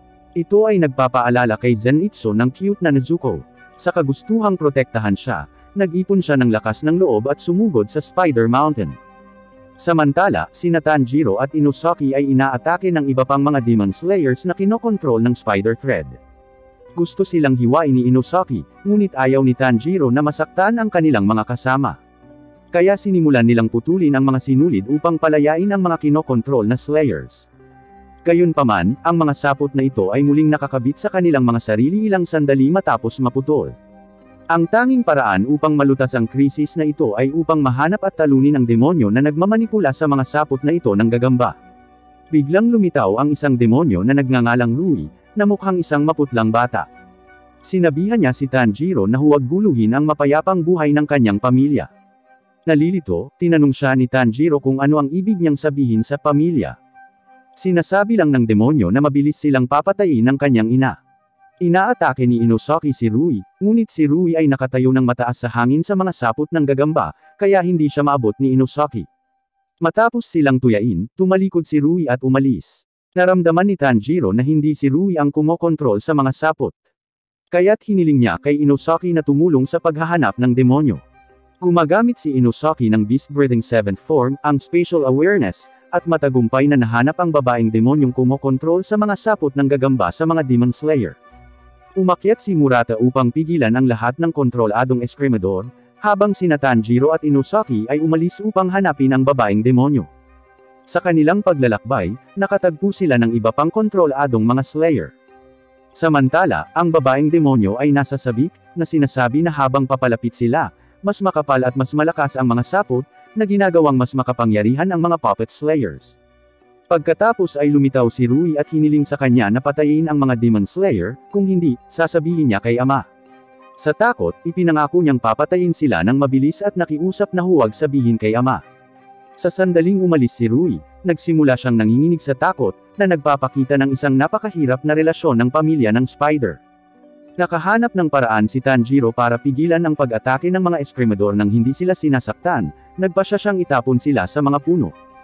Ito ay nagpapaalala kay Zenitsu ng cute na Nezuko. Sa kagustuhang protektahan siya, nag-ipon siya ng lakas ng loob at sumugod sa Spider Mountain. Samantala, sina Tanjiro at Inosaki ay inaatake ng iba pang mga Demon Slayers na kinokontrol ng Spider Thread. Gusto silang hiwain ni Inosaki, ngunit ayaw ni Tanjiro na masaktan ang kanilang mga kasama. Kaya sinimulan nilang putulin ang mga sinulid upang palayain ang mga kinokontrol na Slayers. Gayunpaman, ang mga sapot na ito ay muling nakakabit sa kanilang mga sarili ilang sandali matapos maputol. Ang tanging paraan upang malutas ang krisis na ito ay upang mahanap at talunin ang demonyo na nagmamanipula sa mga sapot na ito ng gagamba. Biglang lumitaw ang isang demonyo na nagngangalang Rui, na mukhang isang maputlang bata. Sinabihan niya si Tanjiro na huwag guluhin ang mapayapang buhay ng kanyang pamilya. Nalilito, tinanong siya ni Tanjiro kung ano ang ibig niyang sabihin sa pamilya. Sinasabi lang ng demonyo na mabilis silang papatayin ng kanyang ina. Inaatake ni Inosaki si Rui, ngunit si Rui ay nakatayo ng mataas sa hangin sa mga sapot ng gagamba, kaya hindi siya maabot ni Inosaki. Matapos silang tuyain, tumalikod si Rui at umalis. Naramdaman ni Tanjiro na hindi si Rui ang kumokontrol sa mga sapot. Kaya't hiniling niya kay Inosaki na tumulong sa paghahanap ng demonyo. Gumagamit si Inosaki ng Beast-Breathing seventh Form, ang Spatial Awareness, at matagumpay na nahanap ang babaeng demonyong kumokontrol sa mga sapot ng gagamba sa mga Demon Slayer. Umakyat si Murata upang pigilan ang lahat ng kontroladong Escrimador, habang sina Tanjiro at Inosaki ay umalis upang hanapin ang babaeng demonyo. Sa kanilang paglalakbay, nakatagpo sila ng iba pang kontroladong mga Slayer. Samantala, ang babaeng demonyo ay nasa sabik, na sinasabi na habang papalapit sila, mas makapal at mas malakas ang mga sapot, na ginagawang mas makapangyarihan ang mga puppet Slayers. Pagkatapos ay lumitaw si Rui at hiniling sa kanya na patayin ang mga Demon Slayer, kung hindi, sasabihin niya kay ama. Sa takot, ipinangako niyang papatayin sila ng mabilis at nakiusap na huwag sabihin kay ama. Sa sandaling umalis si Rui, nagsimula siyang nanginginig sa takot, na nagpapakita ng isang napakahirap na relasyon ng pamilya ng Spider. Nakahanap ng paraan si Tanjiro para pigilan ang pag-atake ng mga Escrimador nang hindi sila sinasaktan, nagpasya siyang itapon sila sa mga puno.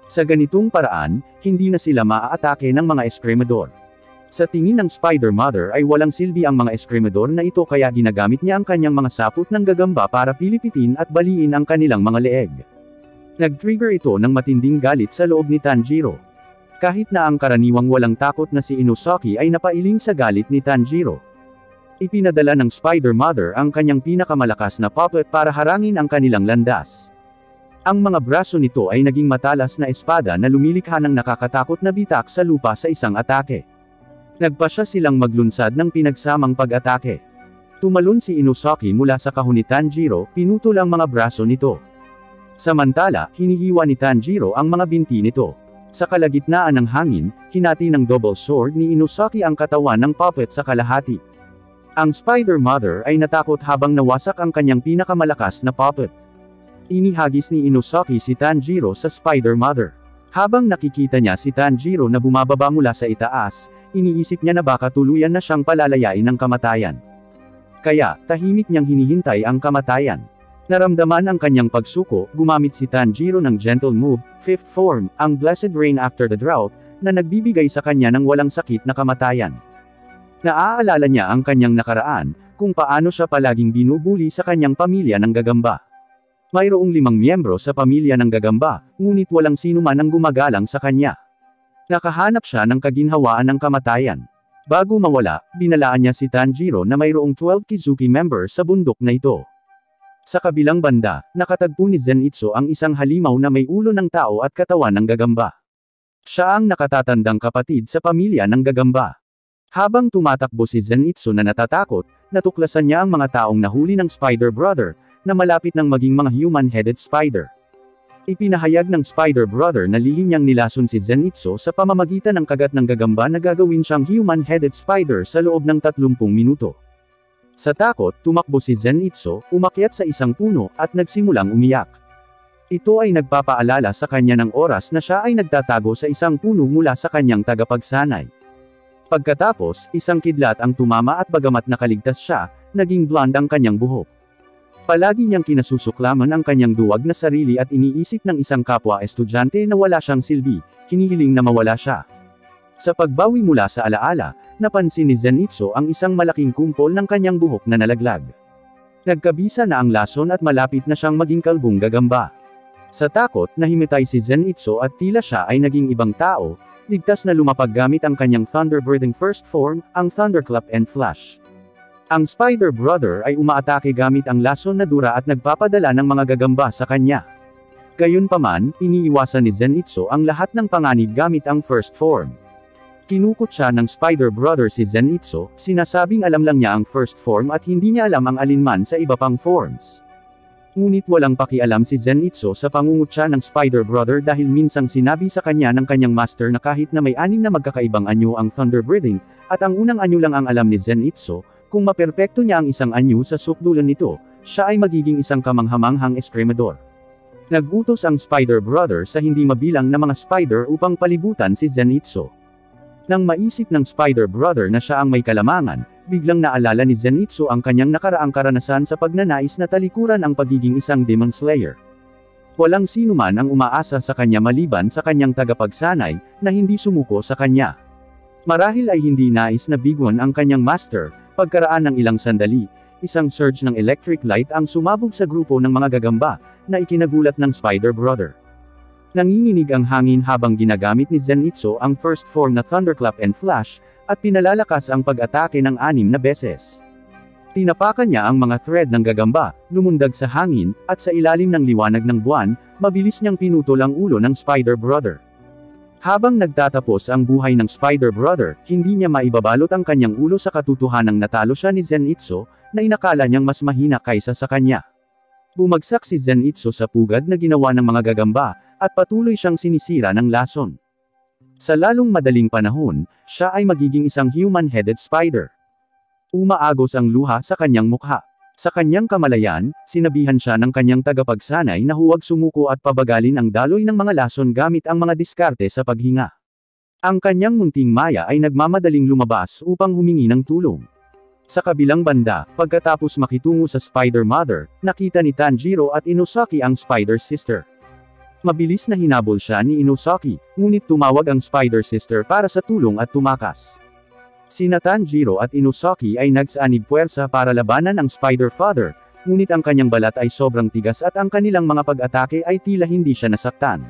Sa ganitong paraan, hindi na sila maaatake ng mga eskremador. Sa tingin ng Spider Mother ay walang silbi ang mga eskremador na ito kaya ginagamit niya ang kanyang mga sapot ng gagamba para pilipitin at baliin ang kanilang mga leeg. Nag-trigger ito ng matinding galit sa loob ni Tanjiro. Kahit na ang karaniwang walang takot na si Inosaki ay napailing sa galit ni Tanjiro. Ipinadala ng Spider Mother ang kanyang pinakamalakas na puppet para harangin ang kanilang landas. Ang mga braso nito ay naging matalas na espada na lumilikha ng nakakatakot na bitak sa lupa sa isang atake. Nagpasya silang maglunsad ng pinagsamang pag-atake. Tumalon si Inosaki mula sa kahon ni Tanjiro, pinutol ang mga braso nito. Samantala, hinihiwa ni Tanjiro ang mga binti nito. Sa kalagitnaan ng hangin, hinati ng double sword ni Inosaki ang katawan ng puppet sa kalahati. Ang Spider Mother ay natakot habang nawasak ang kanyang pinakamalakas na puppet. Inihagis ni Inosaki si Tanjiro sa Spider Mother. Habang nakikita niya si Tanjiro na bumababa mula sa itaas, iniisip niya na baka tuluyan na siyang palalayain ng kamatayan. Kaya, tahimik niyang hinihintay ang kamatayan. Naramdaman ang kanyang pagsuko, gumamit si Tanjiro ng gentle move, fifth form, ang Blessed Rain After the Drought, na nagbibigay sa kanya ng walang sakit na kamatayan. Naaalala niya ang kanyang nakaraan, kung paano siya palaging binubuli sa kanyang pamilya ng gagamba. Mayroong limang miyembro sa pamilya ng gagamba, ngunit walang sino man ang gumagalang sa kanya. Nakahanap siya ng kaginhawaan ng kamatayan. Bago mawala, binalaan niya si Tanjiro na mayroong twelve Kizuki members sa bundok na ito. Sa kabilang banda, nakatagpo ni Zenitsu ang isang halimaw na may ulo ng tao at katawan ng gagamba. Siya ang nakatatandang kapatid sa pamilya ng gagamba. Habang tumatakbo si Zenitsu na natatakot, natuklasan niya ang mga taong nahuli ng Spider Brother, na malapit ng maging mga human-headed spider. Ipinahayag ng Spider Brother na lihim niyang nilason si Zenitsu sa pamamagitan ng kagat ng gagamba na gagawin siyang human-headed spider sa loob ng tatlumpung minuto. Sa takot, tumakbo si Zenitsu, umakyat sa isang puno, at nagsimulang umiyak. Ito ay nagpapaalala sa kanya ng oras na siya ay nagtatago sa isang puno mula sa kanyang tagapagsanay. Pagkatapos, isang kidlat ang tumama at bagamat nakaligtas siya, naging blonde ang kanyang buhok. Palagi niyang kinasusuklaman ang kanyang duwag na sarili at iniisip ng isang kapwa estudyante na wala siyang silbi, hinihiling na mawala siya. Sa pagbawi mula sa alaala, napansin ni Zenitsu ang isang malaking kumpol ng kanyang buhok na nalaglag. Nagkabisa na ang lason at malapit na siyang maging kalbong gagamba. Sa takot, nahimatay si Zenitsu at tila siya ay naging ibang tao, ligtas na lumapag gamit ang kanyang Thunder-breathing first form, ang Thunderclap and Flash. Ang Spider Brother ay umaatake gamit ang lason na dura at nagpapadala ng mga gagamba sa kanya. Gayunpaman, iniiwasan ni Zenitsu ang lahat ng panganib gamit ang first form. Kinukot siya ng Spider Brother si Zenitsu, sinasabing alam lang niya ang first form at hindi niya alam ang alinman sa iba pang forms. Ngunit walang pakialam si Zenitsu sa pangungutya ng Spider Brother dahil minsang sinabi sa kanya ng kanyang master na kahit na may anim na magkakaibang anyo ang Thunder Breathing, at ang unang anyo lang ang alam ni Zenitsu, kung maperpekto niya ang isang anyo sa sukdulan nito, siya ay magiging isang kamanghamanghang eskremador. Nagutos ang Spider Brother sa hindi mabilang na mga spider upang palibutan si Zenitsu. Nang maisip ng Spider Brother na siya ang may kalamangan, biglang naalala ni Zenitsu ang kanyang nakaraang karanasan sa pagnanais na talikuran ang pagiging isang Demon Slayer. Walang sino man ang umaasa sa kanya maliban sa kanyang tagapagsanay, na hindi sumuko sa kanya. Marahil ay hindi nais na biguan ang kanyang master. Pagkaraan ng ilang sandali, isang surge ng electric light ang sumabog sa grupo ng mga gagamba, na ikinagulat ng Spider Brother. Nanginginig ang hangin habang ginagamit ni Zenitsu ang first form na Thunderclap and Flash, at pinalalakas ang pag-atake ng anim na beses. Tinapakan niya ang mga thread ng gagamba, lumundag sa hangin, at sa ilalim ng liwanag ng buwan, mabilis niyang pinutol ang ulo ng Spider Brother. Habang nagtatapos ang buhay ng Spider Brother, hindi niya maibabalot ang kanyang ulo sa katotohanang natalo siya ni Zenitsu, na inakala niyang mas mahina kaysa sa kanya. Bumagsak si Zenitsu sa pugad na ginawa ng mga gagamba, at patuloy siyang sinisira ng lason. Sa lalong madaling panahon, siya ay magiging isang human-headed spider. Umaagos ang luha sa kanyang mukha. Sa kanyang kamalayan, sinabihan siya ng kanyang tagapagsanay na huwag sumuko at pabagalin ang daloy ng mga lason gamit ang mga diskarte sa paghinga. Ang kanyang munting maya ay nagmamadaling lumabas upang humingi ng tulong. Sa kabilang banda, pagkatapos makitungo sa Spider Mother, nakita ni Tanjiro at Inosaki ang Spider Sister. Mabilis na hinabol siya ni Inosaki, ngunit tumawag ang Spider Sister para sa tulong at tumakas. Sina Tanjiro at Inosaki ay nagsaanib puwersa para labanan ang Spider Father, ngunit ang kanyang balat ay sobrang tigas at ang kanilang mga pag-atake ay tila hindi siya nasaktan.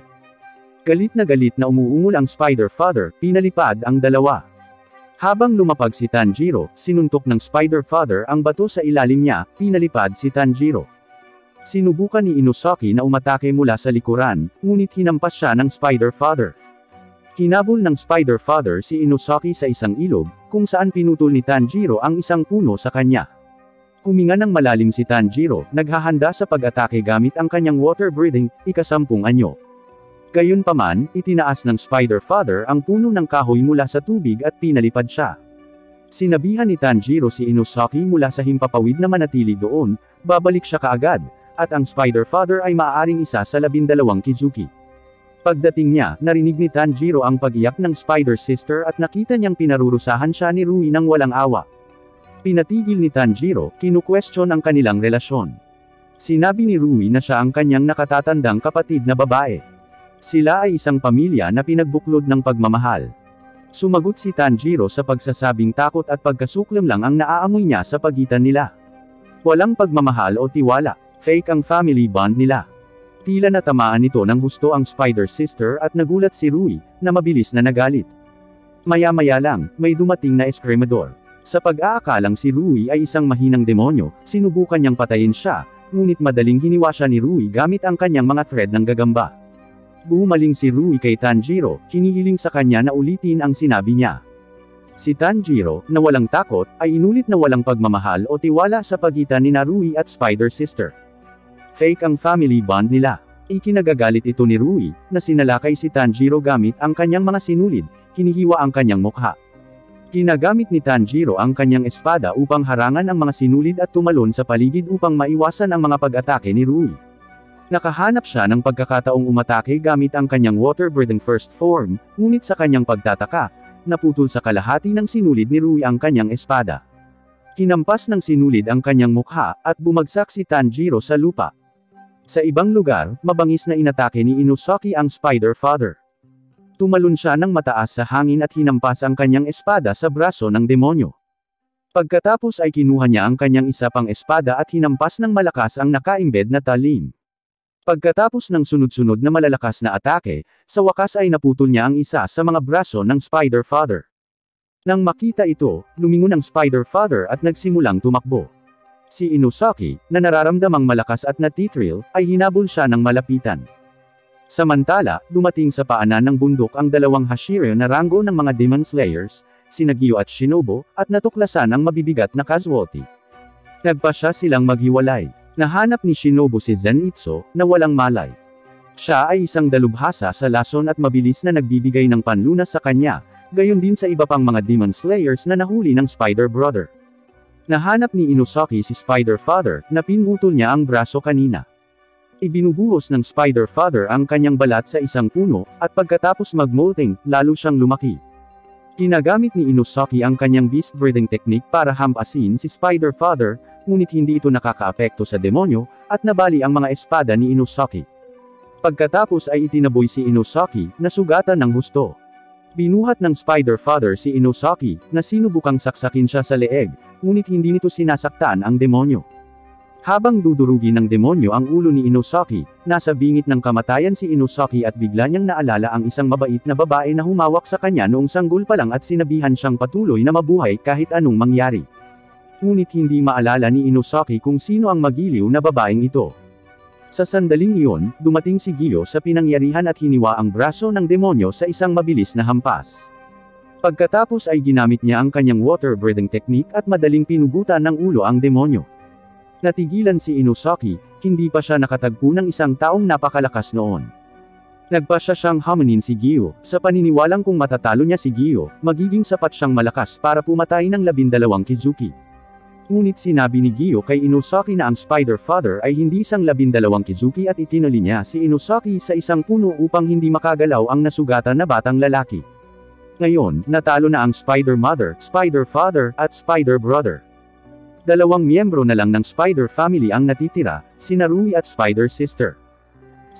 Galit na galit na umuungol ang Spider Father, pinalipad ang dalawa. Habang lumapag si Tanjiro, sinuntok ng Spider Father ang bato sa ilalim niya, pinalipad si Tanjiro. Sinubukan ni Inosaki na umatake mula sa likuran, ngunit hinampas siya ng Spider Father. Hinabol ng Spider Father si Inosaki sa isang ilog, kung saan pinutol ni Tanjiro ang isang puno sa kanya. Huminga ng malalim si Tanjiro, naghahanda sa pag-atake gamit ang kanyang water-breathing, ikasampung anyo. Gayunpaman, itinaas ng Spider Father ang puno ng kahoy mula sa tubig at pinalipad siya. Sinabihan ni Tanjiro si Inosaki mula sa himpapawid na manatili doon, babalik siya kaagad, at ang Spider Father ay maaaring isa sa labindalawang Kizuki. Pagdating niya, narinig ni Tanjiro ang pag-iyak ng Spider Sister at nakita niyang pinarurusahan siya ni Rui ng walang awa. Pinatigil ni Tanjiro, kinu-question ang kanilang relasyon. Sinabi ni Rui na siya ang kanyang nakatatandang kapatid na babae. Sila ay isang pamilya na pinagbuklod ng pagmamahal. Sumagot si Tanjiro sa pagsasabing takot at pagkasuklam lang ang naaamoy niya sa pagitan nila. Walang pagmamahal o tiwala. Fake ang family bond nila. Tila natamaan nito ng husto ang Spider Sister at nagulat si Rui, na mabilis na nagalit. Maya-maya lang, may dumating na eskremador. Sa pag-aakalang si Rui ay isang mahinang demonyo, sinubukan niyang patayin siya, ngunit madaling hiniwa siya ni Rui gamit ang kanyang mga thread ng gagamba. Bumaling si Rui kay Tanjiro, hinihiling sa kanya na ulitin ang sinabi niya. Si Tanjiro, na walang takot, ay inulit na walang pagmamahal o tiwala sa pagitan ni Rui at Spider Sister. Fake ang family bond nila. Ikinagagalit ito ni Rui, na sinalakay si Tanjiro gamit ang kanyang mga sinulid, hinihiwa ang kanyang mukha. Ginagamit ni Tanjiro ang kanyang espada upang harangan ang mga sinulid at tumalon sa paligid upang maiwasan ang mga pag-atake ni Rui. Nakahanap siya ng pagkakataong umatake gamit ang kanyang water-breathing first form, ngunit sa kanyang pagtataka, naputol sa kalahati ng sinulid ni Rui ang kanyang espada. Kinampas ng sinulid ang kanyang mukha, at bumagsak si Tanjiro sa lupa. Sa ibang lugar, mabangis na inatake ni Inosaki ang Spider Father. Tumalon siya ng mataas sa hangin at hinampas ang kanyang espada sa braso ng demonyo. Pagkatapos ay kinuha niya ang kanyang isa pang espada at hinampas ng malakas ang nakaimbed na talim. Pagkatapos ng sunod-sunod na malalakas na atake, sa wakas ay naputol niya ang isa sa mga braso ng Spider Father. Nang makita ito, lumingon ang Spider Father at nagsimulang tumakbo. Si Inosaki, na nararamdamang malakas at natitril, ay hinabol siya ng malapitan. Samantala, dumating sa paanan ng bundok ang dalawang Hashira na ranggo ng mga Demon Slayers, sina Gyo at Shinobu, at natuklasan ang mabibigat na casualty. Nagpasya silang maghiwalay. Nahanap ni Shinobu si Zenitsu, na walang malay. Siya ay isang dalubhasa sa lason at mabilis na nagbibigay ng panlunas sa kanya, gayon din sa iba pang mga Demon Slayers na nahuli ng Spider Brother. Nahanap ni Inosaki si Spider Father, na pinutol niya ang braso kanina. Ibinubuhos ng Spider Father ang kanyang balat sa isang puno, at pagkatapos mag-molting, lalo siyang lumaki. Ginagamit ni Inosaki ang kanyang beast-breathing technique para hampasin si Spider Father, ngunit hindi ito nakakaapekto sa demonyo, at nabali ang mga espada ni Inosaki. Pagkatapos ay itinaboy si Inosaki, na sugatan ng husto. Binuhat ng Spider Father si Inosaki, na sinubukang saksakin siya sa leeg, ngunit hindi nito sinasaktan ang demonyo. Habang dudurugin ng demonyo ang ulo ni Inosaki, nasa bingit ng kamatayan si Inosaki at bigla niyang naalala ang isang mabait na babae na humawak sa kanya noong sanggol pa lang at sinabihan siyang patuloy na mabuhay kahit anong mangyari. Ngunit hindi maalala ni Inosaki kung sino ang magiliw na babaeng ito. Sa sandaling iyon, dumating si Gyo sa pinangyarihan at hiniwa ang braso ng demonyo sa isang mabilis na hampas. Pagkatapos ay ginamit niya ang kanyang water-breathing technique at madaling pinugutan ng ulo ang demonyo. Natigilan si Inosaki, hindi pa siya nakatagpo ng isang taong napakalakas noon. Nagpasya siyang hamunin si Gyo, sa paniniwalang kung matatalo niya si Gyo, magiging sapat siyang malakas para pumatay ng labindalawang Kizuki. Ngunit sinabi ni Gyo kay Inosaki na ang Spider Father ay hindi isang labindalawang Kizuki at itinuli niya si Inosaki sa isang puno upang hindi makagalaw ang nasugatan na batang lalaki. Ngayon, natalo na ang Spider Mother, Spider Father, at Spider Brother. Dalawang miyembro na lang ng Spider Family ang natitira, sina Rui at Spider Sister.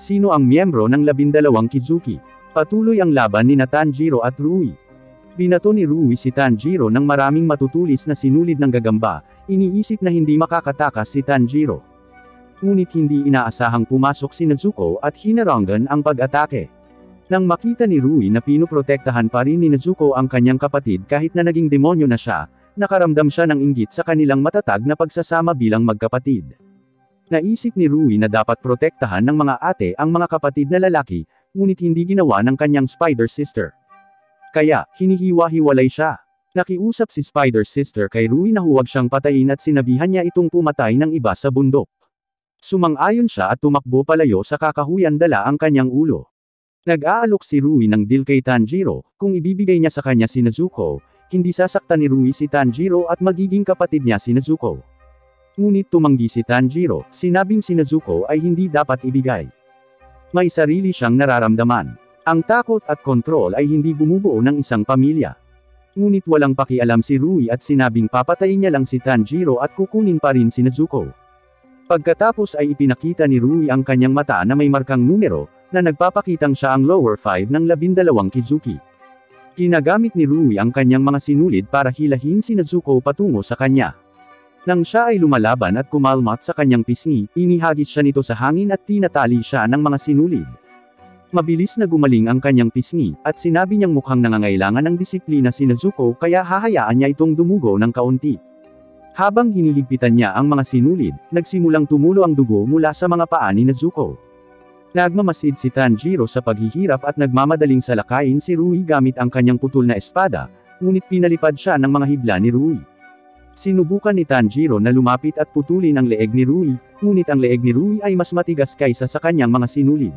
Sino ang miyembro ng labindalawang Kizuki? Patuloy ang laban ni Tanjiro at Rui. Binato ni Rui si Tanjiro ng maraming matutulis na sinulid ng gagamba, iniisip na hindi makakatakas si Tanjiro. Ngunit hindi inaasahang pumasok si Nezuko at hinarangan ang pag-atake. Nang makita ni Rui na pinoprotektahan pa rin ni Nezuko ang kanyang kapatid kahit na naging demonyo na siya, nakaramdam siya ng inggit sa kanilang matatag na pagsasama bilang magkapatid. Naisip ni Rui na dapat protektahan ng mga ate ang mga kapatid na lalaki, ngunit hindi ginawa ng kanyang Spider Sister. Kaya, hinihiwa-hiwalay siya. Nakiusap si Spider Sister kay Rui na huwag siyang patayin at sinabihan niya itong pumatay ng iba sa bundok. Sumang-ayon siya at tumakbo palayo sa kakahuyan dala ang kanyang ulo. Nag-aalok si Rui ng deal kay Tanjiro, kung ibibigay niya sa kanya si Nezuko, hindi sasaktan ni Rui si Tanjiro at magiging kapatid niya si Nezuko. Ngunit tumanggi si Tanjiro, sinabing si Nezuko ay hindi dapat ibigay. May sarili siyang nararamdaman. Ang takot at kontrol ay hindi bumubuo ng isang pamilya. Ngunit walang pakialam si Rui at sinabing papatayin niya lang si Tanjiro at kukunin pa rin si Nezuko. Pagkatapos ay ipinakita ni Rui ang kanyang mata na may markang numero, na nagpapakitang siya ang lower five ng labindalawang Kizuki. Ginagamit ni Rui ang kanyang mga sinulid para hilahin si Nezuko patungo sa kanya. Nang siya ay lumalaban at kumalmat sa kanyang pisngi, inihagis siya nito sa hangin at tinatali siya ng mga sinulid. Mabilis na gumaling ang kanyang pisngi, at sinabi niyang mukhang nangangailangan ng disiplina si Nezuko kaya hahayaan niya itong dumugo ng kaunti. Habang hinihigpitan niya ang mga sinulid, nagsimulang tumulo ang dugo mula sa mga paa ni Nezuko. Nagmamasid si Tanjiro sa paghihirap at nagmamadaling salakayin si Rui gamit ang kanyang putol na espada, ngunit pinalipad siya ng mga hibla ni Rui. Sinubukan ni Tanjiro na lumapit at putulin ang leeg ni Rui, ngunit ang leeg ni Rui ay mas matigas kaysa sa kanyang mga sinulid.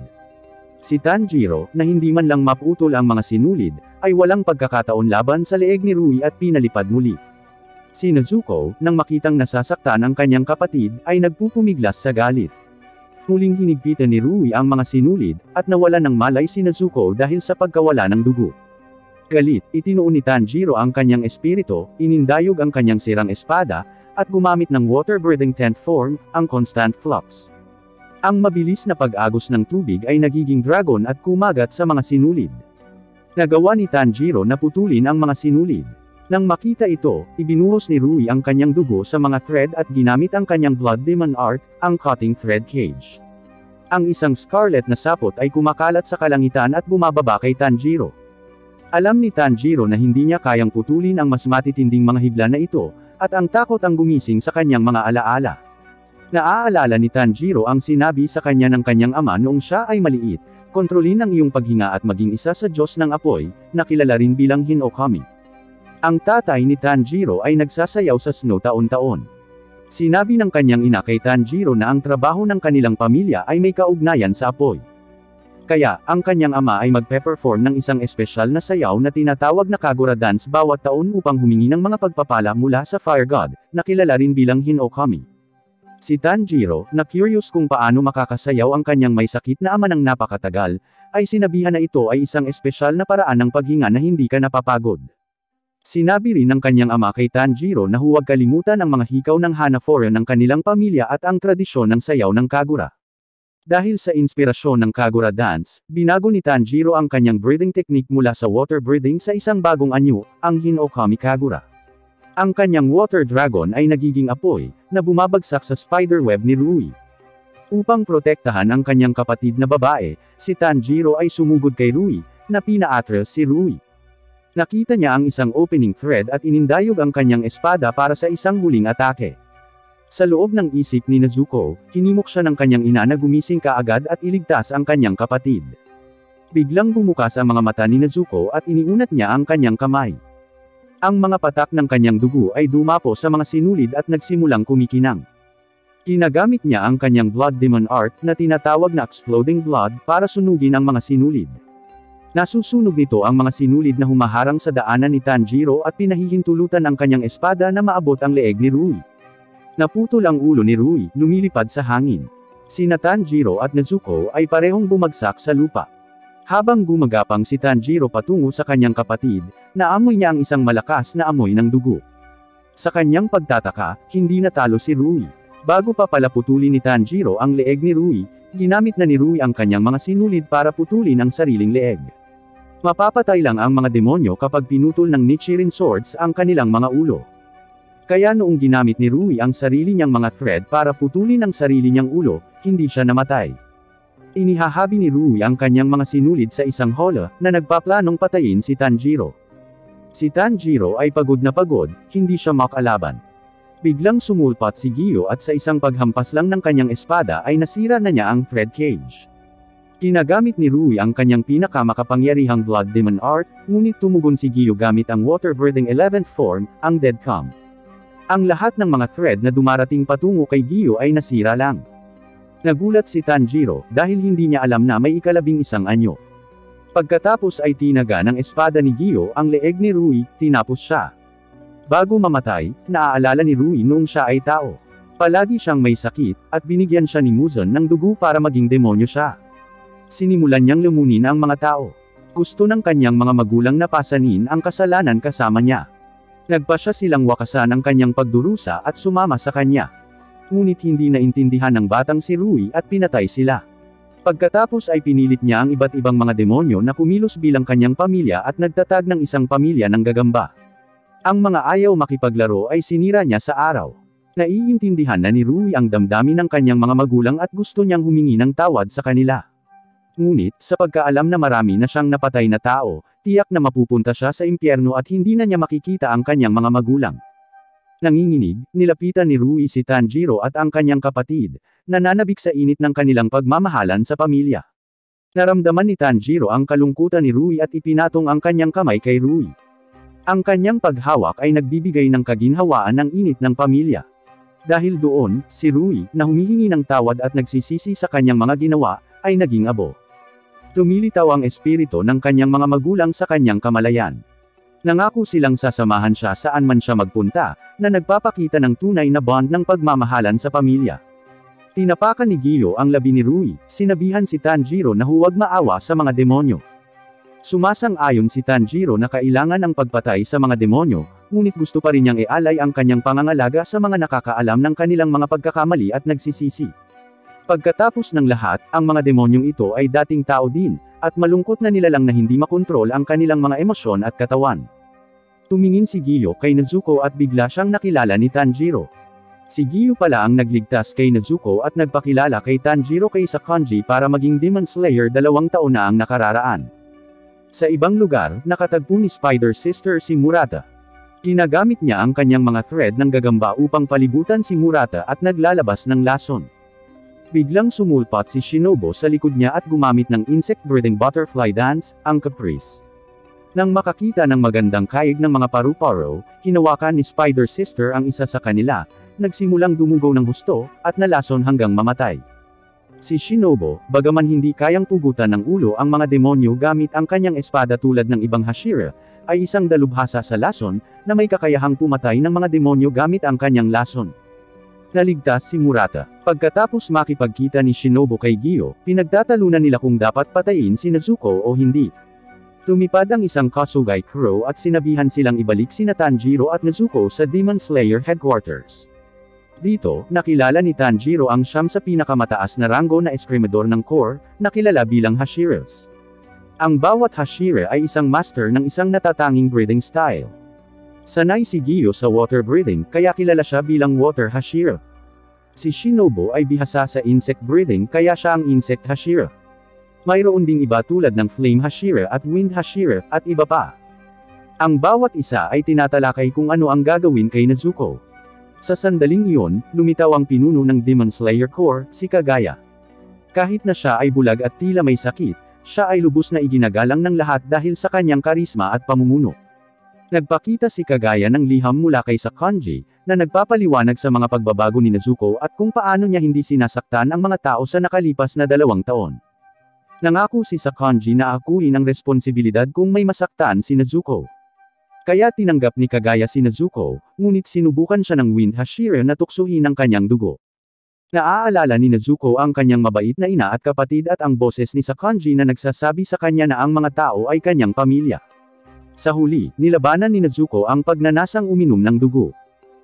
Si Tanjiro, na hindi man lang maputol ang mga sinulid, ay walang pagkakataon laban sa leeg ni Rui at pinalipad muli. Si Nezuko, nang makitang nasasaktan ang kanyang kapatid, ay nagpupumiglas sa galit. Muling hinigpitan ni Rui ang mga sinulid, at nawalan ng malay si Nezuko dahil sa pagkawala ng dugo. Galit, itinuon ni Tanjiro ang kanyang espiritu, inindayog ang kanyang sirang espada, at gumamit ng water-breathing tenth form, ang Constant Flux. Ang mabilis na pag-agos ng tubig ay nagiging dragon at kumagat sa mga sinulid. Nagawa ni Tanjiro na putulin ang mga sinulid. Nang makita ito, ibinuhos ni Rui ang kanyang dugo sa mga thread at ginamit ang kanyang Blood Demon Art, ang Cutting Thread Cage. Ang isang scarlet na sapot ay kumakalat sa kalangitan at bumababa kay Tanjiro. Alam ni Tanjiro na hindi niya kayang putulin ang mas matitinding mga hibla na ito, at ang takot ang gumising sa kanyang mga alaala. Naaalala ni Tanjiro ang sinabi sa kanya ng kanyang ama noong siya ay maliit, kontrolin ang iyong paghinga at maging isa sa Diyos ng apoy, na kilala rin bilang Hinokami. Ang tatay ni Tanjiro ay nagsasayaw sa snow taon-taon. Sinabi ng kanyang ina kay Tanjiro na ang trabaho ng kanilang pamilya ay may kaugnayan sa apoy. Kaya, ang kanyang ama ay magpe-perform ng isang espesyal na sayaw na tinatawag na Kagura Dance bawat taon upang humingi ng mga pagpapala mula sa Fire God, na kilala rin bilang Hinokami. Si Tanjiro, na curious kung paano makakasayaw ang kanyang may sakit na ama ng napakatagal, ay sinabihan na ito ay isang espesyal na paraan ng paghinga na hindi ka napapagod. Sinabi rin ng kanyang ama kay Tanjiro na huwag kalimutan ang mga hikaw ng Hanafora ng kanilang pamilya at ang tradisyon ng sayaw ng Kagura. Dahil sa inspirasyon ng Kagura Dance, binago ni Tanjiro ang kanyang breathing technique mula sa water breathing sa isang bagong anyo, ang Hinokami Kagura. Ang kanyang water dragon ay nagiging apoy, na bumabagsak sa spiderweb ni Rui. Upang protektahan ang kanyang kapatid na babae, si Tanjiro ay sumugod kay Rui, na pinaatras si Rui. Nakita niya ang isang opening thread at inindayog ang kanyang espada para sa isang huling atake. Sa loob ng isip ni Nezuko, hinimok siya ng kanyang ina na gumising kaagad at iligtas ang kanyang kapatid. Biglang bumukas ang mga mata ni Nezuko at iniunat niya ang kanyang kamay. Ang mga patak ng kanyang dugo ay dumapo sa mga sinulid at nagsimulang kumikinang. Ginagamit niya ang kanyang Blood Demon Art na tinatawag na Exploding Blood para sunugin ang mga sinulid. Nasusunog nito ang mga sinulid na humaharang sa daanan ni Tanjiro at pinahihintulutan ang kanyang espada na maabot ang leeg ni Rui. Naputol ang ulo ni Rui, lumilipad sa hangin. Sina Tanjiro at Nezuko ay parehong bumagsak sa lupa. Habang gumagapang si Tanjiro patungo sa kanyang kapatid, naamoy niya ang isang malakas na amoy ng dugo. Sa kanyang pagtataka, hindi natalo si Rui. Bago pa pala putulin ni Tanjiro ang leeg ni Rui, ginamit na ni Rui ang kanyang mga sinulid para putulin ang sariling leeg. Mapapatay lang ang mga demonyo kapag pinutol ng Nichiren swords ang kanilang mga ulo. Kaya noong ginamit ni Rui ang sarili niyang mga thread para putulin ang sarili niyang ulo, hindi siya namatay. Inihahabi ni Rui ang kanyang mga sinulid sa isang holo na nagpaplanong patayin si Tanjiro. Si Tanjiro ay pagod na pagod, hindi siya makalaban. Biglang sumulpat si Giyu at sa isang paghampas lang ng kanyang espada ay nasira na niya ang thread cage. Ginagamit ni Rui ang kanyang pinakamakapangyarihang Blood Demon Art, ngunit tumugon si Giyu gamit ang water-breathing eleventh form, ang Dead Calm. Ang lahat ng mga thread na dumarating patungo kay Giyu ay nasira lang. Nagulat si Tanjiro, dahil hindi niya alam na may ikalabing isang anyo. Pagkatapos ay tinaga ng espada ni Giyu ang leeg ni Rui, tinapos siya. Bago mamatay, naaalala ni Rui noong siya ay tao. Palagi siyang may sakit, at binigyan siya ni Muzan ng dugo para maging demonyo siya. Sinimulan niyang lumunin ang mga tao. Gusto ng kanyang mga magulang na pasanin ang kasalanan kasama niya. Nagpa siya silang wakasan ang kanyang pagdurusa at sumama sa kanya. Ngunit hindi naintindihan ng batang si Rui at pinatay sila. Pagkatapos ay pinilit niya ang iba't ibang mga demonyo na kumilos bilang kanyang pamilya at nagtatag ng isang pamilya ng gagamba. Ang mga ayaw makipaglaro ay sinira niya sa araw. Naiintindihan na ni Rui ang damdamin ng kanyang mga magulang at gusto niyang humingi ng tawad sa kanila. Ngunit, sa pagkaalam na marami na siyang napatay na tao, tiyak na mapupunta siya sa impyerno at hindi na niya makikita ang kanyang mga magulang. Nanginginig, nilapitan ni Rui si Tanjiro at ang kanyang kapatid, nananabik sa init ng kanilang pagmamahalan sa pamilya. Naramdaman ni Tanjiro ang kalungkutan ni Rui at ipinatong ang kanyang kamay kay Rui. Ang kanyang paghawak ay nagbibigay ng kaginhawaan ng init ng pamilya. Dahil doon, si Rui, na humihingi ng tawad at nagsisisi sa kanyang mga ginawa, ay naging abo. Tumilitaw ang espiritu ng kanyang mga magulang sa kanyang kamalayan. Nangako silang sasamahan siya saan man siya magpunta, na nagpapakita ng tunay na bond ng pagmamahalan sa pamilya. Tinapakan ni Giyu ang labi ni Rui, sinabihan si Tanjiro na huwag maawa sa mga demonyo. Sumasang-ayon si Tanjiro na kailangan ang pagpatay sa mga demonyo, ngunit gusto pa rin niyang ialay ang kanyang pangangalaga sa mga nakakaalam ng kanilang mga pagkakamali at nagsisisi. Pagkatapos ng lahat, ang mga demonyong ito ay dating tao din, at malungkot na nilalang na hindi makontrol ang kanilang mga emosyon at katawan. Tumingin si Giyu kay Nezuko at bigla siyang nakilala ni Tanjiro. Si Giyu pala ang nagligtas kay Nezuko at nagpakilala kay Tanjiro kay Sakonji para maging Demon Slayer dalawang taon na ang nakararaan. Sa ibang lugar, nakatagpo ni Spider Sister si Murata. Ginagamit niya ang kanyang mga thread ng gagamba upang palibutan si Murata at naglalabas ng lason. Biglang sumulpat si Shinobu sa likod niya at gumamit ng insect-breathing butterfly dance, ang Caprice. Nang makakita ng magandang kaig ng mga paru-paro, hinawakan ni Spider Sister ang isa sa kanila, nagsimulang dumugo ng husto, at nalason hanggang mamatay. Si Shinobu, bagaman hindi kayang pugutan ng ulo ang mga demonyo gamit ang kanyang espada tulad ng ibang Hashira, ay isang dalubhasa sa lason, na may kakayahang pumatay ng mga demonyo gamit ang kanyang lason. Naligtas si Murata. Pagkatapos makipagkita ni Shinobu kay Giyu, pinagtatalunan nila kung dapat patayin si Nezuko o hindi. Tumipad ang isang Kasugai Crow at sinabihan silang ibalik sina Tanjiro at Nezuko sa Demon Slayer headquarters. Dito, nakilala ni Tanjiro ang siyam sa pinakamataas na ranggo na eskrimador ng Corps, na kilala bilang Hashiras. Ang bawat Hashira ay isang master ng isang natatanging breathing style. Sanay si Giyu sa water breathing, kaya kilala siya bilang Water Hashira. Si Shinobu ay bihasa sa insect breathing, kaya siya ang Insect Hashira. Mayroon ding iba tulad ng Flame Hashira at Wind Hashira, at iba pa. Ang bawat isa ay tinatalakay kung ano ang gagawin kay Nezuko. Sa sandaling iyon, lumitaw ang pinuno ng Demon Slayer Corps, si Kagaya. Kahit na siya ay bulag at tila may sakit, siya ay lubos na iginagalang ng lahat dahil sa kanyang karisma at pamumuno. Nagpakita si Kagaya ng liham mula kay Sakonji, na nagpapaliwanag sa mga pagbabago ni Nezuko at kung paano niya hindi sinasaktan ang mga tao sa nakalipas na dalawang taon. Nangako si Sakonji na akuin ang responsibilidad kung may masaktan si Nezuko. Kaya tinanggap ni Kagaya si Nezuko, ngunit sinubukan siya ng Wind Hashira na tuksuhin ang kanyang dugo. Naaalala ni Nezuko ang kanyang mabait na ina at kapatid at ang boses ni Sakonji na nagsasabi sa kanya na ang mga tao ay kanyang pamilya. Sa huli, nilabanan ni Nezuko ang pagnanasang uminom ng dugo.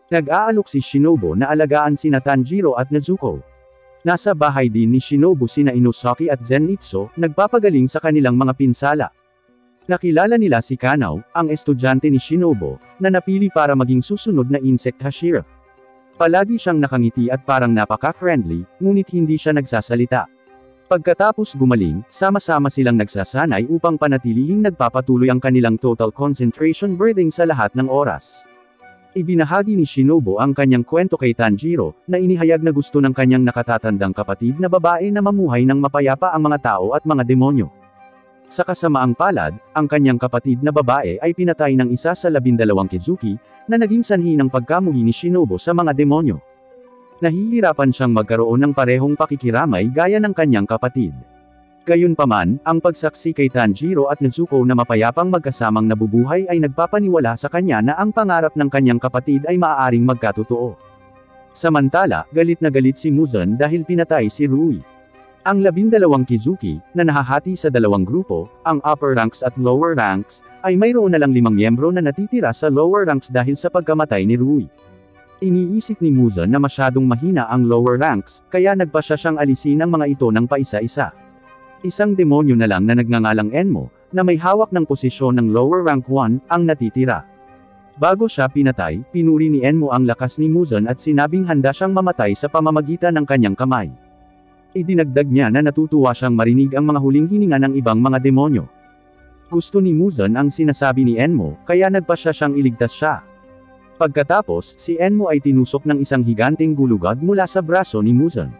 Nag-aalok si Shinobu na alagaan sina Tanjiro at Nezuko. Nasa bahay din ni Shinobu sina Inosaki at Zenitsu, nagpapagaling sa kanilang mga pinsala. Nakilala nila si Kanao, ang estudyante ni Shinobu, na napili para maging susunod na insect Hashira. Palagi siyang nakangiti at parang napaka-friendly, ngunit hindi siya nagsasalita. Pagkatapos gumaling, sama-sama silang nagsasanay upang panatilihing nagpapatuloy ang kanilang total concentration breathing sa lahat ng oras. Ibinahagi ni Shinobu ang kanyang kwento kay Tanjiro, na inihayag na gusto ng kanyang nakatatandang kapatid na babae na mamuhay ng mapayapa ang mga tao at mga demonyo. Sa kasamaang palad, ang kanyang kapatid na babae ay pinatay ng isa sa labindalawang Kizuki, na naging sanhi ng pagkamuhi ni Shinobu sa mga demonyo. Nahihirapan siyang magkaroon ng parehong pakikiramay gaya ng kanyang kapatid. Gayunpaman, ang pagsaksi kay Tanjiro at Nezuko na mapayapang magkasamang nabubuhay ay nagpapaniwala sa kanya na ang pangarap ng kanyang kapatid ay maaaring magkatotoo. Samantala, galit na galit si Muzan dahil pinatay si Rui. Ang labindalawang Kizuki, na nahahati sa dalawang grupo, ang upper ranks at lower ranks, ay mayroon na lang limang miyembro na natitira sa lower ranks dahil sa pagkamatay ni Rui. Iniisip ni Muzan na masyadong mahina ang lower ranks, kaya nagpasya siyang alisin ang mga ito ng paisa-isa. Isang demonyo na lang na nagngangalang Enmo, na may hawak ng posisyon ng lower rank one, ang natitira. Bago siya pinatay, pinuri ni Enmo ang lakas ni Muzan at sinabing handa siyang mamatay sa pamamagitan ng kanyang kamay. Idinagdag niya na natutuwa siyang marinig ang mga huling hininga ng ibang mga demonyo. Gusto ni Muzan ang sinasabi ni Enmo, kaya nagpasya siyang iligtas siya. Pagkatapos, si Enmo ay tinusok ng isang higanteng gulugad mula sa braso ni Muzan.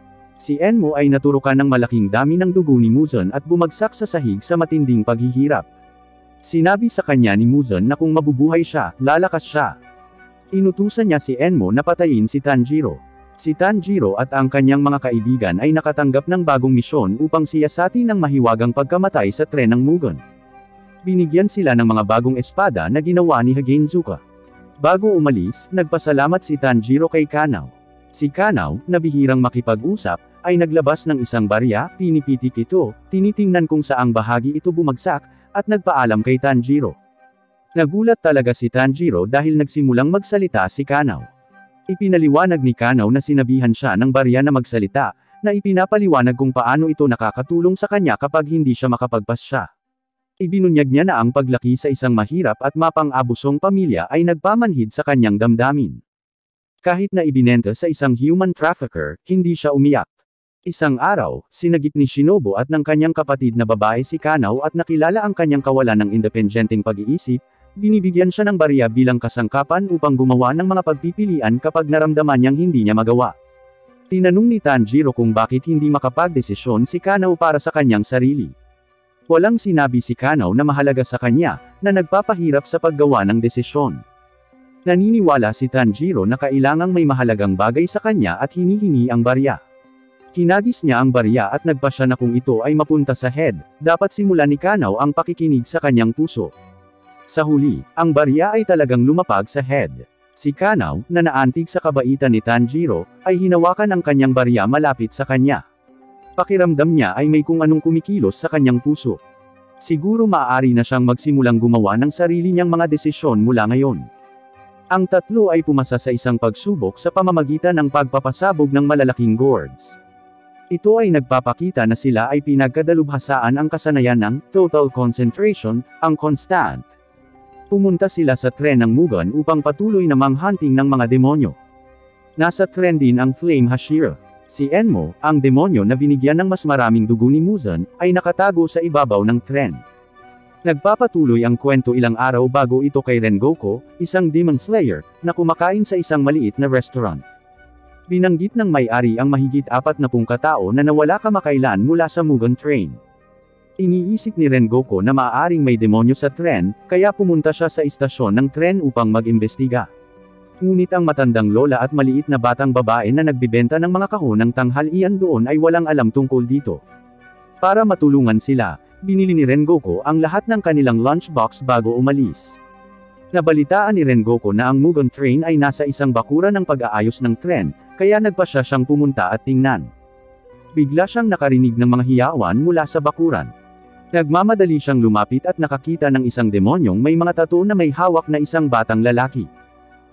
Si Enmo ay naturukan ng malaking dami ng dugo ni Muzan at bumagsak sa sahig sa matinding paghihirap. Sinabi sa kanya ni Muzan na kung mabubuhay siya, lalakas siya. Inutusan niya si Enmo na patayin si Tanjiro. Si Tanjiro at ang kanyang mga kaibigan ay nakatanggap ng bagong misyon upang siyasati ng mahiwagang pagkamatay sa tren ng Mugen. Binigyan sila ng mga bagong espada na ginawa ni Hagenzuka. Bago umalis, nagpasalamat si Tanjiro kay Kanao. Si Kanao, na bihirang makipag-usap, ay naglabas ng isang barya, pinipitik ito, tinitingnan kung saang bahagi ito bumagsak, at nagpaalam kay Tanjiro. Nagulat talaga si Tanjiro dahil nagsimulang magsalita si Kanao. Ipinaliwanag ni Kanao na sinabihan siya ng barya na magsalita, na ipinapaliwanag kung paano ito nakakatulong sa kanya kapag hindi siya makapagpasya. Ibinunyag niya na ang paglaki sa isang mahirap at mapang-abusong pamilya ay nagpamanhid sa kanyang damdamin. Kahit na ibinenta sa isang human trafficker, hindi siya umiyak. Isang araw, sinagip ni Shinobu at ng kanyang kapatid na babae si Kanao at nakilala ang kanyang kawalan ng independenteng pag-iisip, binibigyan siya ng barya bilang kasangkapan upang gumawa ng mga pagpipilian kapag naramdaman niyang hindi niya magawa. Tinanong ni Tanjiro kung bakit hindi makapagdesisyon si Kanao para sa kanyang sarili. Walang sinabi si Kanao na mahalaga sa kanya, na nagpapahirap sa paggawa ng desisyon. Naniniwala si Tanjiro na kailangang may mahalagang bagay sa kanya at hinihingi ang barya. Hinagis niya ang barya at nagpasya na kung ito ay mapunta sa head, dapat simulan ni Kanao ang pakikinig sa kanyang puso. Sa huli, ang barya ay talagang lumapag sa head. Si Kanao, na naantig sa kabaitan ni Tanjiro, ay hinawakan ang kanyang barya malapit sa kanya. Pakiramdam niya ay may kung anong kumikilos sa kanyang puso. Siguro maaari na siyang magsimulang gumawa ng sarili niyang mga desisyon mula ngayon. Ang tatlo ay pumasa sa isang pagsubok sa pamamagitan ng pagpapasabog ng malalaking gourds. Ito ay nagpapakita na sila ay pinagkadalubhasaan ang kasanayan ng total concentration, ang constant. Pumunta sila sa tren ng Mugen upang patuloy na manghunting ng mga demonyo. Nasa tren din ang Flame Hashira. Si Enmo, ang demonyo na binigyan ng mas maraming dugo ni Muzan, ay nakatago sa ibabaw ng tren. Nagpapatuloy ang kwento ilang araw bago ito kay Rengoku, isang demon slayer, na kumakain sa isang maliit na restaurant. Binanggit ng may-ari ang mahigit apat na pung katao na nawala kamakailan mula sa Mugen train. Iniisip ni Rengoku na maaaring may demonyo sa tren, kaya pumunta siya sa istasyon ng tren upang mag-imbestiga. Ngunit ang matandang lola at maliit na batang babae na nagbibenta ng mga kahon ng tanghalian doon ay walang alam tungkol dito. Para matulungan sila, binili ni Rengoku ang lahat ng kanilang lunchbox bago umalis. Nabalitaan ni Rengoku na ang Mugen train ay nasa isang bakuran ng pag-aayos ng tren, kaya nagpasya siyang pumunta at tingnan. Bigla siyang nakarinig ng mga hiyawan mula sa bakuran. Nagmamadali siyang lumapit at nakakita ng isang demonyong may mga tattoo na may hawak na isang batang lalaki.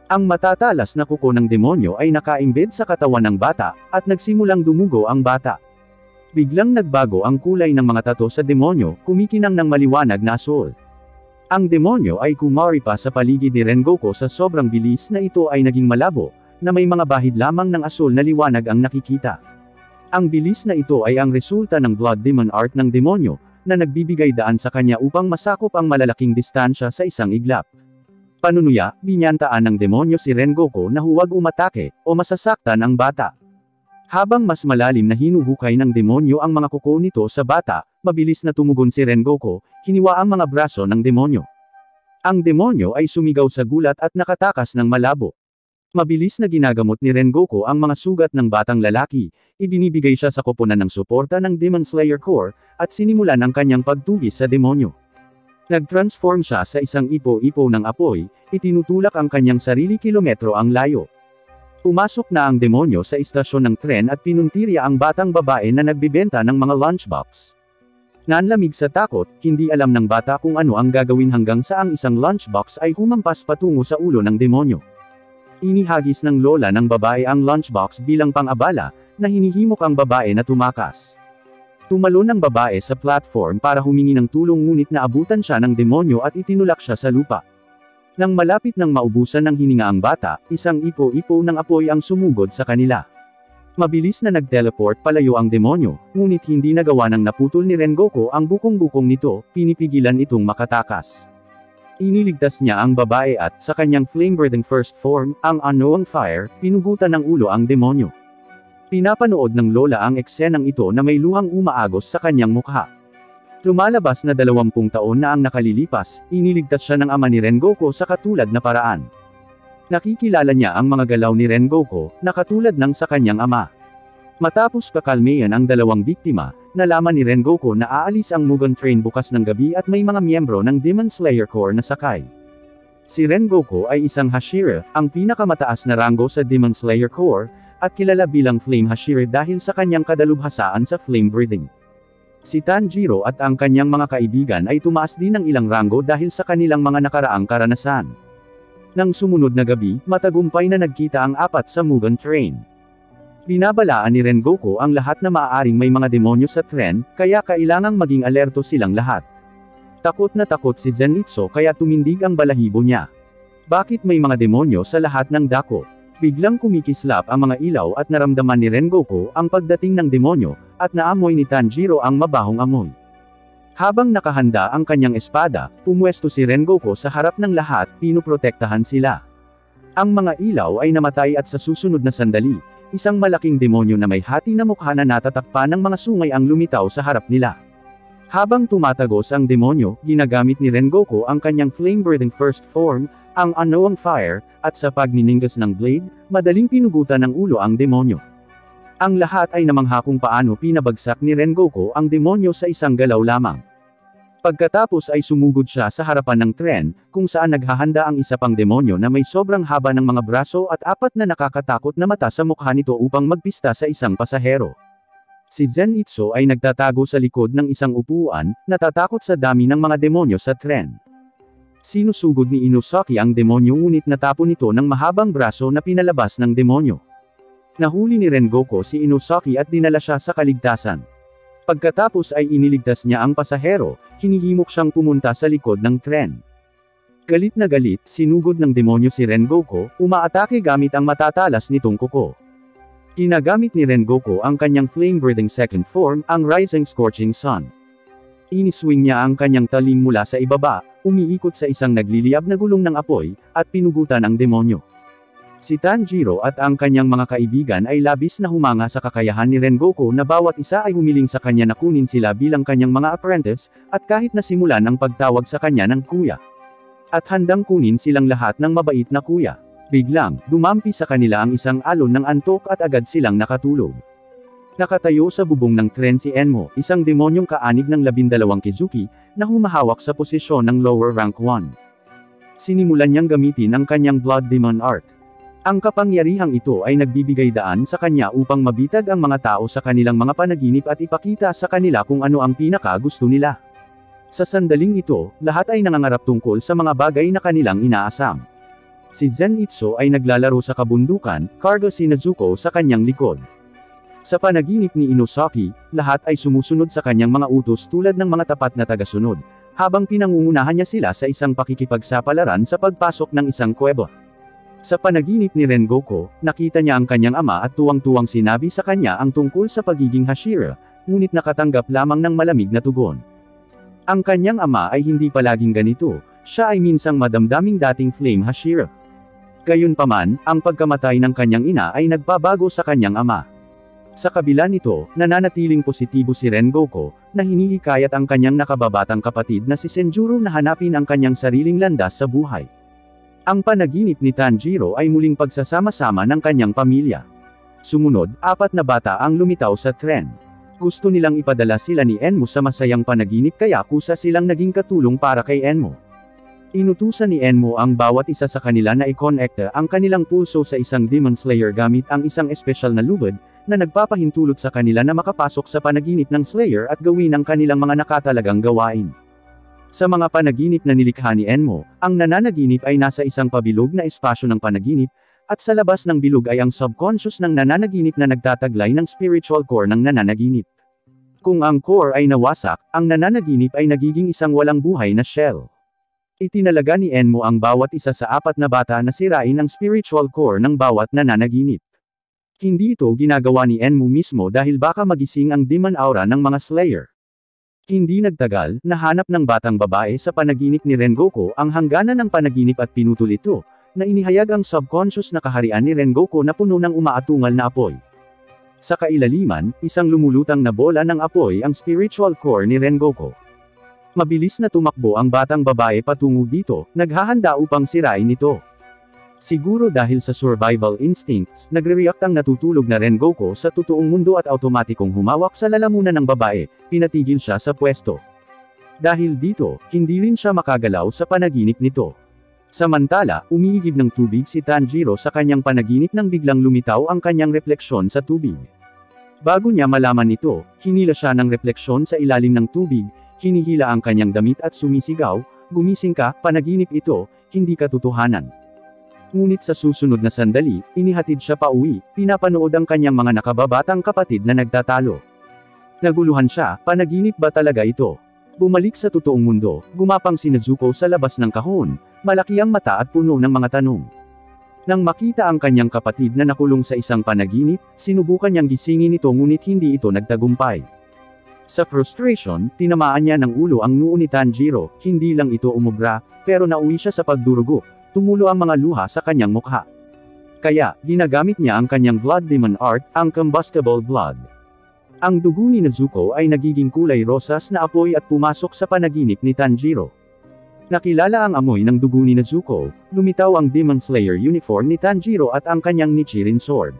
Ang matatalas na kuko ng demonyo ay nakaimbed sa katawan ng bata, at nagsimulang dumugo ang bata. Biglang nagbago ang kulay ng mga tato sa demonyo, kumikinang ng maliwanag na asul. Ang demonyo ay kumari pa sa paligid ni Rengoku sa sobrang bilis na ito ay naging malabo, na may mga bahid lamang ng asul na liwanag ang nakikita. Ang bilis na ito ay ang resulta ng Blood Demon Art ng demonyo, na nagbibigay daan sa kanya upang masakop ang malalaking distansya sa isang iglap. Panunuya, binyantaan ng demonyo si Rengoku na huwag umatake, o masasaktan ang bata. Habang mas malalim na hinuhukay ng demonyo ang mga kuko nito sa bata, mabilis na tumugon si Rengoku, hiniwa ang mga braso ng demonyo. Ang demonyo ay sumigaw sa gulat at nakatakas ng malabo. Mabilis na ginagamot ni Rengoku ang mga sugat ng batang lalaki, ibinibigay siya sa koponan ng suporta ng Demon Slayer Corps, at sinimulan ang kanyang pagtugis sa demonyo. Nag-transform siya sa isang ipo-ipo ng apoy, itinutulak ang kanyang sarili kilometro ang layo. Pumasok na ang demonyo sa istasyon ng tren at pinuntirya ang batang babae na nagbibenta ng mga lunchbox. Nanlamig sa takot, hindi alam ng bata kung ano ang gagawin hanggang sa ang isang lunchbox ay humampas patungo sa ulo ng demonyo. Inihagis ng lola ng babae ang lunchbox bilang pang-abala, na hinihimok ang babae na tumakas. Tumalon ang babae sa platform para humingi ng tulong ngunit naabutan siya ng demonyo at itinulak siya sa lupa. Nang malapit nang maubusan ng hininga ang bata, isang ipo-ipo ng apoy ang sumugod sa kanila. Mabilis na nag-teleport palayo ang demonyo, ngunit hindi nagawa ng naputol ni Rengoku ang bukong-bukong nito, pinipigilan itong makatakas. Iniligtas niya ang babae at, sa kanyang flame-breathing first form, ang Unknown Fire, pinugutan ng ulo ang demonyo. Pinapanood ng lola ang eksenang ito na may luhang umaagos sa kanyang mukha. Lumalabas na dalawampung taon na ang nakalilipas, iniligtas siya ng ama ni Rengoku sa katulad na paraan. Nakikilala niya ang mga galaw ni Rengoku, na katulad ng sa kanyang ama. Matapos kakalmayan ang dalawang biktima, nalaman ni Rengoku na aalis ang Mugen Train bukas ng gabi at may mga miyembro ng Demon Slayer Corps na sakay. Si Rengoku ay isang Hashira, ang pinakamataas na ranggo sa Demon Slayer Corps, at kilala bilang Flame Hashira dahil sa kanyang kadalubhasaan sa flame breathing. Si Tanjiro at ang kanyang mga kaibigan ay tumaas din ng ilang ranggo dahil sa kanilang mga nakaraang karanasan. Nang sumunod na gabi, matagumpay na nagkita ang apat sa Mugen Train. Binabalaan ni Rengoku ang lahat na maaaring may mga demonyo sa tren, kaya kailangang maging alerto silang lahat. Takot na takot si Zenitsu kaya tumindig ang balahibo niya. Bakit may mga demonyo sa lahat ng dako? Biglang kumikislap ang mga ilaw at naramdaman ni Rengoku ang pagdating ng demonyo, at naamoy ni Tanjiro ang mabahong amoy. Habang nakahanda ang kanyang espada, pumwesto si Rengoku sa harap ng lahat, pinuprotektahan sila. Ang mga ilaw ay namatay at sa susunod na sandali, isang malaking demonyo na may hati na mukha na natatakpan ng mga sungay ang lumitaw sa harap nila. Habang tumatagos ang demonyo, ginagamit ni Rengoku ang kanyang flame-breathing first form, ang Unknown Fire, at sa pagniningas ng blade, madaling pinugutan ng ulo ang demonyo. Ang lahat ay namangha kung paano pinabagsak ni Rengoku ang demonyo sa isang galaw lamang. Pagkatapos ay sumugod siya sa harapan ng tren, kung saan naghahanda ang isa pang demonyo na may sobrang haba ng mga braso at apat na nakakatakot na mata sa mukha nito upang magpista sa isang pasahero. Si Zenitsu ay nagtatago sa likod ng isang upuan, natatakot sa dami ng mga demonyo sa tren. Sinusugod ni Inosaki ang demonyo ngunit natapon ito ng mahabang braso na pinalabas ng demonyo. Nahuli ni Rengoku si Inosaki at dinala siya sa kaligtasan. Pagkatapos ay iniligtas niya ang pasahero, hinihimok siyang pumunta sa likod ng tren. Galit na galit, sinugod ng demonyo si Rengoku, umaatake gamit ang matatalas nitong kuko. Ginagamit ni Rengoku ang kanyang flame-breathing second form, ang Rising Scorching Sun. Iniswing niya ang kanyang talim mula sa ibaba, umiikot sa isang nagliliyab na gulong ng apoy, at pinugutan ang demonyo. Si Tanjiro at ang kanyang mga kaibigan ay labis na humanga sa kakayahan ni Rengoku na bawat isa ay humiling sa kanya na kunin sila bilang kanyang mga apprentice, at kahit na simulan ang pagtawag sa kanya ng kuya. At handang kunin silang lahat ng mabait na kuya. Biglang, dumampi sa kanila ang isang alon ng antok at agad silang nakatulog. Nakatayo sa bubong ng tren si Enmo, isang demonyong kaanib ng labindalawang Kizuki, na humahawak sa posisyon ng lower rank one. Sinimulan niyang gamitin ang kanyang Blood Demon Art. Ang kapangyarihang ito ay nagbibigay daan sa kanya upang mabitag ang mga tao sa kanilang mga panaginip at ipakita sa kanila kung ano ang pinaka gusto nila. Sa sandaling ito, lahat ay nangangarap tungkol sa mga bagay na kanilang inaasam. Si Zenitsu ay naglalaro sa kabundukan, karga si Nezuko sa kanyang likod. Sa panaginip ni Inosaki, lahat ay sumusunod sa kanyang mga utos tulad ng mga tapat na tagasunod, habang pinangungunahan niya sila sa isang pakikipagsapalaran sa pagpasok ng isang kuweba. Sa panaginip ni Rengoku, nakita niya ang kanyang ama at tuwang-tuwang sinabi sa kanya ang tungkol sa pagiging Hashira, ngunit nakatanggap lamang ng malamig na tugon. Ang kanyang ama ay hindi palaging ganito, siya ay minsang madamdaming dating Flame Hashira. Gayunpaman, ang pagkamatay ng kanyang ina ay nagpabago sa kanyang ama. Sa kabila nito, nananatiling positibo si Rengoku, na hinihikayat ang kanyang nakababatang kapatid na si Senjuro na hanapin ang kanyang sariling landas sa buhay. Ang panaginip ni Tanjiro ay muling pagsasama-sama ng kanyang pamilya. Sumunod, apat na bata ang lumitaw sa tren. Gusto nilang ipadala sila ni Enmo sa masayang panaginip kaya kusa silang naging katulong para kay Enmo. Inutusan ni Enmo ang bawat isa sa kanila na i-connecta ang kanilang pulso sa isang Demon Slayer gamit ang isang espesyal na lubid, na nagpapahintulot sa kanila na makapasok sa panaginip ng Slayer at gawin ang kanilang mga nakatalagang gawain. Sa mga panaginip na nilikha ni Enmo, ang nananaginip ay nasa isang pabilog na espasyo ng panaginip, at sa labas ng bilog ay ang subconscious ng nananaginip na nagtataglay ng spiritual core ng nananaginip. Kung ang core ay nawasak, ang nananaginip ay nagiging isang walang buhay na shell. Itinalaga ni Enmo ang bawat isa sa apat na bata na sirain ang spiritual core ng bawat nananaginip. Hindi ito ginagawa ni Enmo mismo dahil baka magising ang demon aura ng mga Slayer. Hindi nagtagal, nahanap ng batang babae sa panaginip ni Rengoku ang hangganan ng panaginip at pinutol ito, na inihayag ang subconscious na kaharian ni Rengoku na puno ng umaatungal na apoy. Sa kailaliman, isang lumulutang na bola ng apoy ang spiritual core ni Rengoku. Mabilis na tumakbo ang batang babae patungo dito, naghahanda upang sirain ito. Siguro dahil sa survival instincts, nagre-react ang natutulog na Rengoku sa totoong mundo at automatikong humawak sa lalamunan ng babae, pinatigil siya sa pwesto. Dahil dito, hindi rin siya makagalaw sa panaginip nito. Samantala, umiigib ng tubig si Tanjiro sa kanyang panaginip nang biglang lumitaw ang kanyang refleksyon sa tubig. Bago niya malaman ito, hinila siya ng refleksyon sa ilalim ng tubig, hinihila ang kanyang damit at sumisigaw, "Gumising ka, panaginip ito, hindi katotohanan." Ngunit sa susunod na sandali, inihatid siya pa uwi, pinapanood ang kanyang mga nakababatang kapatid na nagtatalo. Naguluhan siya, panaginip ba talaga ito? Bumalik sa totoong mundo, gumapang si Nezuko sa labas ng kahon, malaki ang mata at puno ng mga tanong. Nang makita ang kanyang kapatid na nakulong sa isang panaginip, sinubukan niyang gisingin ito ngunit hindi ito nagtagumpay. Sa frustration, tinamaan niya ng ulo ang noo ni Tanjiro, hindi lang ito umubra, pero nauwi siya sa pagdurugo, tumulo ang mga luha sa kanyang mukha. Kaya, ginagamit niya ang kanyang blood demon art, ang combustible blood. Ang dugo ni Nezuko ay nagiging kulay rosas na apoy at pumasok sa panaginip ni Tanjiro. Nakilala ang amoy ng dugo ni Nezuko, lumitaw ang Demon Slayer uniform ni Tanjiro at ang kanyang Nichirin sword.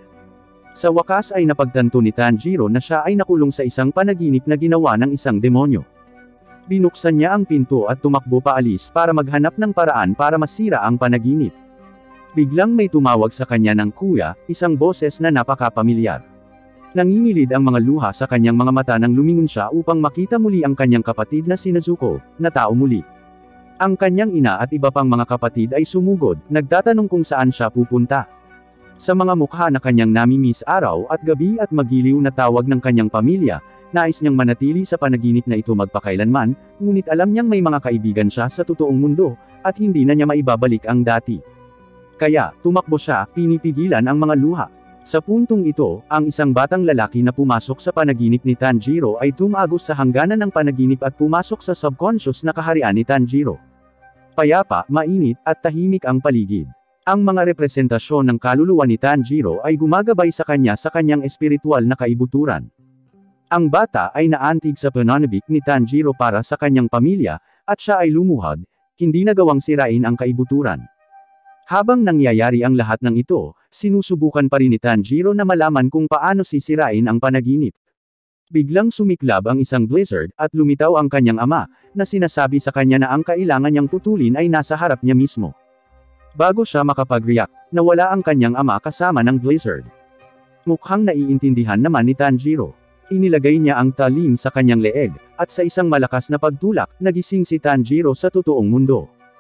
Sa wakas ay napagtanto ni Tanjiro na siya ay nakulong sa isang panaginip na ginawa ng isang demonyo. Binuksan niya ang pinto at tumakbo paalis para maghanap ng paraan para masira ang panaginip. Biglang may tumawag sa kanya ng kuya, isang boses na napakapamilyar. Nangingilid ang mga luha sa kanyang mga mata nang lumingon siya upang makita muli ang kanyang kapatid na si Nezuko, na tao muli. Ang kanyang ina at iba pang mga kapatid ay sumugod, nagtatanong kung saan siya pupunta. Sa mga mukha na kanyang namimiss araw at gabi at magiliw na tawag ng kanyang pamilya, nais niyang manatili sa panaginip na ito magpakailanman, ngunit alam niyang may mga kaibigan siya sa totoong mundo, at hindi na niya maibabalik ang dati. Kaya, tumakbo siya, pinipigilan ang mga luha. Sa puntong ito, ang isang batang lalaki na pumasok sa panaginip ni Tanjiro ay tumagos sa hangganan ng panaginip at pumasok sa subconscious na kaharian ni Tanjiro. Payapa, mainit, at tahimik ang paligid. Ang mga representasyon ng kaluluwa ni Tanjiro ay gumagabay sa kanya sa kanyang espiritual na kaibuturan. Ang bata ay naantig sa pananabik ni Tanjiro para sa kanyang pamilya, at siya ay lumuhad, hindi nagawang sirain ang kaibuturan. Habang nangyayari ang lahat ng ito, sinusubukan pa rin ni Tanjiro na malaman kung paano sisirain ang panaginip. Biglang sumiklab ang isang blizzard, at lumitaw ang kanyang ama, na sinasabi sa kanya na ang kailangan niyang putulin ay nasa harap niya mismo. Bago siya makapag-react, nawala ang kanyang ama kasama ng blizzard. Mukhang naiintindihan naman ni Tanjiro. Inilagay niya ang talim sa kanyang leeg, at sa isang malakas na pagtulak, nagising si Tanjiro sa totoong mundo.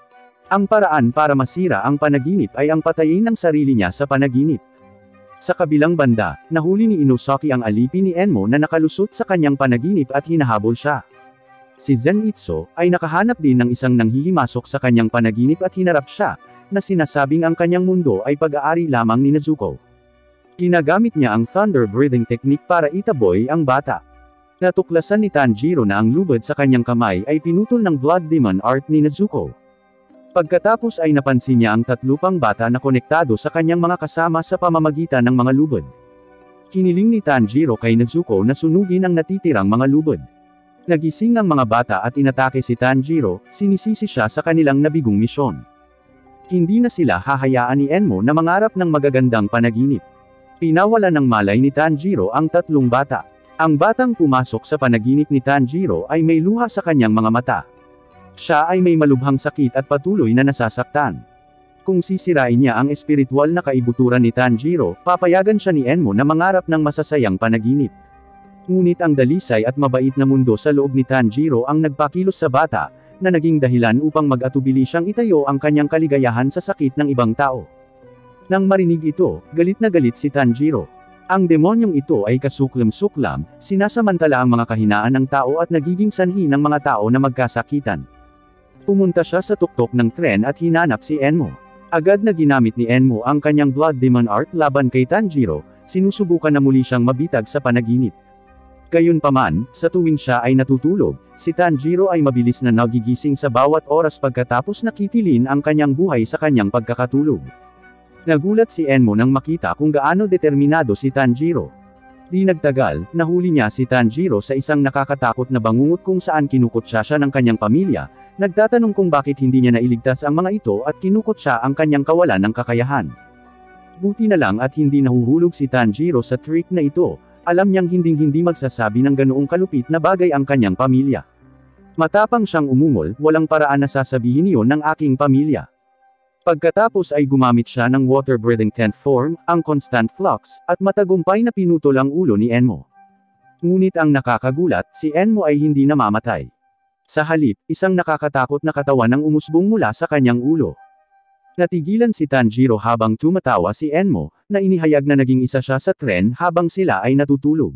Ang paraan para masira ang panaginip ay ang patayin ng sarili niya sa panaginip. Sa kabilang banda, nahuli ni Inosaki ang alipin ni Enmo na nakalusot sa kanyang panaginip at hinahabol siya. Si Zenitsu ay nakahanap din ng isang nanghihimasok sa kanyang panaginip at hinarap siya, na sinasabing ang kanyang mundo ay pag-aari lamang ni Nezuko. Ginagamit niya ang thunder breathing technique para itaboy ang bata. Natuklasan ni Tanjiro na ang lubid sa kanyang kamay ay pinutol ng blood demon art ni Nezuko. Pagkatapos ay napansin niya ang tatlo pang bata na konektado sa kanyang mga kasama sa pamamagitan ng mga lubid. Hiniling ni Tanjiro kay Nezuko na sunugin ang natitirang mga lubid. Nagising ang mga bata at inatake si Tanjiro, sinisisi siya sa kanilang nabigong misyon. Hindi na sila hahayaan ni Enmo na mangarap ng magagandang panaginip. Pinawala ng malay ni Tanjiro ang tatlong bata. Ang batang pumasok sa panaginip ni Tanjiro ay may luha sa kanyang mga mata. Siya ay may malubhang sakit at patuloy na nasasaktan. Kung sisirain niya ang espiritual na kaibuturan ni Tanjiro, papayagan siya ni Enmo na mangarap ng masasayang panaginip. Ngunit ang dalisay at mabait na mundo sa loob ni Tanjiro ang nagpakilos sa bata, na naging dahilan upang mag-atubili siyang itayo ang kanyang kaligayahan sa sakit ng ibang tao. Nang marinig ito, galit na galit si Tanjiro. Ang demonyong ito ay kasuklam-suklam, sinasamantala ang mga kahinaan ng tao at nagiging sanhi ng mga tao na magkasakitan. Pumunta siya sa tuktok ng tren at hinanap si Enmo. Agad na ginamit ni Enmo ang kanyang blood demon art laban kay Tanjiro, sinusubukan na muli siyang mabitag sa panaginip. Gayunpaman, sa tuwing siya ay natutulog, si Tanjiro ay mabilis na nagigising sa bawat oras pagkatapos nakitilin ang kanyang buhay sa kanyang pagkakatulog. Nagulat si Enmo nang makita kung gaano determinado si Tanjiro. Di nagtagal, nahuli niya si Tanjiro sa isang nakakatakot na bangungot kung saan kinukutsa siya ng kanyang pamilya, nagtatanong kung bakit hindi niya nailigtas ang mga ito at kinukutsa ang kanyang kawalan ng kakayahan. Buti na lang at hindi nahuhulog si Tanjiro sa trick na ito, alam niyang hinding-hindi magsasabi ng ganoong kalupit na bagay ang kanyang pamilya. Matapang siyang umungol, walang paraan na sasabihin iyon ng aking pamilya. Pagkatapos ay gumamit siya ng water-breathing tenth form, ang constant flux, at matagumpay na pinutol ang ulo ni Enmo. Ngunit ang nakakagulat, si Enmo ay hindi namamatay. Sa halip, isang nakakatakot na katawan ang umusbong mula sa kanyang ulo. Natigilan si Tanjiro habang tumatawa si Enmo, na inihayag na naging isa siya sa tren habang sila ay natutulog.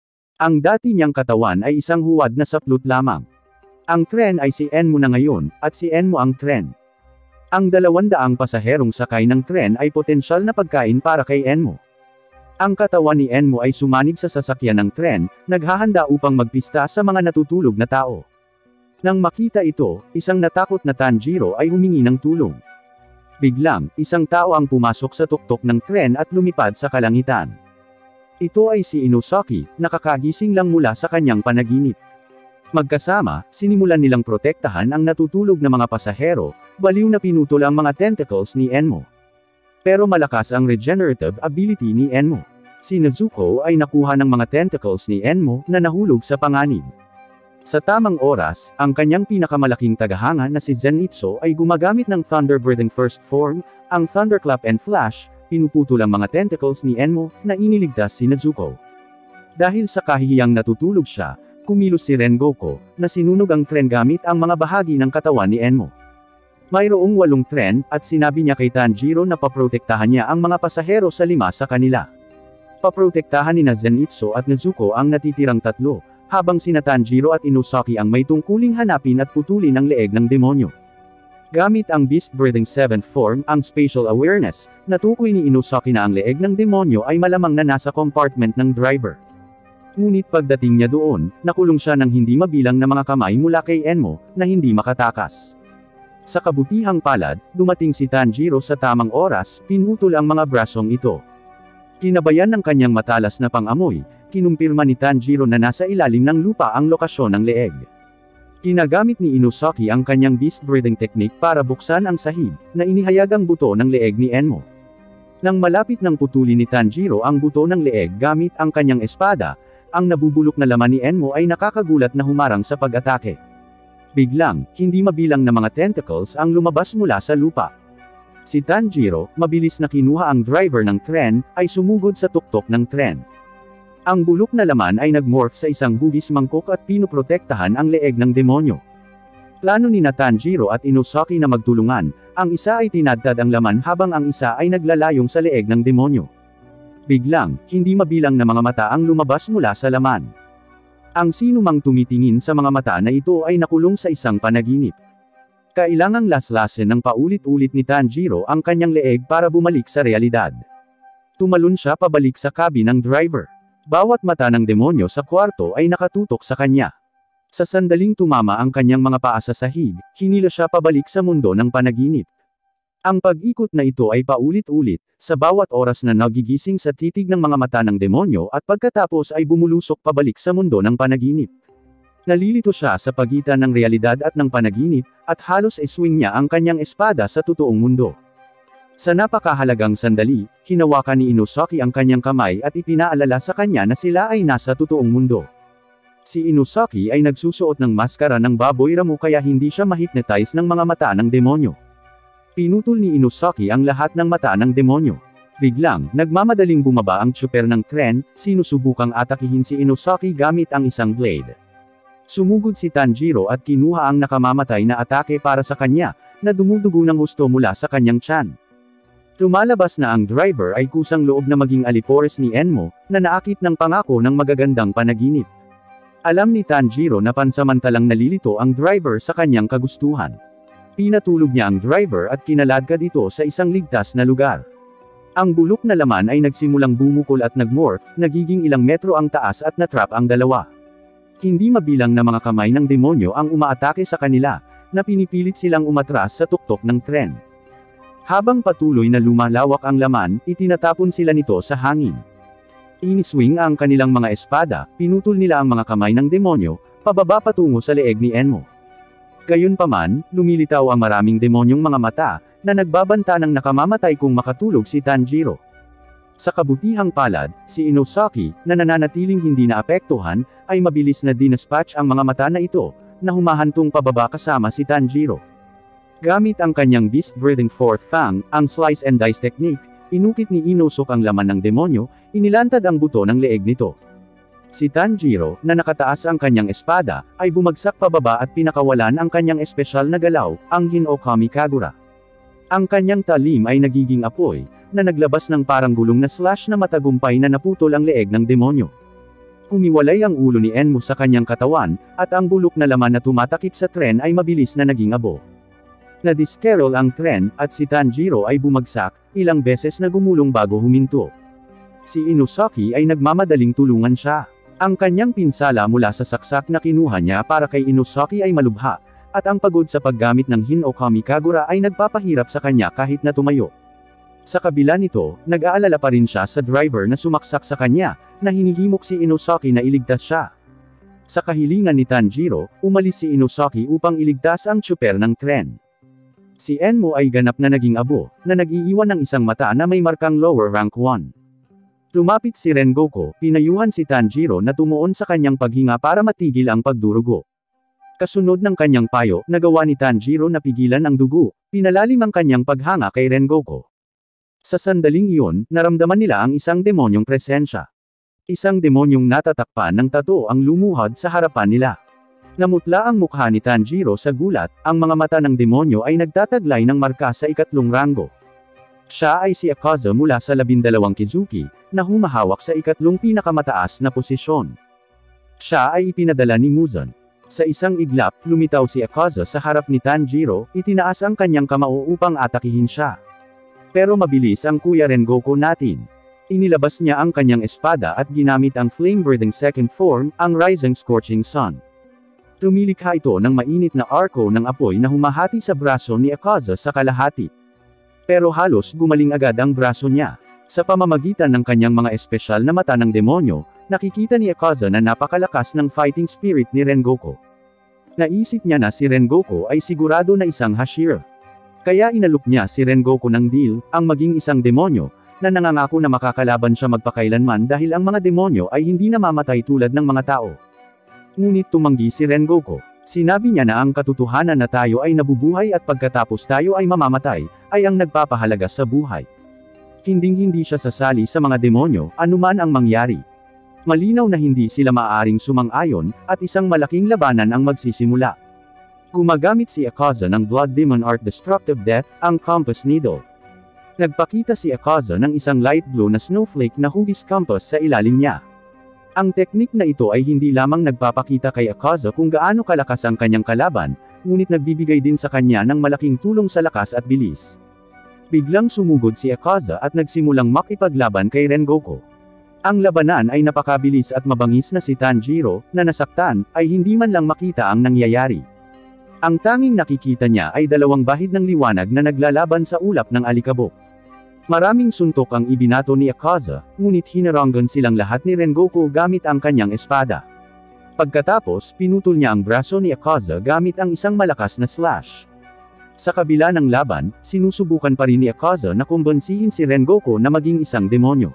Ang dati niyang katawan ay isang huwad na saplot lamang. Ang tren ay si Enmo na ngayon, at si Enmo ang tren. Ang dalawandaang pasaherong sakay ng tren ay potensyal na pagkain para kay Enmo. Ang katawan ni Enmo ay sumanig sa sasakyan ng tren, naghahanda upang magpista sa mga natutulog na tao. Nang makita ito, isang natakot na Tanjiro ay humingi ng tulong. Biglang, isang tao ang pumasok sa tuktok ng tren at lumipad sa kalangitan. Ito ay si Inosaki, nakakagising lang mula sa kanyang panaginip. Magkasama, sinimulan nilang protektahan ang natutulog na mga pasahero, baliw na pinutol ang mga tentacles ni Enmo. Pero malakas ang regenerative ability ni Enmo. Si Nezuko ay nakuha ng mga tentacles ni Enmo na nahulog sa panganib. Sa tamang oras, ang kanyang pinakamalaking tagahanga na si Zenitsu ay gumagamit ng Thunder Breathing First Form, ang Thunderclap and Flash, pinuputol ang mga tentacles ni Enmo, na iniligtas si Nezuko. Dahil sa kahihiyang natutulog siya, kumilos si Rengoku, na sinunog ang tren gamit ang mga bahagi ng katawan ni Enmo. Mayroong walong tren, at sinabi niya kay Tanjiro na paprotektahan niya ang mga pasahero sa lima sa kanila. Paprotektahan ni na Zenitsu at Nezuko ang natitirang tatlo, habang sina Tanjiro at Inosaki ang may tungkuling hanapin at putulin ang leeg ng demonyo. Gamit ang Beast Breathing seventh Form, ang Spatial Awareness, natukoy ni Inosaki na ang leeg ng demonyo ay malamang na nasa compartment ng driver. Ngunit pagdating niya doon, nakulong siya ng hindi mabilang na mga kamay mula kay Enmo, na hindi makatakas. Sa kabutihang palad, dumating si Tanjiro sa tamang oras, pinutol ang mga brasong ito. Kinabayan ng kanyang matalas na pang-amoy, kinumpirma ni Tanjiro na nasa ilalim ng lupa ang lokasyon ng leeg. Ginagamit ni Inosaki ang kanyang beast breathing technique para buksan ang sahig, na inihayag ang buto ng leeg ni Enmo. Nang malapit ng putulin ni Tanjiro ang buto ng leeg gamit ang kanyang espada, ang nabubulok na laman ni Enmo ay nakakagulat na humarang sa pag-atake. Biglang, hindi mabilang na mga tentacles ang lumabas mula sa lupa. Si Tanjiro, mabilis na kinuha ang driver ng tren, ay sumugod sa tuktok ng tren. Ang bulok na laman ay nagmorph sa isang hugis mangkok at pinoprotektahan ang leeg ng demonyo. Plano ni Tanjiro at Inosaki na magtulungan, ang isa ay tinadtad ang laman habang ang isa ay naglalayong sa leeg ng demonyo. Biglang, hindi mabilang na mga mata ang lumabas mula sa laman. Ang sinumang tumitingin sa mga mata na ito ay nakulong sa isang panaginip. Kailangang laslasin ng paulit-ulit ni Tanjiro ang kanyang leeg para bumalik sa realidad. Tumalon siya pabalik sa cabin ng driver. Bawat mata ng demonyo sa kwarto ay nakatutok sa kanya. Sa sandaling tumama ang kanyang mga paa sa sahig, hinila siya pabalik sa mundo ng panaginip. Ang pag-ikot na ito ay paulit-ulit, sa bawat oras na nagigising sa titig ng mga mata ng demonyo at pagkatapos ay bumulusok pabalik sa mundo ng panaginip. Nalilito siya sa pagitan ng realidad at ng panaginip, at halos iswing niya ang kanyang espada sa totoong mundo. Sa napakahalagang sandali, hinawakan ni Inosaki ang kanyang kamay at ipinaalala sa kanya na sila ay nasa totoong mundo. Si Inosaki ay nagsusuot ng maskara ng baboy ramo kaya hindi siya ma-hypnotize ng mga mata ng demonyo. Pinutol ni Inosaki ang lahat ng mata ng demonyo. Biglang, nagmamadaling bumaba ang tsuper ng tren, sinusubukang atakihin si Inosaki gamit ang isang blade. Sumugod si Tanjiro at kinuha ang nakamamatay na atake para sa kanya, na dumudugo ng husto mula sa kanyang tiyan. Lumalabas na ang driver ay kusang loob na maging alipores ni Enmo, na naakit ng pangako ng magagandang panaginip. Alam ni Tanjiro na pansamantalang nalilito ang driver sa kanyang kagustuhan. Pinatulog niya ang driver at kinaladkad ito sa isang ligtas na lugar. Ang bulok na laman ay nagsimulang bumukol at nagmorph, nagiging ilang metro ang taas at natrap ang dalawa. Hindi mabilang na mga kamay ng demonyo ang umaatake sa kanila, na pinipilit silang umatras sa tuktok ng tren. Habang patuloy na lumalawak ang laman, itinatapon sila nito sa hangin. Iniswing ang kanilang mga espada, pinutol nila ang mga kamay ng demonyo, pababa patungo sa leeg ni Enmo. Gayunpaman, lumilitaw ang maraming demonyong mga mata, na nagbabanta ng nakamamatay kung makatulog si Tanjiro. Sa kabutihang palad, si Inosaki, na nananatiling hindi naapektuhan, ay mabilis na dinaspatch ang mga mata na ito, na humahantong pababa kasama si Tanjiro. Gamit ang kanyang beast-breathing fourth fang, ang slice and dice technique, inukit ni Inosok ang laman ng demonyo, inilantad ang buto ng leeg nito. Si Tanjiro, na nakataas ang kanyang espada, ay bumagsak pababa at pinakawalan ang kanyang espesyal na galaw, ang Hinokami Kagura. Ang kanyang talim ay nagiging apoy, na naglabas ng parang gulong na slash na matagumpay na naputol ang leeg ng demonyo. Humiwalay ang ulo ni Enmo sa kanyang katawan, at ang bulok na laman na tumatakip sa tren ay mabilis na naging abo. Nadiskerol ang tren, at si Tanjiro ay bumagsak, ilang beses na gumulong bago huminto. Si Inosaki ay nagmamadaling tulungan siya. Ang kanyang pinsala mula sa saksak na kinuha niya para kay Inosaki ay malubha, at ang pagod sa paggamit ng Hinokami Kagura ay nagpapahirap sa kanya kahit na tumayo. Sa kabila nito, nag-aalala pa rin siya sa driver na sumaksak sa kanya, na hinihimok si Inosaki na iligtas siya. Sa kahilingan ni Tanjiro, umalis si Inosaki upang iligtas ang tsuper ng tren. Si Enmo ay ganap na naging abo, na nag-iiwan ng isang mata na may markang lower rank one. Lumapit si Rengoku, pinayuhan si Tanjiro na tumuon sa kanyang paghinga para matigil ang pagdurugo. Kasunod ng kanyang payo, nagawa ni Tanjiro na pigilan ang dugo, pinalalim ang kanyang paghanga kay Rengoku. Sa sandaling iyon, naramdaman nila ang isang demonyong presensya. Isang demonyong natatakpan ng tato ang lumuhod sa harapan nila. Namutla ang mukha ni Tanjiro sa gulat, ang mga mata ng demonyo ay nagtataglay ng marka sa ikatlong ranggo. Siya ay si Akaza mula sa labindalawang Kizuki, na humahawak sa ikatlong pinakamataas na posisyon. Siya ay ipinadala ni Muzan. Sa isang iglap, lumitaw si Akaza sa harap ni Tanjiro, itinaas ang kanyang kamao upang atakihin siya. Pero mabilis ang Kuya Rengoku natin. Inilabas niya ang kanyang espada at ginamit ang flame-breathing second form, ang Rising Scorching Sun. Lumilikha ito ng mainit na arco ng apoy na humahati sa braso ni Akaza sa kalahati. Pero halos gumaling agad ang braso niya. Sa pamamagitan ng kanyang mga espesyal na mata ng demonyo, nakikita ni Akaza na napakalakas ng fighting spirit ni Rengoku. Naisip niya na si Rengoku ay sigurado na isang Hashira. Kaya inalok niya si Rengoku ng deal, ang maging isang demonyo, na nangangako na makakalaban siya magpakailanman dahil ang mga demonyo ay hindi namamatay tulad ng mga tao. Ngunit tumanggi si Rengoku. Sinabi niya na ang katotohanan na tayo ay nabubuhay at pagkatapos tayo ay mamamatay, ay ang nagpapahalaga sa buhay. Hinding-hindi siya sasali sa mga demonyo, anuman ang mangyari. Malinaw na hindi sila maaaring sumang-ayon, at isang malaking labanan ang magsisimula. Gumagamit si Akaza ng Blood Demon Art Destructive Death, ang Compass Needle. Nagpakita si Akaza ng isang light blue na snowflake na hugis compass sa ilalim niya. Ang teknik na ito ay hindi lamang nagpapakita kay Akaza kung gaano kalakas ang kanyang kalaban, ngunit nagbibigay din sa kanya ng malaking tulong sa lakas at bilis. Biglang sumugod si Akaza at nagsimulang makipaglaban kay Rengoku. Ang labanan ay napakabilis at mabangis na si Tanjiro, na nasaktan, ay hindi man lang makita ang nangyayari. Ang tanging nakikita niya ay dalawang bahid ng liwanag na naglalaban sa ulap ng alikabok. Maraming suntok ang ibinato ni Akaza, ngunit hinaranggan silang lahat ni Rengoku gamit ang kanyang espada. Pagkatapos, pinutol niya ang braso ni Akaza gamit ang isang malakas na slash. Sa kabila ng laban, sinusubukan pa rin ni Akaza na kumbonsihin si Rengoku na maging isang demonyo.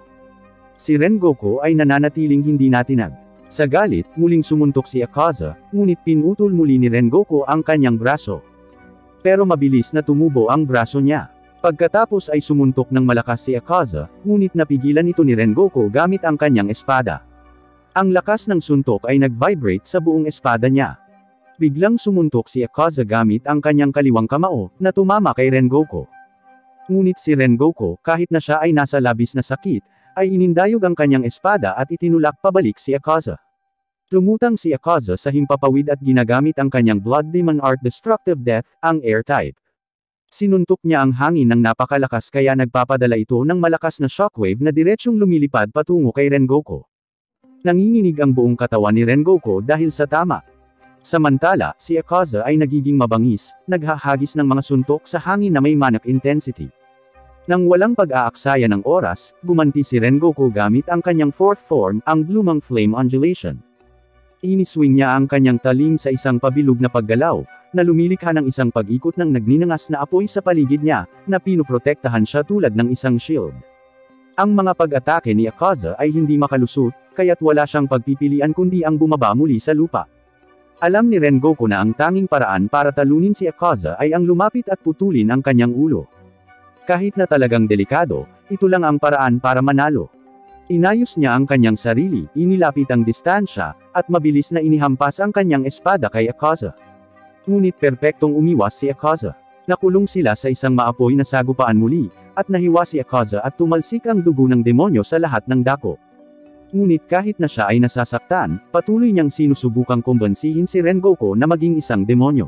Si Rengoku ay nananatiling hindi natinag. Sa galit, muling sumuntok si Akaza, ngunit pinutol muli ni Rengoku ang kanyang braso. Pero mabilis na tumubo ang braso niya. Pagkatapos ay sumuntok ng malakas si Akaza, ngunit napigilan ito ni Rengoku gamit ang kanyang espada. Ang lakas ng suntok ay nag-vibrate sa buong espada niya. Biglang sumuntok si Akaza gamit ang kanyang kaliwang kamao, na tumama kay Rengoku. Ngunit si Rengoku, kahit na siya ay nasa labis na sakit, ay inindayog ang kanyang espada at itinulak pabalik si Akaza. Lumutang si Akaza sa himpapawid at ginagamit ang kanyang Blood Demon Art Destructive Death, ang Air type. Sinuntok niya ang hangin ng napakalakas kaya nagpapadala ito ng malakas na shockwave na diretsyong lumilipad patungo kay Rengoku. Nanginginig ang buong katawan ni Rengoku dahil sa tama. Samantala, si Akaza ay nagiging mabangis, naghahagis ng mga suntok sa hangin na may manic intensity. Nang walang pag-aaksaya ng oras, gumanti si Rengoku gamit ang kanyang fourth form, ang Blumang Flame Undulation. Iniswing niya ang kanyang taling sa isang pabilog na paggalaw, na lumilikha ng isang pag-ikot ng nagninangas na apoy sa paligid niya, na pinuprotektahan siya tulad ng isang shield. Ang mga pag-atake ni Akaza ay hindi makalusot, kaya't wala siyang pagpipilian kundi ang bumaba muli sa lupa. Alam ni Rengoku na ang tanging paraan para talunin si Akaza ay ang lumapit at putulin ang kanyang ulo. Kahit na talagang delikado, ito lang ang paraan para manalo. Inayos niya ang kanyang sarili, inilapit ang distansya, at mabilis na inihampas ang kanyang espada kay Akaza. Ngunit perpektong umiwas si Akaza. Nakulong sila sa isang maapoy na sagupaan muli, at nahiwa si Akaza at tumalsik ang dugo ng demonyo sa lahat ng dako. Ngunit kahit na siya ay nasasaktan, patuloy niyang sinusubukang kumbansihin si Rengoku na maging isang demonyo.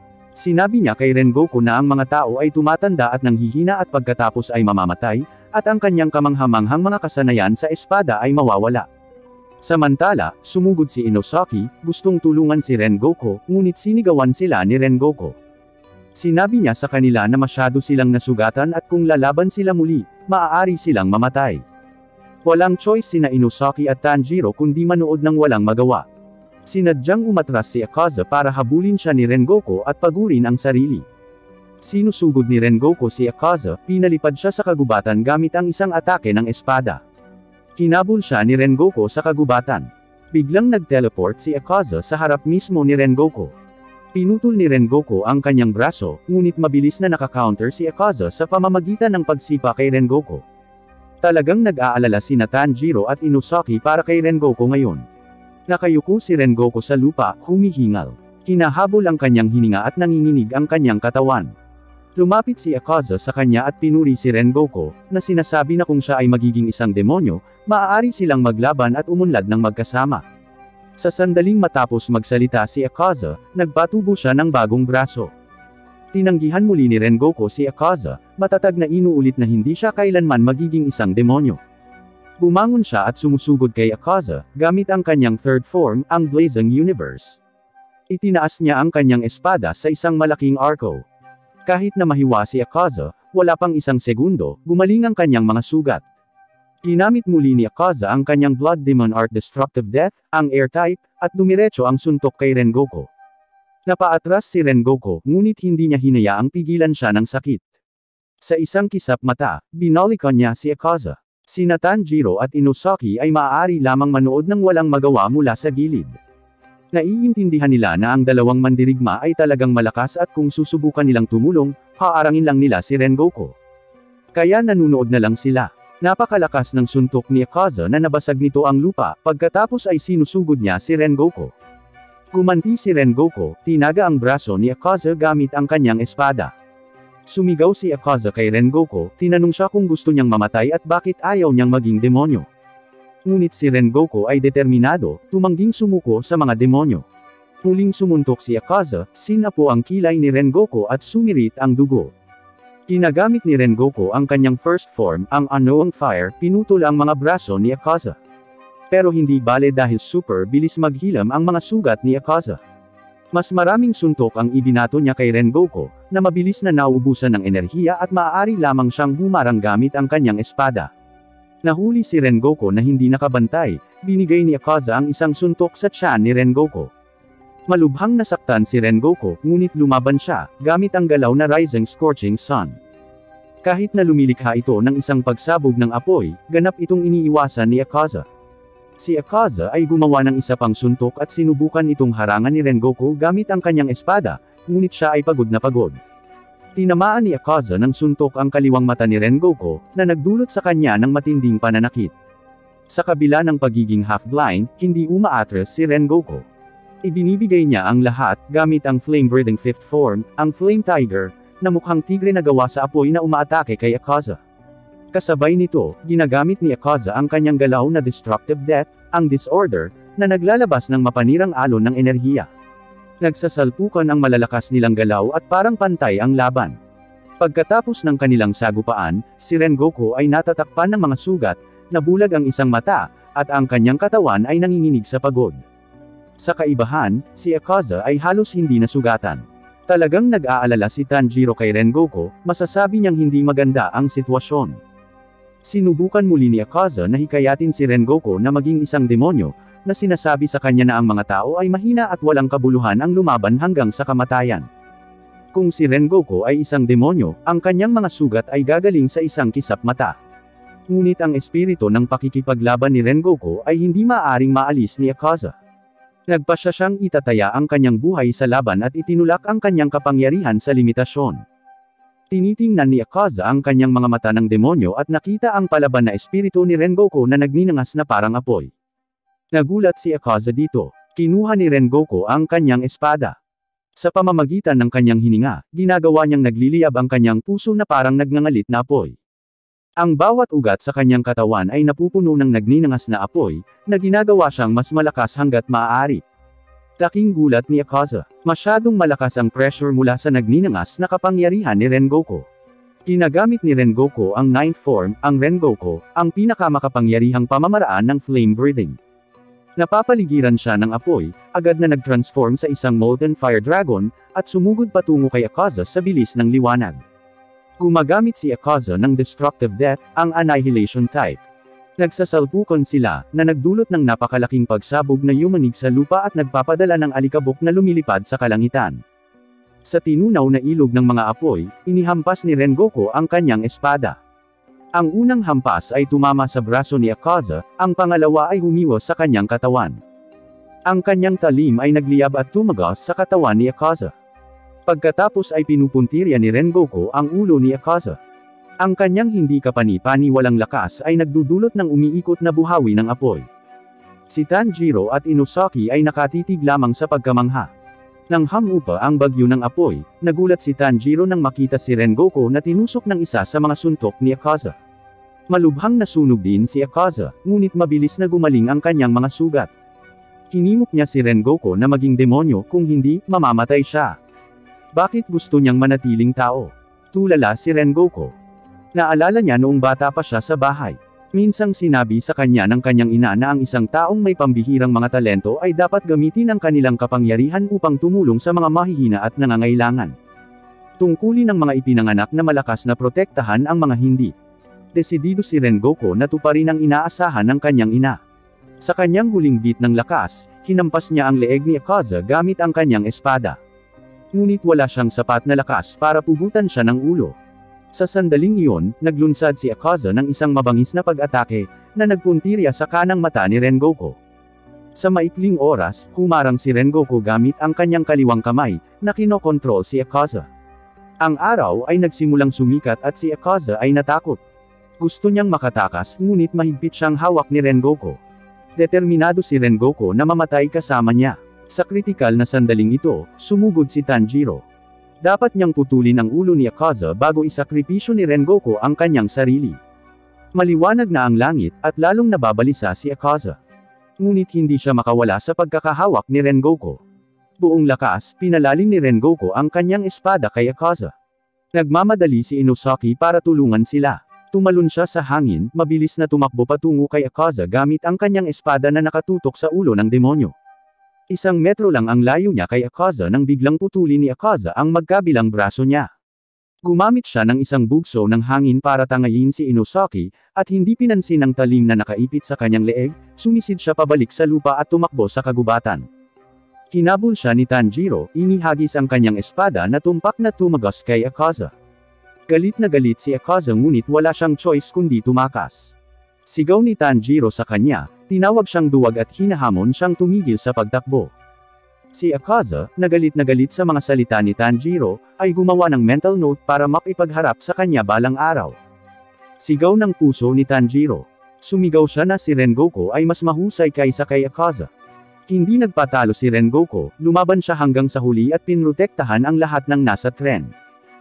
Sinabi niya kay Rengoku na ang mga tao ay tumatanda at nanghihina at pagkatapos ay mamamatay, at ang kanyang kamanghamanghang mga kasanayan sa espada ay mawawala. Samantala, sumugod si Inosaki, gustong tulungan si Rengoku, ngunit sinigawan sila ni Rengoku. Sinabi niya sa kanila na masyado silang nasugatan at kung lalaban sila muli, maaari silang mamatay. Walang choice sina Inosaki at Tanjiro kundi manood ng walang magawa. Sinadyang umatras si Akaza para habulin siya ni Rengoku at pagurin ang sarili. Sinusugod ni Rengoku si Akaza, pinalipad siya sa kagubatan gamit ang isang atake ng espada. Hinabol siya ni Rengoku sa kagubatan. Biglang nag-teleport si Akaza sa harap mismo ni Rengoku. Pinutol ni Rengoku ang kanyang braso, ngunit mabilis na naka-counter si Akaza sa pamamagitan ng pagsipa kay Rengoku. Talagang nag-aalala sina Tanjiro at Inosaki para kay Rengoku ngayon. Nakayuko si Rengoku sa lupa, humihingal. Hinahabol ang kanyang hininga at nanginginig ang kanyang katawan. Lumapit si Akaza sa kanya at pinuri si Rengoku, na sinasabi na kung siya ay magiging isang demonyo, maaari silang maglaban at umunlad ng magkasama. Sa sandaling matapos magsalita si Akaza, nagpatubo siya ng bagong braso. Tinanggihan muli ni Rengoku si Akaza, matatag na inuulit na hindi siya kailanman magiging isang demonyo. Bumangon siya at sumusugod kay Akaza, gamit ang kanyang third form, ang Blazing Universe. Itinaas niya ang kanyang espada sa isang malaking arco. Kahit na mahiwa si Akaza, wala pang isang segundo, gumaling ang kanyang mga sugat. Ginamit muli ni Akaza ang kanyang Blood Demon Art Destructive Death, ang Air type, at dumiretso ang suntok kay Rengoku. Napaatras si Rengoku, ngunit hindi niya hinayaang pigilan siya ng sakit. Sa isang kisap mata, binalikan niya si Akaza. Sina Tanjiro at Inosaki ay maaari lamang manood ng walang magawa mula sa gilid. Naiintindihan nila na ang dalawang mandirigma ay talagang malakas at kung susubukan nilang tumulong, haarangin lang nila si Rengoku. Kaya nanunood na lang sila. Napakalakas ng suntok ni Akaza na nabasag nito ang lupa, pagkatapos ay sinusugod niya si Rengoku. Gumanti si Rengoku, tinaga ang braso ni Akaza gamit ang kanyang espada. Sumigaw si Akaza kay Rengoku, tinanong siya kung gusto niyang mamatay at bakit ayaw niyang maging demonyo. Ngunit si Rengoku ay determinado, tumangging sumuko sa mga demonyo. Muling sumuntok si Akaza, sinapo ang kilay ni Rengoku at sumirit ang dugo. Ginagamit ni Rengoku ang kanyang first form, ang Unknown Fire, pinutol ang mga braso ni Akaza. Pero hindi bale dahil super bilis maghilam ang mga sugat ni Akaza. Mas maraming suntok ang ibinato niya kay Rengoku, na mabilis na nauubusan ng enerhiya at maaari lamang siyang humarang gamit ang kanyang espada. Nahuli si Rengoku na hindi nakabantay, binigay ni Akaza ang isang suntok sa tiyan ni Rengoku. Malubhang nasaktan si Rengoku, ngunit lumaban siya, gamit ang galaw na Rising Scorching Sun. Kahit na lumilikha ito ng isang pagsabog ng apoy, ganap itong iniiwasan ni Akaza. Si Akaza ay gumawa ng isa pang suntok at sinubukan itong harangan ni Rengoku gamit ang kanyang espada, ngunit siya ay pagod na pagod. Tinamaan ni Akaza ng suntok ang kaliwang mata ni Rengoku, na nagdulot sa kanya ng matinding pananakit. Sa kabila ng pagiging half-blind, hindi umaatras si Rengoku. Ibinibigay niya ang lahat, gamit ang flame-breathing fifth form, ang Flame Tiger, na mukhang tigre na gawa sa apoy na umaatake kay Akaza. Kasabay nito, ginagamit ni Akaza ang kanyang galaw na Destructive Death, ang Disorder, na naglalabas ng mapanirang alon ng enerhiya. Nagsasalpukan ang malalakas nilang galaw at parang pantay ang laban. Pagkatapos ng kanilang sagupaan, si Rengoku ay natatakpan ng mga sugat, nabulag ang isang mata, at ang kanyang katawan ay nanginginig sa pagod. Sa kaibahan, si Akaza ay halos hindi nasugatan. Talagang nag-aalala si Tanjiro kay Rengoku, masasabi niyang hindi maganda ang sitwasyon. Sinubukan muli ni Akaza na hikayatin si Rengoku na maging isang demonyo, na sinasabi sa kanya na ang mga tao ay mahina at walang kabuluhan ang lumaban hanggang sa kamatayan. Kung si Rengoku ay isang demonyo, ang kanyang mga sugat ay gagaling sa isang kisap mata. Ngunit ang espiritu ng pakikipaglaban ni Rengoku ay hindi maaaring maalis ni Akaza. Nagpasya siyang itataya ang kanyang buhay sa laban at itinulak ang kanyang kapangyarihan sa limitasyon. Tinitingnan ni Akaza ang kanyang mga mata ng demonyo at nakita ang palaban na espiritu ni Rengoku na nagninangas na parang apoy. Nagulat si Akaza dito. Kinuha ni Rengoku ang kanyang espada. Sa pamamagitan ng kanyang hininga, ginagawa niyang nagliliyab ang kanyang puso na parang nagngangalit na apoy. Ang bawat ugat sa kanyang katawan ay napupuno ng nagninangas na apoy, na ginagawa siyang mas malakas hanggat maaari. Laking gulat ni Akaza. Masyadong malakas ang pressure mula sa nagninangas na kapangyarihan ni Rengoku. Ginagamit ni Rengoku ang ninth form, ang Rengoku, ang pinakamakapangyarihang pamamaraan ng flame breathing. Napapaligiran siya ng apoy, agad na nag-transform sa isang Molten Fire Dragon, at sumugod patungo kay Akaza sa bilis ng liwanag. Gumagamit si Akaza ng Destructive Death, ang Annihilation type. Nagsasalpukan sila, na nagdulot ng napakalaking pagsabog na yumanig sa lupa at nagpapadala ng alikabok na lumilipad sa kalangitan. Sa tinunaw na ilog ng mga apoy, inihampas ni Rengoku ang kanyang espada. Ang unang hampas ay tumama sa braso ni Akaza, ang pangalawa ay humiwas sa kanyang katawan. Ang kanyang talim ay nagliyab at tumagas sa katawan ni Akaza. Pagkatapos ay pinupuntirya ni Rengoku ang ulo ni Akaza. Ang kanyang hindi kapani-pani walang lakas ay nagdudulot ng umiikot na buhawi ng apoy. Si Tanjiro at Inosaki ay nakatitig lamang sa pagkamangha. Nang hamupa ang bagyo ng apoy, nagulat si Tanjiro nang makita si Rengoku na tinusok ng isa sa mga suntok ni Akaza. Malubhang nasunog din si Akaza, ngunit mabilis na gumaling ang kanyang mga sugat. Hinimok niya si Rengoku na maging demonyo, kung hindi, mamamatay siya. Bakit gusto niyang manatiling tao? Tulala si Rengoku. Naalala niya noong bata pa siya sa bahay. Minsang sinabi sa kanya ng kanyang ina na ang isang taong may pambihirang mga talento ay dapat gamitin ang kanilang kapangyarihan upang tumulong sa mga mahihina at nangangailangan. Tungkulin ng mga ipinanganak na malakas na protektahan ang mga hindi. Desidido si Rengoku na tuparin ang inaasahan ng kanyang ina. Sa kanyang huling bit ng lakas, hinampas niya ang leeg ni Akaza gamit ang kanyang espada. Ngunit wala siyang sapat na lakas para pugutan siya ng ulo. Sa sandaling iyon, naglunsad si Akaza ng isang mabangis na pag-atake, na nagpuntirya sa kanang mata ni Rengoku. Sa maikling oras, humarang si Rengoku gamit ang kanyang kaliwang kamay, na kinokontrol si Akaza. Ang araw ay nagsimulang sumikat at si Akaza ay natakot. Gusto niyang makatakas, ngunit mahigpit siyang hawak ni Rengoku. Determinado si Rengoku na mamatay kasama niya. Sa kritikal na sandaling ito, sumugod si Tanjiro. Dapat niyang putulin ang ulo ni Akaza bago isakripisyo ni Rengoku ang kanyang sarili. Maliwanag na ang langit, at lalong nababalisa si Akaza. Ngunit hindi siya makawala sa pagkakahawak ni Rengoku. Buong lakas, pinalalim ni Rengoku ang kanyang espada kay Akaza. Nagmamadali si Inosaki para tulungan sila. Tumalon siya sa hangin, mabilis na tumakbo patungo kay Akaza gamit ang kanyang espada na nakatutok sa ulo ng demonyo. Isang metro lang ang layo niya kay Akaza nang biglang putulin ni Akaza ang magkabilang braso niya. Gumamit siya ng isang bugso ng hangin para tangayin si Inosaki, at hindi pinansin ang talim na nakaipit sa kanyang leeg, sumisid siya pabalik sa lupa at tumakbo sa kagubatan. Hinabol siya ni Tanjiro, inihagis ang kanyang espada na tumpak na tumagos kay Akaza. Galit na galit si Akaza ngunit wala siyang choice kundi tumakas. Sigaw ni Tanjiro sa kanya, tinawag siyang duwag at hinahamon siyang tumigil sa pagtakbo. Si Akaza, na galit na galit sa mga salita ni Tanjiro, ay gumawa ng mental note para makipagharap sa kanya balang araw. Sigaw ng puso ni Tanjiro. Sumigaw siya na si Rengoku ay mas mahusay kaysa kay Akaza. Hindi nagpatalo si Rengoku, lumaban siya hanggang sa huli at pinrotektahan ang lahat ng nasa tren.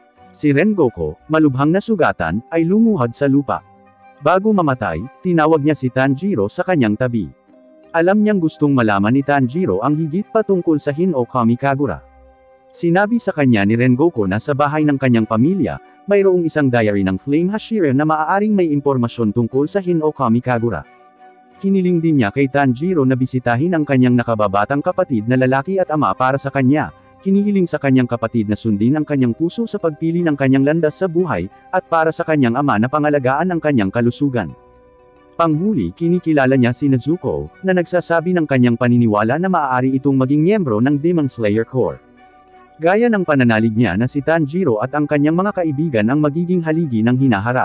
Si Rengoku, malubhang nasugatan, ay lumuhad sa lupa. Bago mamatay, tinawag niya si Tanjiro sa kanyang tabi. Alam niyang gustong malaman ni Tanjiro ang higit pa tungkol sa Hinokami Kagura. Sinabi sa kanya ni Rengoku na sa bahay ng kanyang pamilya, mayroong isang diary ng Flame Hashira na maaaring may impormasyon tungkol sa Hinokami Kagura. Hiniling din niya kay Tanjiro na bisitahin ang kanyang nakababatang kapatid na lalaki at ama para sa kanya. Hinihiling sa kanyang kapatid na sundin ang kanyang puso sa pagpili ng kanyang landas sa buhay, at para sa kanyang ama na pangalagaan ang kanyang kalusugan. Panghuli, kinikilala niya si Nezuko, na nagsasabi ng kanyang paniniwala na maaari itong maging miyembro ng Demon Slayer Corps. Gaya ng pananalig niya na si Tanjiro at ang kanyang mga kaibigan ang magiging haligi ng hinaharap.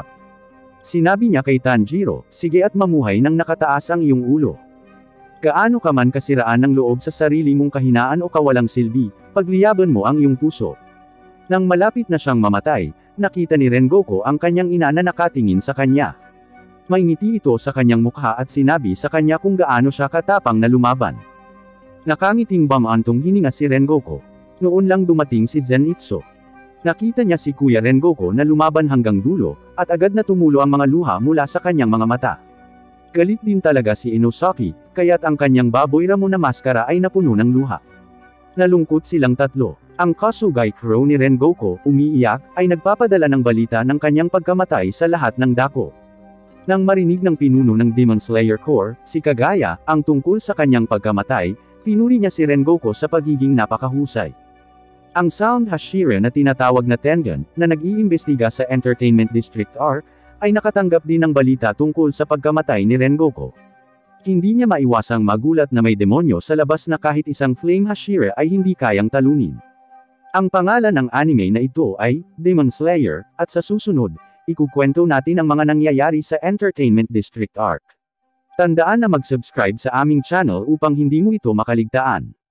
Sinabi niya kay Tanjiro, sige at mamuhay nang nakataas ang iyong ulo. Gaano ka man kasiraan ng loob sa sarili mong kahinaan o kawalang silbi, pagliyaban mo ang iyong puso. Nang malapit na siyang mamatay, nakita ni Rengoku ang kanyang ina na nakatingin sa kanya. May ngiti ito sa kanyang mukha at sinabi sa kanya kung gaano siya katapang na lumaban. Nakangiting bamantong hininga si Rengoku. Noon lang dumating si Zenitsu. Nakita niya si Kuya Rengoku na lumaban hanggang dulo, at agad na tumulo ang mga luha mula sa kanyang mga mata. Galit din talaga si Inosaki, kaya't ang kanyang baboy ramo na maskara ay napuno ng luha. Nalungkot silang tatlo. Ang Kasugai Crow ni Rengoku, umiiyak, ay nagpapadala ng balita ng kanyang pagkamatay sa lahat ng dako. Nang marinig ng pinuno ng Demon Slayer Corps, si Kagaya, ang tungkol sa kanyang pagkamatay, pinuri niya si Rengoku sa pagiging napakahusay. Ang Sound Hashira na tinatawag na Tengen, na nag-iimbestiga sa Entertainment District R, ay nakatanggap din ng balita tungkol sa pagkamatay ni Rengoku. Hindi niya maiwasang magulat na may demonyo sa labas na kahit isang Flame Hashira ay hindi kayang talunin. Ang pangalan ng anime na ito ay Demon Slayer, at sa susunod, ikukwento natin ang mga nangyayari sa Entertainment District Arc. Tandaan na mag-subscribe sa aming channel upang hindi mo ito makaligtaan.